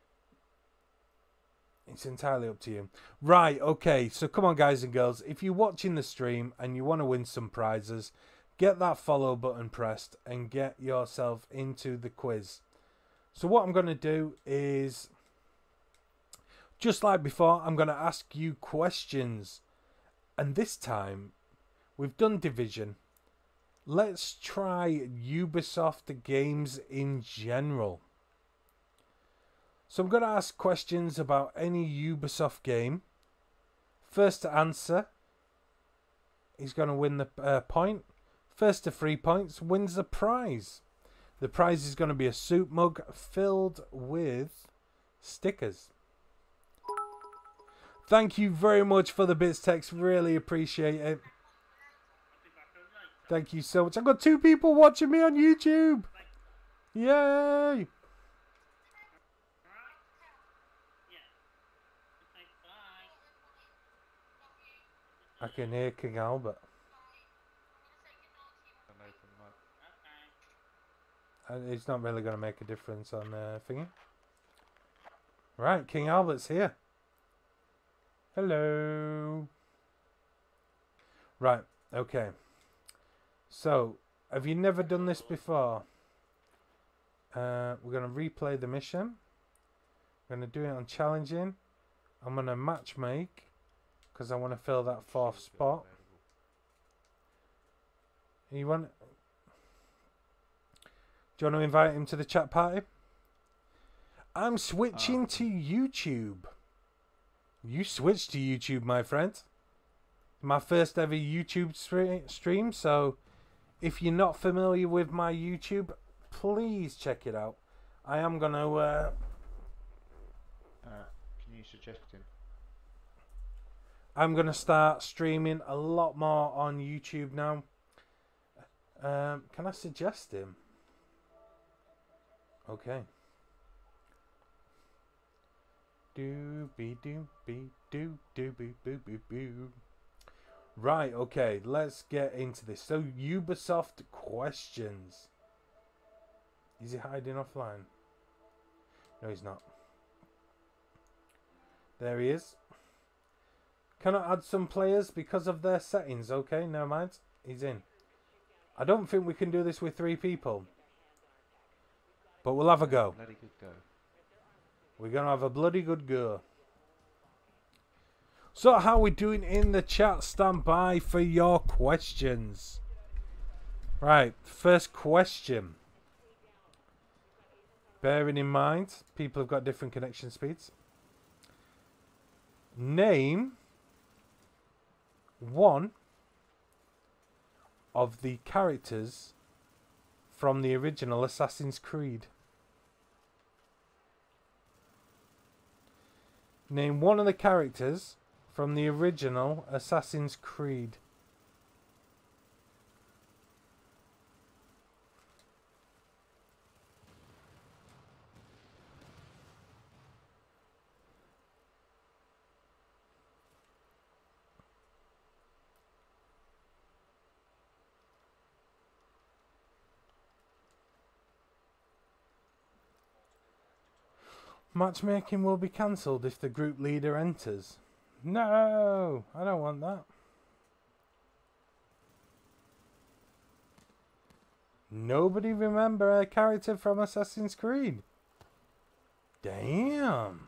It's entirely up to you. Right, okay. So come on, guys and girls. If you're watching the stream and you want to win some prizes, get that follow button pressed and get yourself into the quiz. So what I'm going to do is, just like before, I'm going to ask you questions. And this time, we've done Division. Let's try Ubisoft games in general. So I'm going to ask questions about any Ubisoft game. First to answer, he's going to win the uh, point. First to three points wins the prize. The prize is going to be a soup mug filled with stickers. Thank you very much for the bits, text. Really appreciate it. Thank you so much. I've got two people watching me on YouTube. Yay! I can hear King Albert. And it's not really going to make a difference on uh, thingy. Right, King Albert's here. Hello. Right, okay. So, have you never done this before? Uh, we're going to replay the mission. We're going to do it on challenging. I'm going to match make because I want to fill that fourth spot. You want? Do you want to invite him to the chat party? I'm switching to YouTube. You switched to YouTube, my friend. My first ever YouTube stream, so if you're not familiar with my YouTube, please check it out. I am going to... Uh, uh, can you suggest him? I'm going to start streaming a lot more on YouTube now. Um, can I suggest him? Okay. Do be do be do do boo boo boo boo. Right, okay, let's get into this. So Ubisoft questions. Is he hiding offline? No, he's not. There he is. Cannot add some players because of their settings. Okay, never mind. He's in. I don't think we can do this with three people. But we'll have a go. Bloody good go. We're going to have a bloody good go. So how are we doing in the chat? Stand by for your questions. Right, first question. Bearing in mind, people have got different connection speeds. Name one of the characters from the original Assassin's Creed. Name one of the characters from the original Assassin's Creed. Matchmaking will be cancelled if the group leader enters. No, I don't want that. Nobody remember a character from Assassin's Creed? Damn.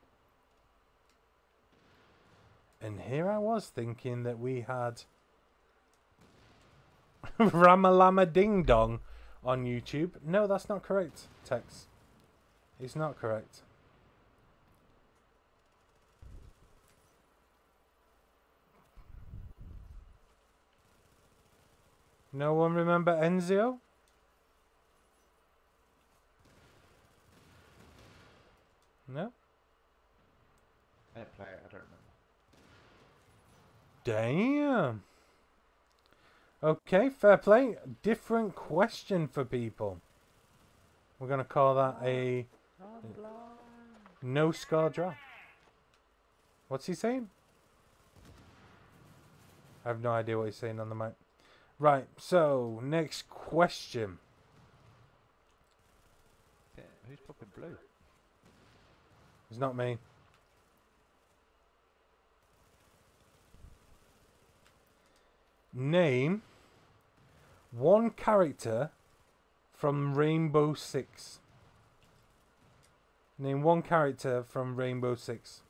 And here I was thinking that we had Ramalama Ding Dong on YouTube. No, that's not correct, Tex. It's not correct. No one remember Enzio? No? I didn't play it, I don't remember. Damn. Okay, fair play. Different question for people. We're going to call that a no score draw. What's he saying? I have no idea what he's saying on the mic. Right, so next question. Yeah, who's popping blue? It's not me. Name one character from Rainbow Six. Name one character from Rainbow Six.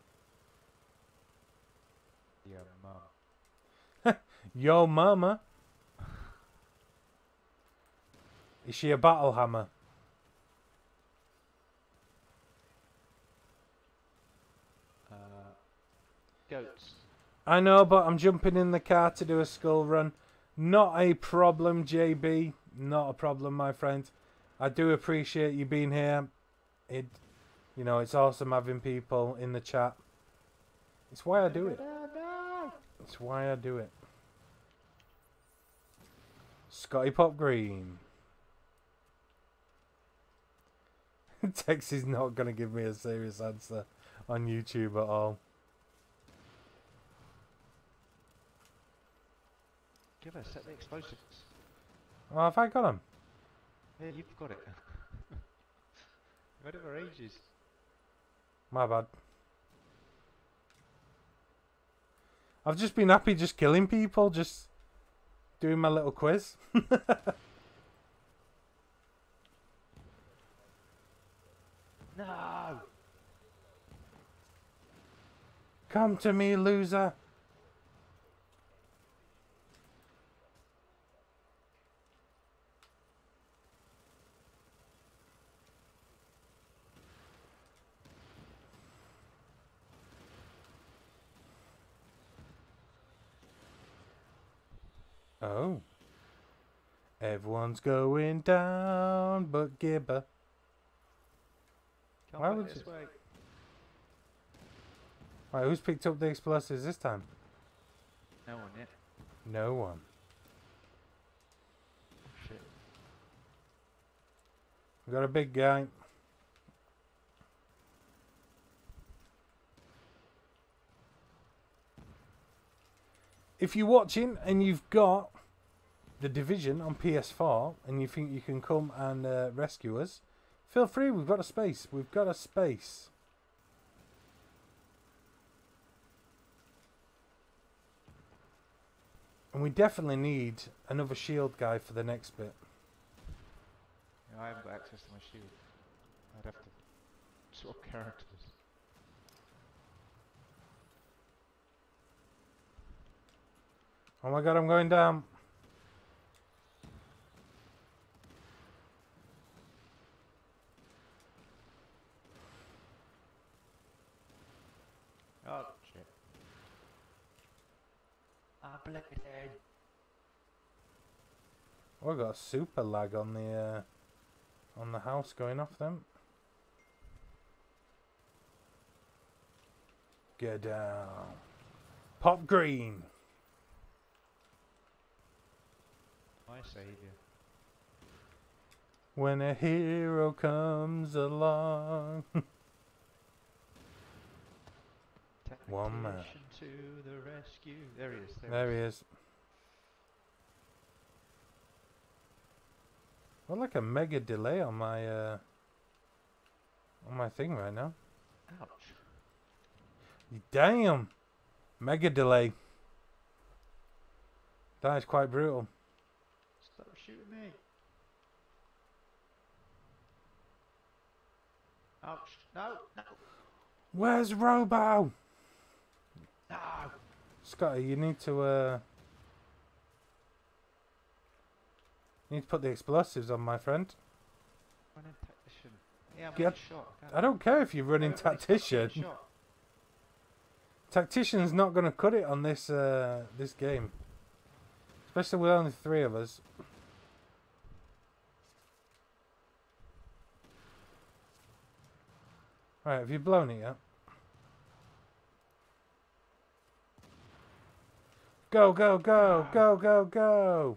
Yeah, mum. Yo mama. Is she a battle hammer? Uh, goats. I know, but I'm jumping in the car to do a skull run. Not a problem, J B. Not a problem, my friend. I do appreciate you being here. It, you know, it's awesome having people in the chat. It's why I do it. It's why I do it. Scotty Pop Green. Tex is not going to give me a serious answer on YouTube at all. Give us, set the explosives. Oh, have I got him? Yeah, you've got it. You've had it for ages. My bad. I've just been happy just killing people, just doing my little quiz. No! Come to me, loser. Oh. Everyone's going down but Gibber. Can't Why fight would this you- way. Right, who's picked up the explosives this time? No one yet. No one. Shit. We got a big guy. If you're watching and you've got The Division on P S four and you think you can come and uh, rescue us, feel free. We've got a space. We've got a space. And we definitely need another shield guy for the next bit. Yeah, I haven't got access to my shield. I'd have to swap characters. Oh my god, I'm going down. Oh shit. Ah, blessed. Oh, I got a super lag on the uh, on the house going off them. Get down. Pop green. My saviour. When a hero comes along. One man. Tactician to the rescue. There he is. There, There he he is. is. Got like a mega delay on my uh, on my thing right now. Ouch. Damn, mega delay. That is quite brutal. Stop shooting me. Ouch. No, no, Where's Robo? no. Scotty, you need to uh, you need to put the explosives on, my friend. Running tactician. Yeah, I'm Get- getting shot. I don't care if you're running Everybody stop tactician. getting shot. Tactician's not going to cut it on this uh, this game. Especially with only three of us. Right, have you blown it yet? Go, go, go, go, go, go!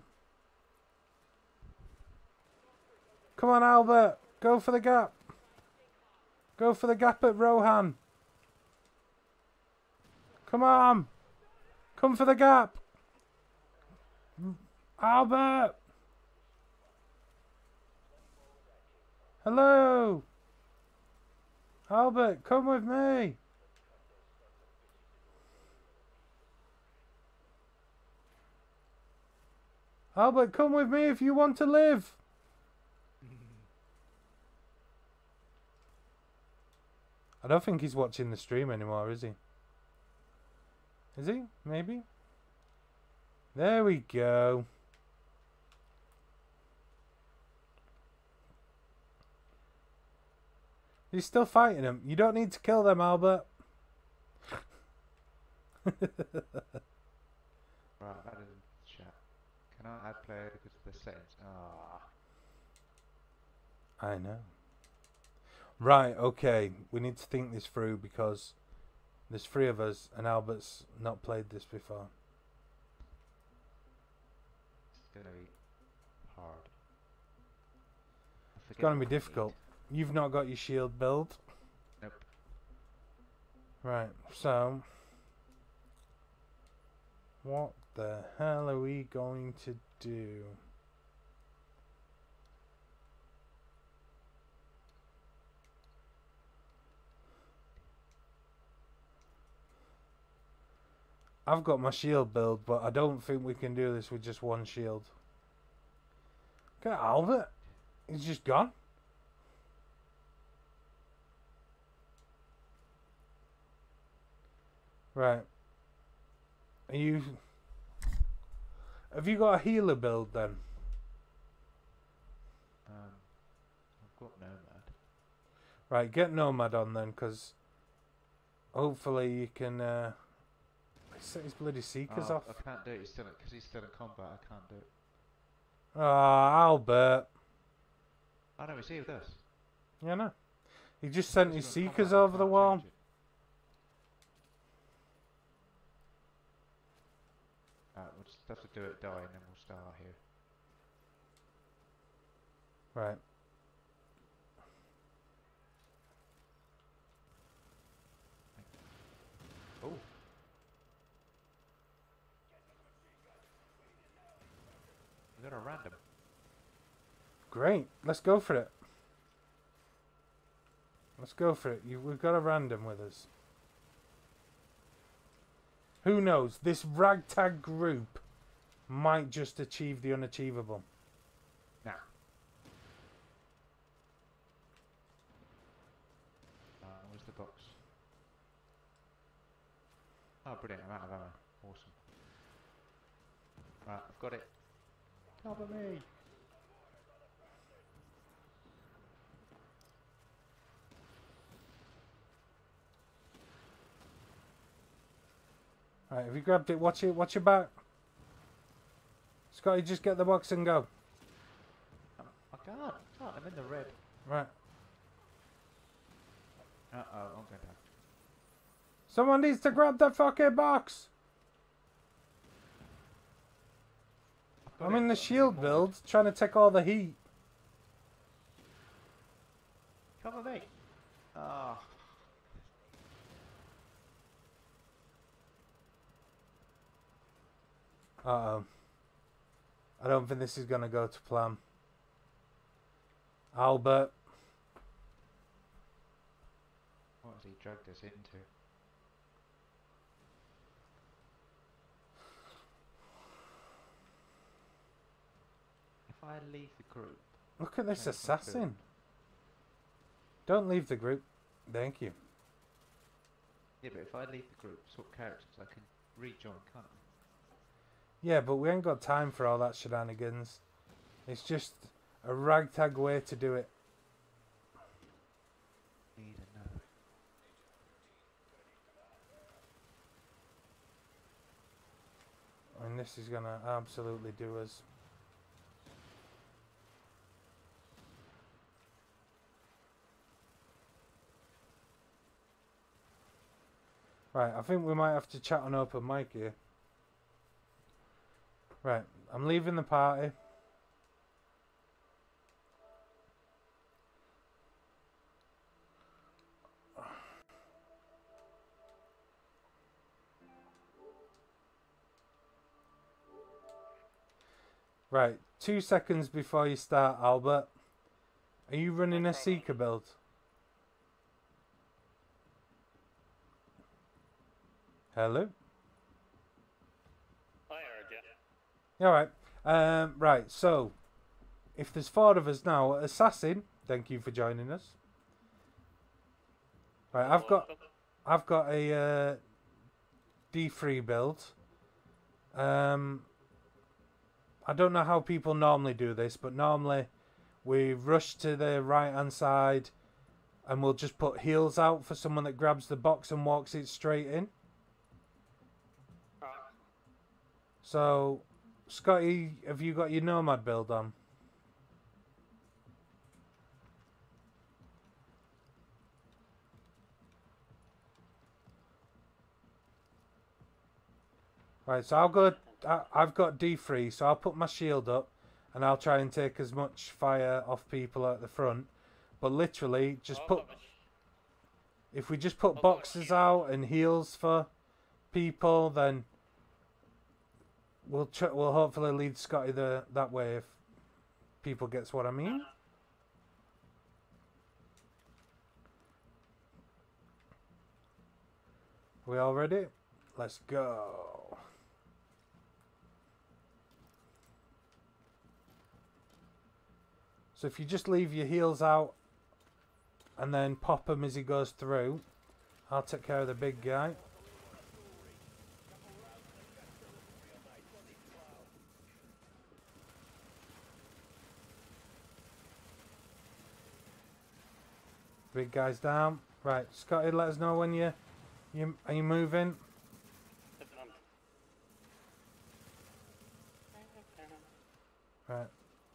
Come on, Albert! Go for the gap! Go for the gap at Rohan! Come on! Come for the gap! Albert! Hello! Albert, come with me! Albert, come with me if you want to live! I don't think he's watching the stream anymore, is he? Is he? Maybe? There we go. He's still fighting him. You don't need to kill them, Albert. Right, that is chat. Can I add player because of the settings? Ah. I know. Right, okay. We need to think this through because there's three of us and Albert's not played this before. It's gonna be hard. It's gonna be difficult. You've not got your shield build. Nope. Right, so what the hell are we going to do? I've got my shield build, but I don't think we can do this with just one shield. Look at Albert. He's just gone. Right. Are you... Have you got a healer build then? Um, I've got Nomad. Right, get Nomad on then, because hopefully you can... Uh, set his bloody Seekers Oh, off. I can't do it. He's still because he's still in combat. I can't do it. Ah, Albert. Oh no, he's here with us. Yeah, no. He just sent He's his still in Seekers combat, I over the can't wall. change it. Alright, we'll just have to do it, die, and then we'll start here. Right. Oh. We got a random. Great. Let's go for it. Let's go for it. You, we've got a random with us. Who knows? This ragtag group might just achieve the unachievable. Nah. Uh, where's the box? Oh, brilliant. I'm out of ammo. Awesome. Right, I've got it. Cover me. Right, have you grabbed it? Watch it. Watch your back. Scotty, just get the box and go. I can't. I can't. I'm in the red. Right. Uh oh, I'm going down. Someone needs to grab the fucking box. Got I'm it, in the but I need shield more. build, trying to take all the heat. Cover me. Ah. Uh oh. I don't think this is going to go to plan. Albert. What has he dragged us into? If I leave the group... Look at this Maybe if I could. assassin. Don't leave the group. Thank you. Yeah, but if I leave the group, swap characters, I can rejoin, can't I? Yeah, but we ain't got time for all that shenanigans. It's just a ragtag way to do it. Need another. I And this is gonna absolutely do us. Right, I think we might have to chat on open mic here. Right, I'm leaving the party. Right, two seconds before you start, Albert. Are you running a Seeker build? Hello? I heard you. Yeah, alright. Um, right, so, if there's four of us now, Assassin, thank you for joining us. Right, I've got I've got a uh, D three build. Um, I don't know how people normally do this, but normally we rush to the right hand side and we'll just put heals out for someone that grabs the box and walks it straight in. So, Scotty, have you got your Nomad build on? Right, so I'll go. I, I've got D three, so I'll put my shield up, and I'll try and take as much fire off people at the front. But literally, just put. If we just put boxes out and heals for people, then we'll tr we'll hopefully lead Scotty the that way if people gets what I mean. We all ready? Let's go. So if you just leave your heals out and then pop him as he goes through, I'll take care of the big guy. Big guy's down. Right, Scotty, let us know when you you are you moving. Right.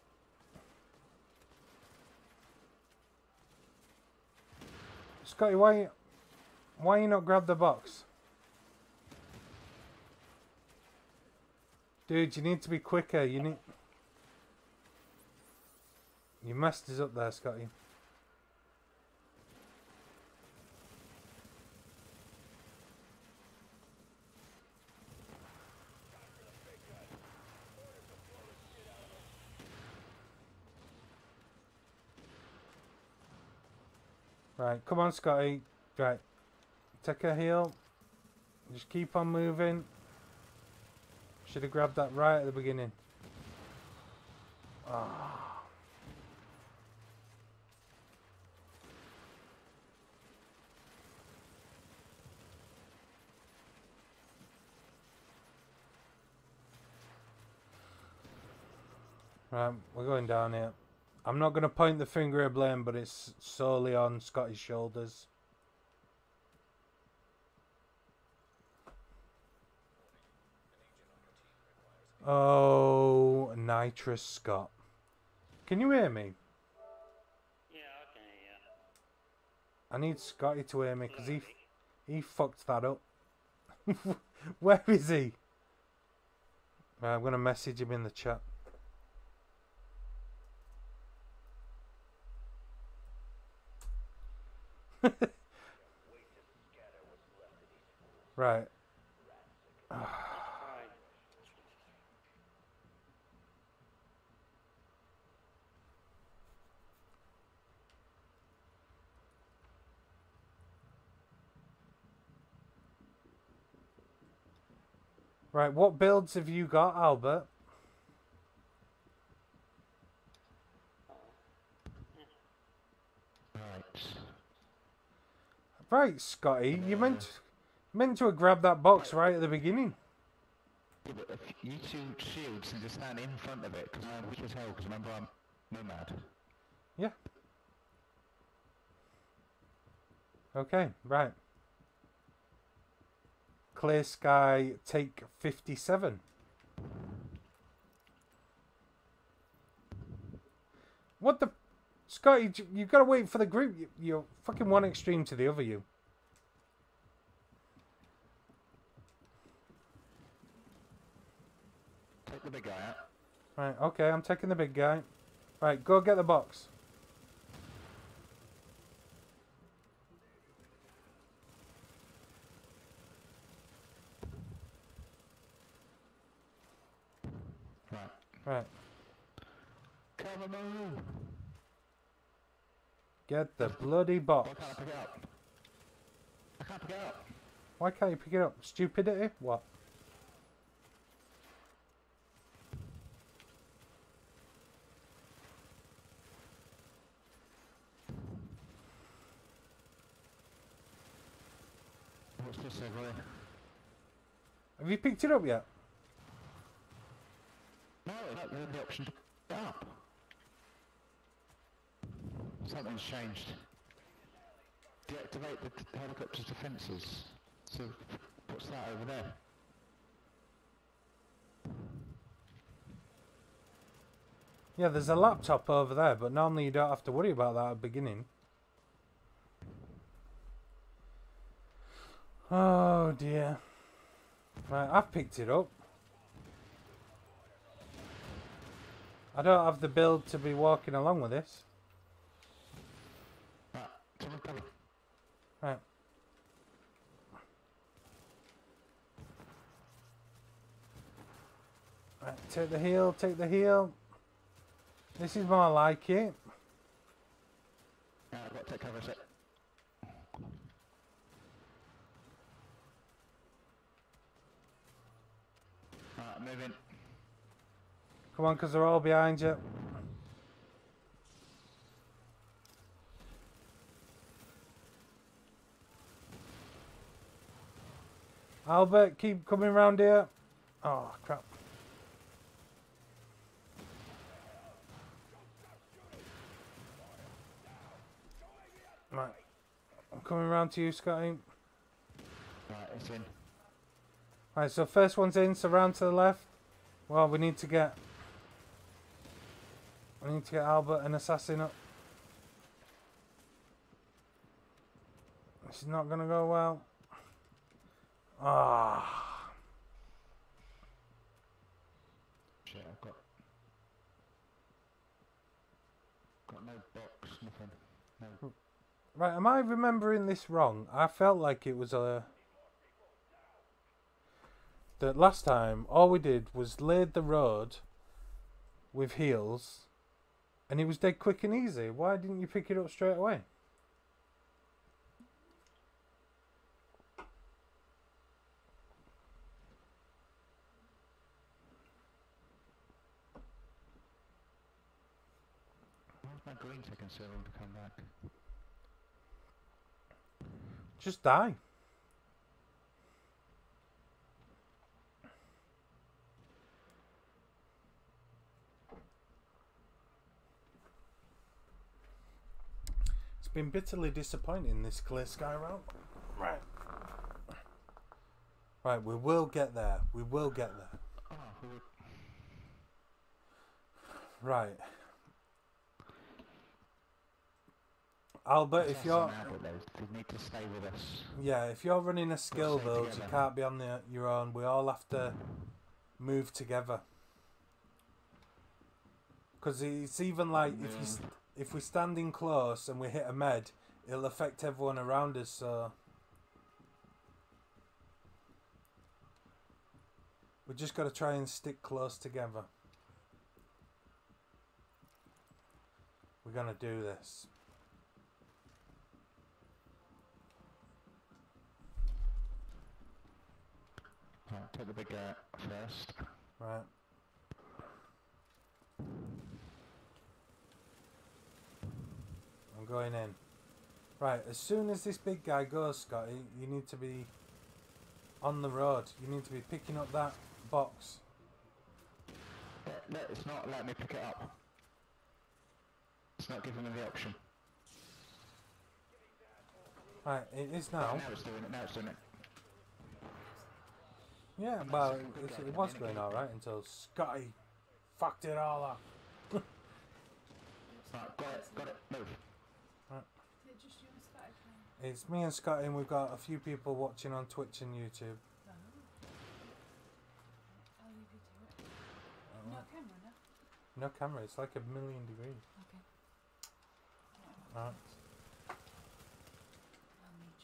Scotty, why why you not grab the box? Dude, you need to be quicker. You need You messed us up there, Scotty. Right, come on, Scotty. Right, take a heal. Just keep on moving. Should have grabbed that right at the beginning. Ah. Right, we're going down here. I'm not going to point the finger of blame, but it's solely on Scotty's shoulders. Oh, nitrous Scott. Can you hear me? Yeah, I can hear you. I need Scotty to hear me because he, he fucked that up. Where is he? Right, I'm going to message him in the chat. Right. Right, what builds have you got, Albert? Right. Right, Scotty, you meant meant to have grabbed that box right at the beginning. Yeah, but if you two shields and just stand in front of it, because I'm weak as hell, because remember I'm Nomad. Yeah. Okay, right. Clear sky, take fifty-seven. What the... Scotty, j- you've got to wait for the group. You- You're fucking one extreme to the other, you. Take the big guy out. Right, okay, I'm taking the big guy. Right, go get the box. Right. Right, Cover me! get the bloody Why box. can't I pick it up? I can't pick it up. Why can't you pick it up? Stupidity? What? What's this over here? Have you picked it up yet? No, it's not the option to pick it up. Something's changed. Deactivate the t- helicopter's defences. So, what's that over there? Yeah, there's a laptop over there, but normally you don't have to worry about that at the beginning. Oh dear. Right, I've picked it up. I don't have the build to be walking along with this. Right, someone cover. Right. Right, take the heel, take the heel. This is more like it. Right, I've got to take cover a sec. Right, move in. Come on, because they're all behind you. Albert, keep coming round here. Oh, crap. Right. I'm coming round to you, Scotty. Right, it's in. Right, so first one's in, so round to the left. Well, we need to get... We need to get Albert and Assassin up. This is not going to go well. Ah. Shit, I've got... Got no box, nothing. No. Right, am I remembering this wrong? I felt like it was a... That last time, all we did was laid the road with heels, and it was dead quick and easy. Why didn't you pick it up straight away? Why's my green taking so long to come back? Just die. It's been bitterly disappointing, this clear sky route. Right. Right, we will get there. We will get there. Oh, we were... Right. Albert, if you're... Albert, though, they need to stay with us. Yeah, if you're running a skill stay build, you together. can't be on the, your own. We all have to move together. Because it's even like, if you st- if we stand in close and we hit a med, it'll affect everyone around us, so... We just got to try and stick close together. We're going to do this. Right, take the big guy first. Right. I'm going in. Right, as soon as this big guy goes, Scotty, you need to be on the road. You need to be picking up that box. Let, let, it's not letting me pick it up. It's not giving me the option. Right, it is now. Now it's doing it, now it's doing it. Yeah, well, it, it, it was going alright until Scotty fucked it all up. Right, got it, got it, move. Is it just you and Scotty playing? It's me and Scotty, and we've got a few people watching on Twitch and YouTube. Oh. I'll leave you to it. No camera, no? No camera, it's like a million degrees. Okay. Right. I'll meet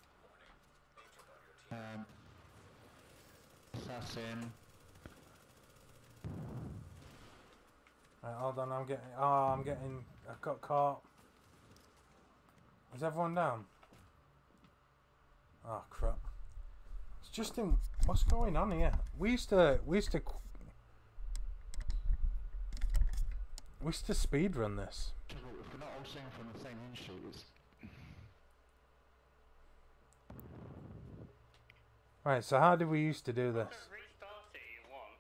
you. Um, assassin. Right, hold on, I'm getting. Oh, I'm getting. I got caught. Is everyone down? Oh crap! It's just in. What's going on here? We used to. We used to. We used to speed run this. If we're not all singing from the same hymn sheet, it's... Right. So how did we used to do this? Restart it, you want.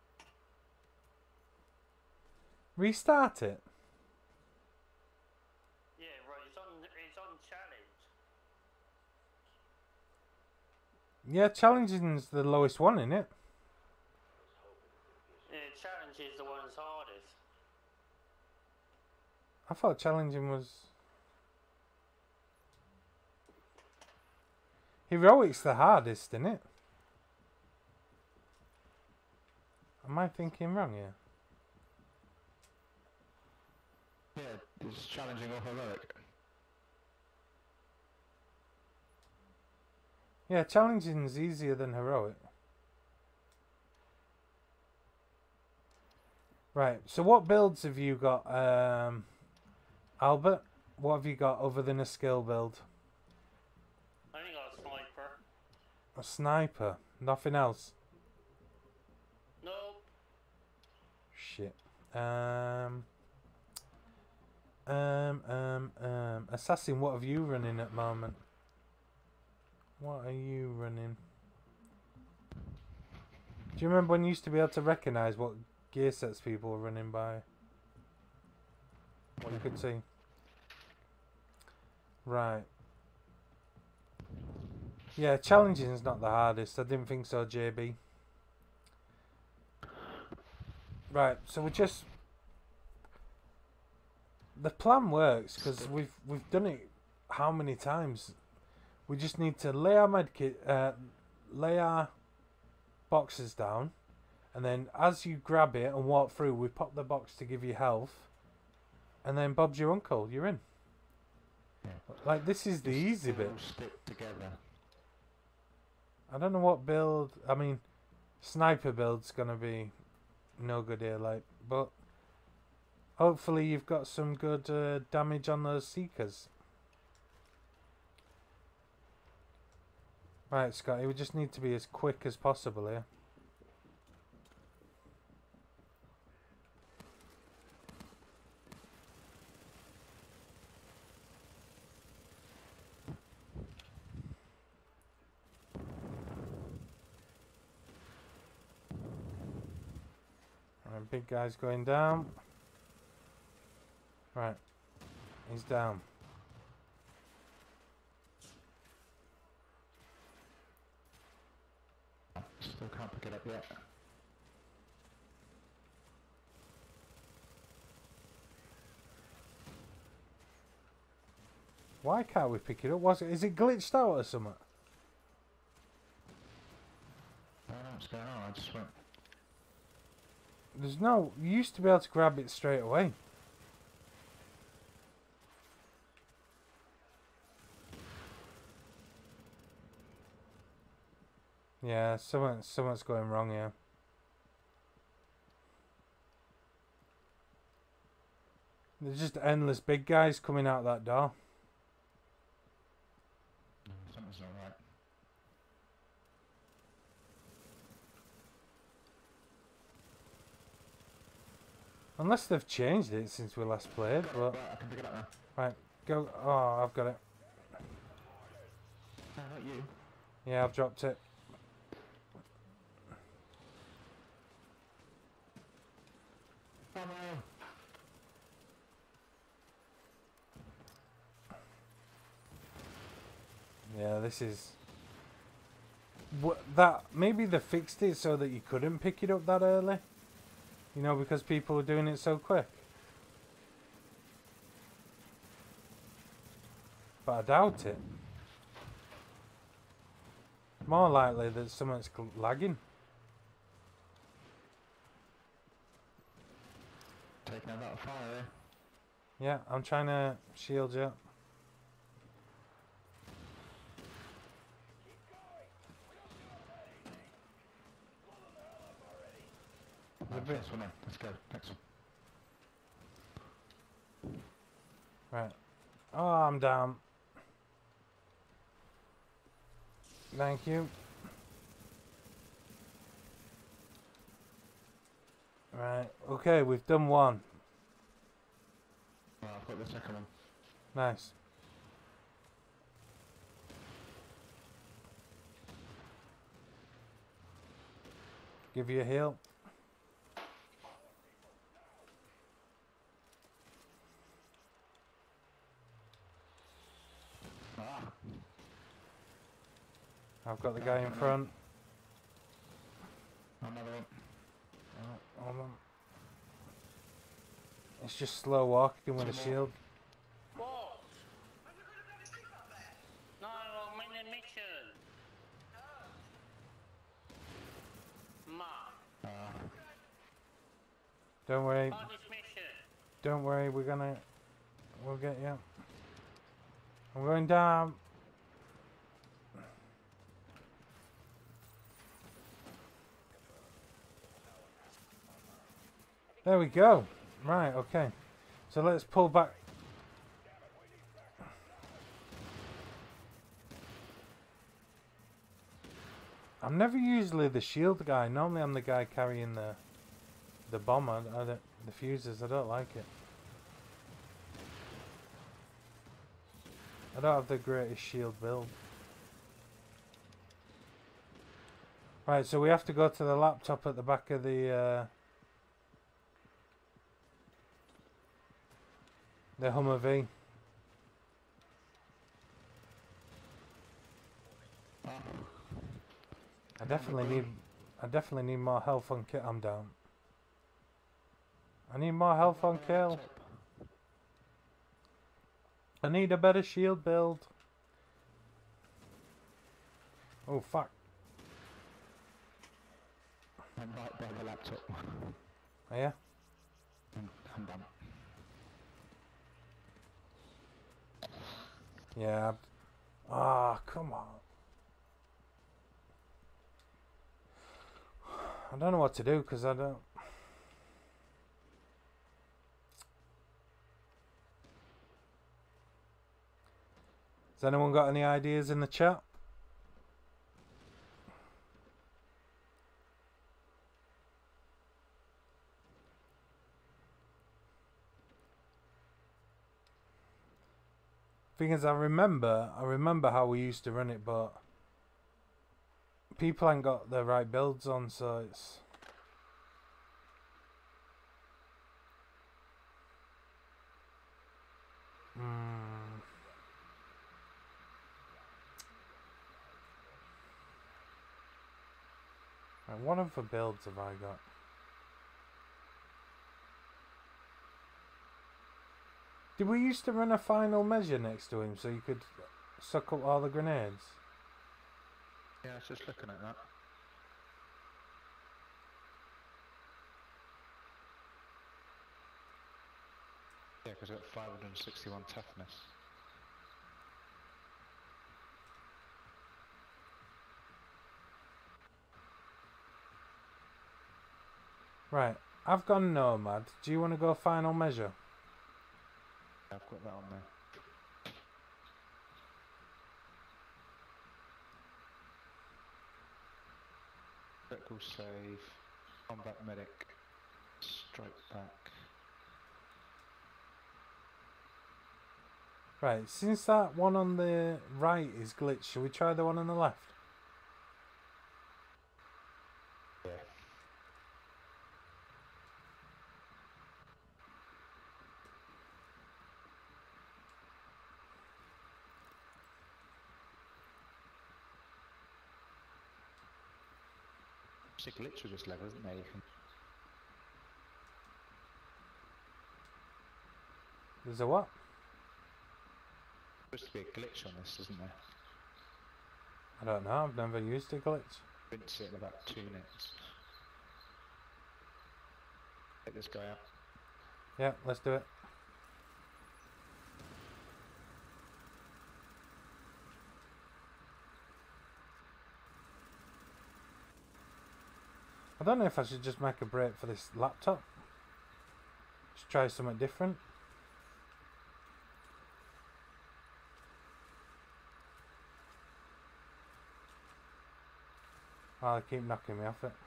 Restart it. Yeah, right. It's on. It's on challenge. Yeah, challenging's the lowest one, isn't it? Yeah, challenge is the one that's hardest. I thought challenging was. Heroic's the hardest, isn't it? Am I thinking wrong here? Yeah, it's challenging or heroic. Yeah, challenging's easier than heroic. Right, so what builds have you got, um, Albert? What have you got other than a skill build? I only got a sniper. A sniper, nothing else. Nope. Shit. Um, um, um, um, assassin, what have you running at the moment? What are you running? Do you remember when you used to be able to recognise what gear sets people were running by? What you could see. Right. Yeah, challenging is not the hardest. I didn't think so, J B. Right, so we just... The plan works because we've we've done it how many times? We just need to lay our medkit, uh, lay our boxes down, and then as you grab it and walk through, we pop the box to give you health, and then Bob's your uncle. You're in. Yeah. Like this is the easy They bit. all stick together. I don't know what build. I mean, sniper build's gonna be no good here, like, but hopefully you've got some good uh, damage on those seekers. Right, Scotty, we just need to be as quick as possible here. Right, big guy's going down. Right, he's down. Still can't pick it up yet. Why can't we pick it up? Was it? Is it glitched out or something? I don't know what's going on, I just went... There's no. You used to be able to grab it straight away. Yeah, something, something's going wrong here. There's just endless big guys coming out that door. No, something's not right. Unless they've changed it since we last played, Got it, but... right, I can pick it up now. Right, go... Oh, I've got it. No, not you. Yeah, I've dropped it. Oh no! Yeah, this is... What, that... Maybe they fixed it so that you couldn't pick it up that early. You know, because people were doing it so quick. but I doubt it. More likely that something's lagging. Taking out that fire, eh? Yeah, I'm trying to shield you. Right, first one in. Let's go. Next one. Right. Oh, I'm down. Thank you. Right. Okay, we've done one. Well, I've got the second one. Nice. Give you a heal. Ah, I've got the guy in front. another one. Oh, hold on. It's just slow walking with a shield. Whoa! No, main mission. Ma. Ah, Don't worry. Oh, this mission. Don't worry. We're gonna. We'll get you. I'm going down. There we go. Right, okay. So let's pull back. I'm never usually the shield guy. Normally I'm the guy carrying the the bomb. I, I don't, the fuses. I don't like it. I don't have the greatest shield build. Right, so we have to go to the laptop at the back of the uh, the Hummer-V. ah. I definitely need I definitely need more health on kill. I'm down. I need more health on kill. I need a better shield build. Oh fuck. I'm right by the laptop. Oh, yeah? I'm, I'm done. Yeah. Ah, come on. I don't know what to do because I don't. Has anyone got any ideas in the chat? Thing is, I remember, I remember how we used to run it, but people ain't got the right builds on, so it's. Mm. Right, what other builds have I got? Did we used to run a final measure next to him so you could suck up all the grenades? Yeah, I was just looking at that. Yeah, because I've got five hundred sixty-one toughness. Right, I've gone Nomad. Do you want to go final measure? I've got that on there. Critical save, combat medic, strike back. Right, since that one on the right is glitched, shall we try the one on the left? Yeah. There's a glitch with this level, isn't there? You can There's a what? Supposed to be a glitch on this, isn't there? I don't know, I've never used a glitch. Rinse it in about two minutes. Get this guy out. Yeah, let's do it. I don't know if I should just make a break for this laptop. Just try something different. Oh, they keep knocking me off it.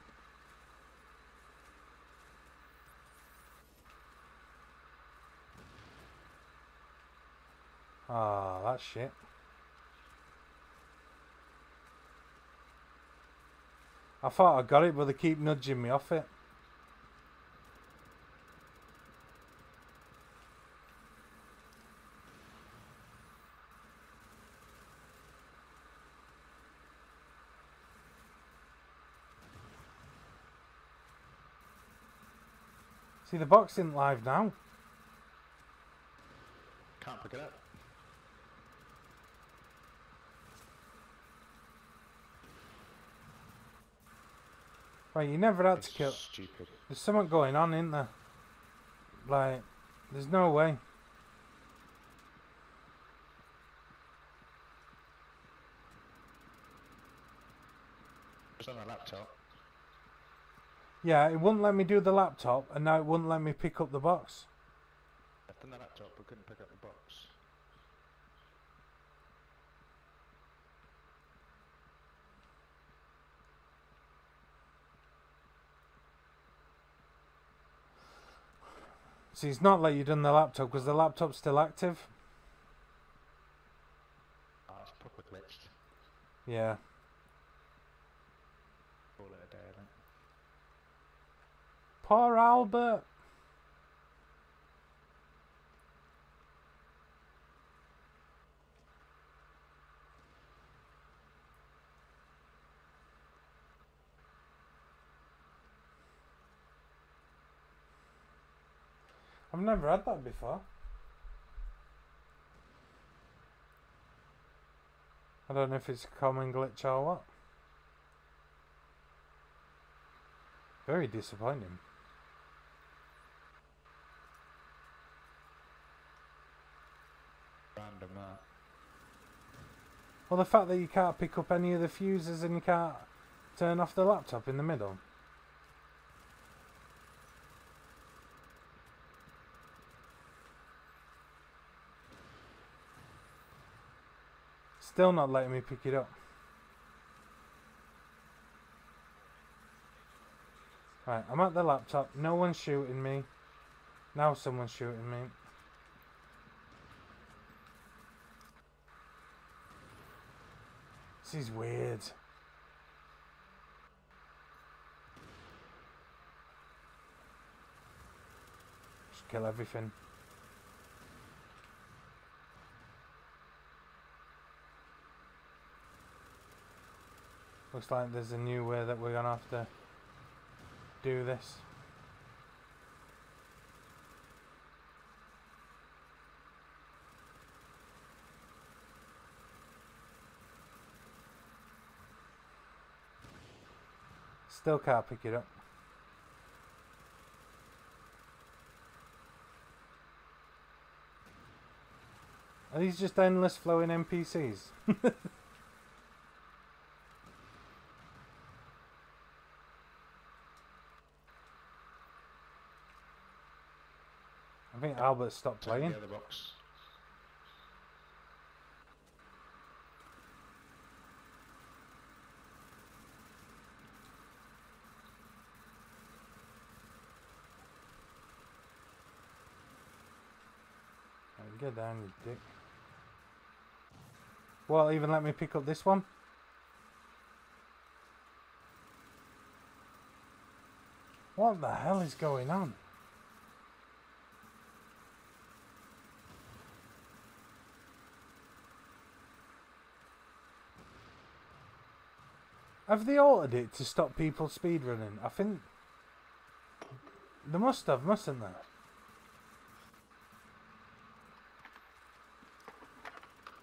Ah, oh, that's shit. I thought I got it, but they keep nudging me off it. See, the box isn't live now. Can't pick it up. Right, you never had It's to kill. stupid. There's something going on, isn't there? Like, there's no way. It's on a laptop. Yeah, it wouldn't let me do the laptop, and now it wouldn't let me pick up the box. Left on the laptop, but couldn't pick up the box. See, it's not like you done the laptop, because the laptop's still active. Ah, it's proper glitched. Yeah. Call it a day, I think. Poor Albert. I've never had that before. I don't know if it's a common glitch or what. Very disappointing. Random that. Well, the fact that you can't pick up any of the fuses and you can't turn off the laptop in the middle. Still not letting me pick it up. Right, I'm at the laptop. No one's shooting me. Now someone's shooting me. This is weird. Just kill everything. Looks like there's a new way that we're gonna have to do this. Still can't pick it up. Are these just endless flowing N P Cs? I think Albert stopped Turn playing. the other box. Right, get down, you dick. Well, even let me pick up this one. What the hell is going on? Have they altered it to stop people speedrunning? I think they must have, mustn't they?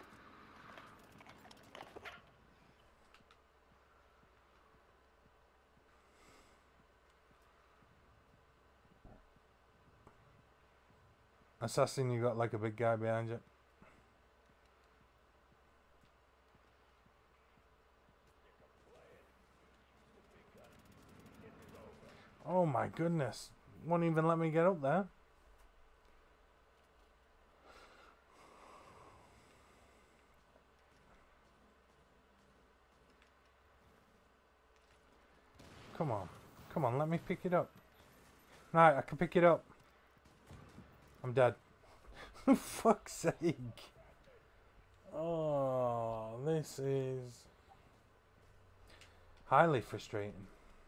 Assassin, you got like a big guy behind you. Oh my goodness. Won't even let me get up there. Come on. Come on, let me pick it up. Right, I can pick it up. I'm dead. For fuck's sake. Oh, this is highly frustrating.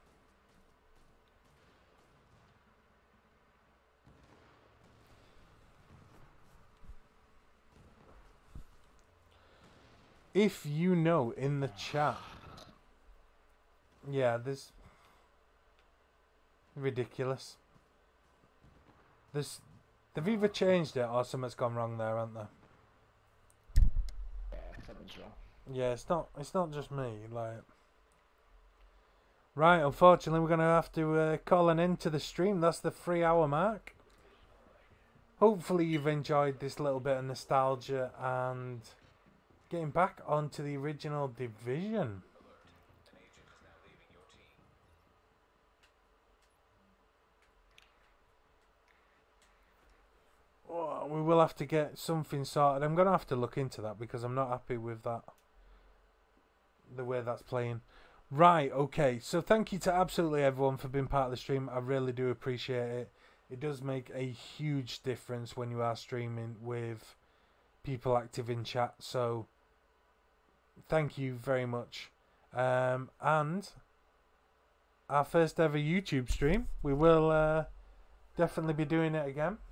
If you know in the chat. Yeah, there's ridiculous. There's they've either changed it or something's gone wrong there, haven't they? Yeah, something's wrong. Yeah, it's not it's not just me, like. Right, unfortunately we're gonna have to uh, call an end to the stream. That's the three hour mark. Hopefully you've enjoyed this little bit of nostalgia and getting back onto the original Division. Oh, we will have to get something sorted. I'm going to have to look into that because I'm not happy with that. The way that's playing. Right, okay. So thank you to absolutely everyone for being part of the stream. I really do appreciate it. It does make a huge difference when you are streaming with people active in chat. So thank you very much. Um, and our first ever YouTube stream. We will uh, definitely be doing it again.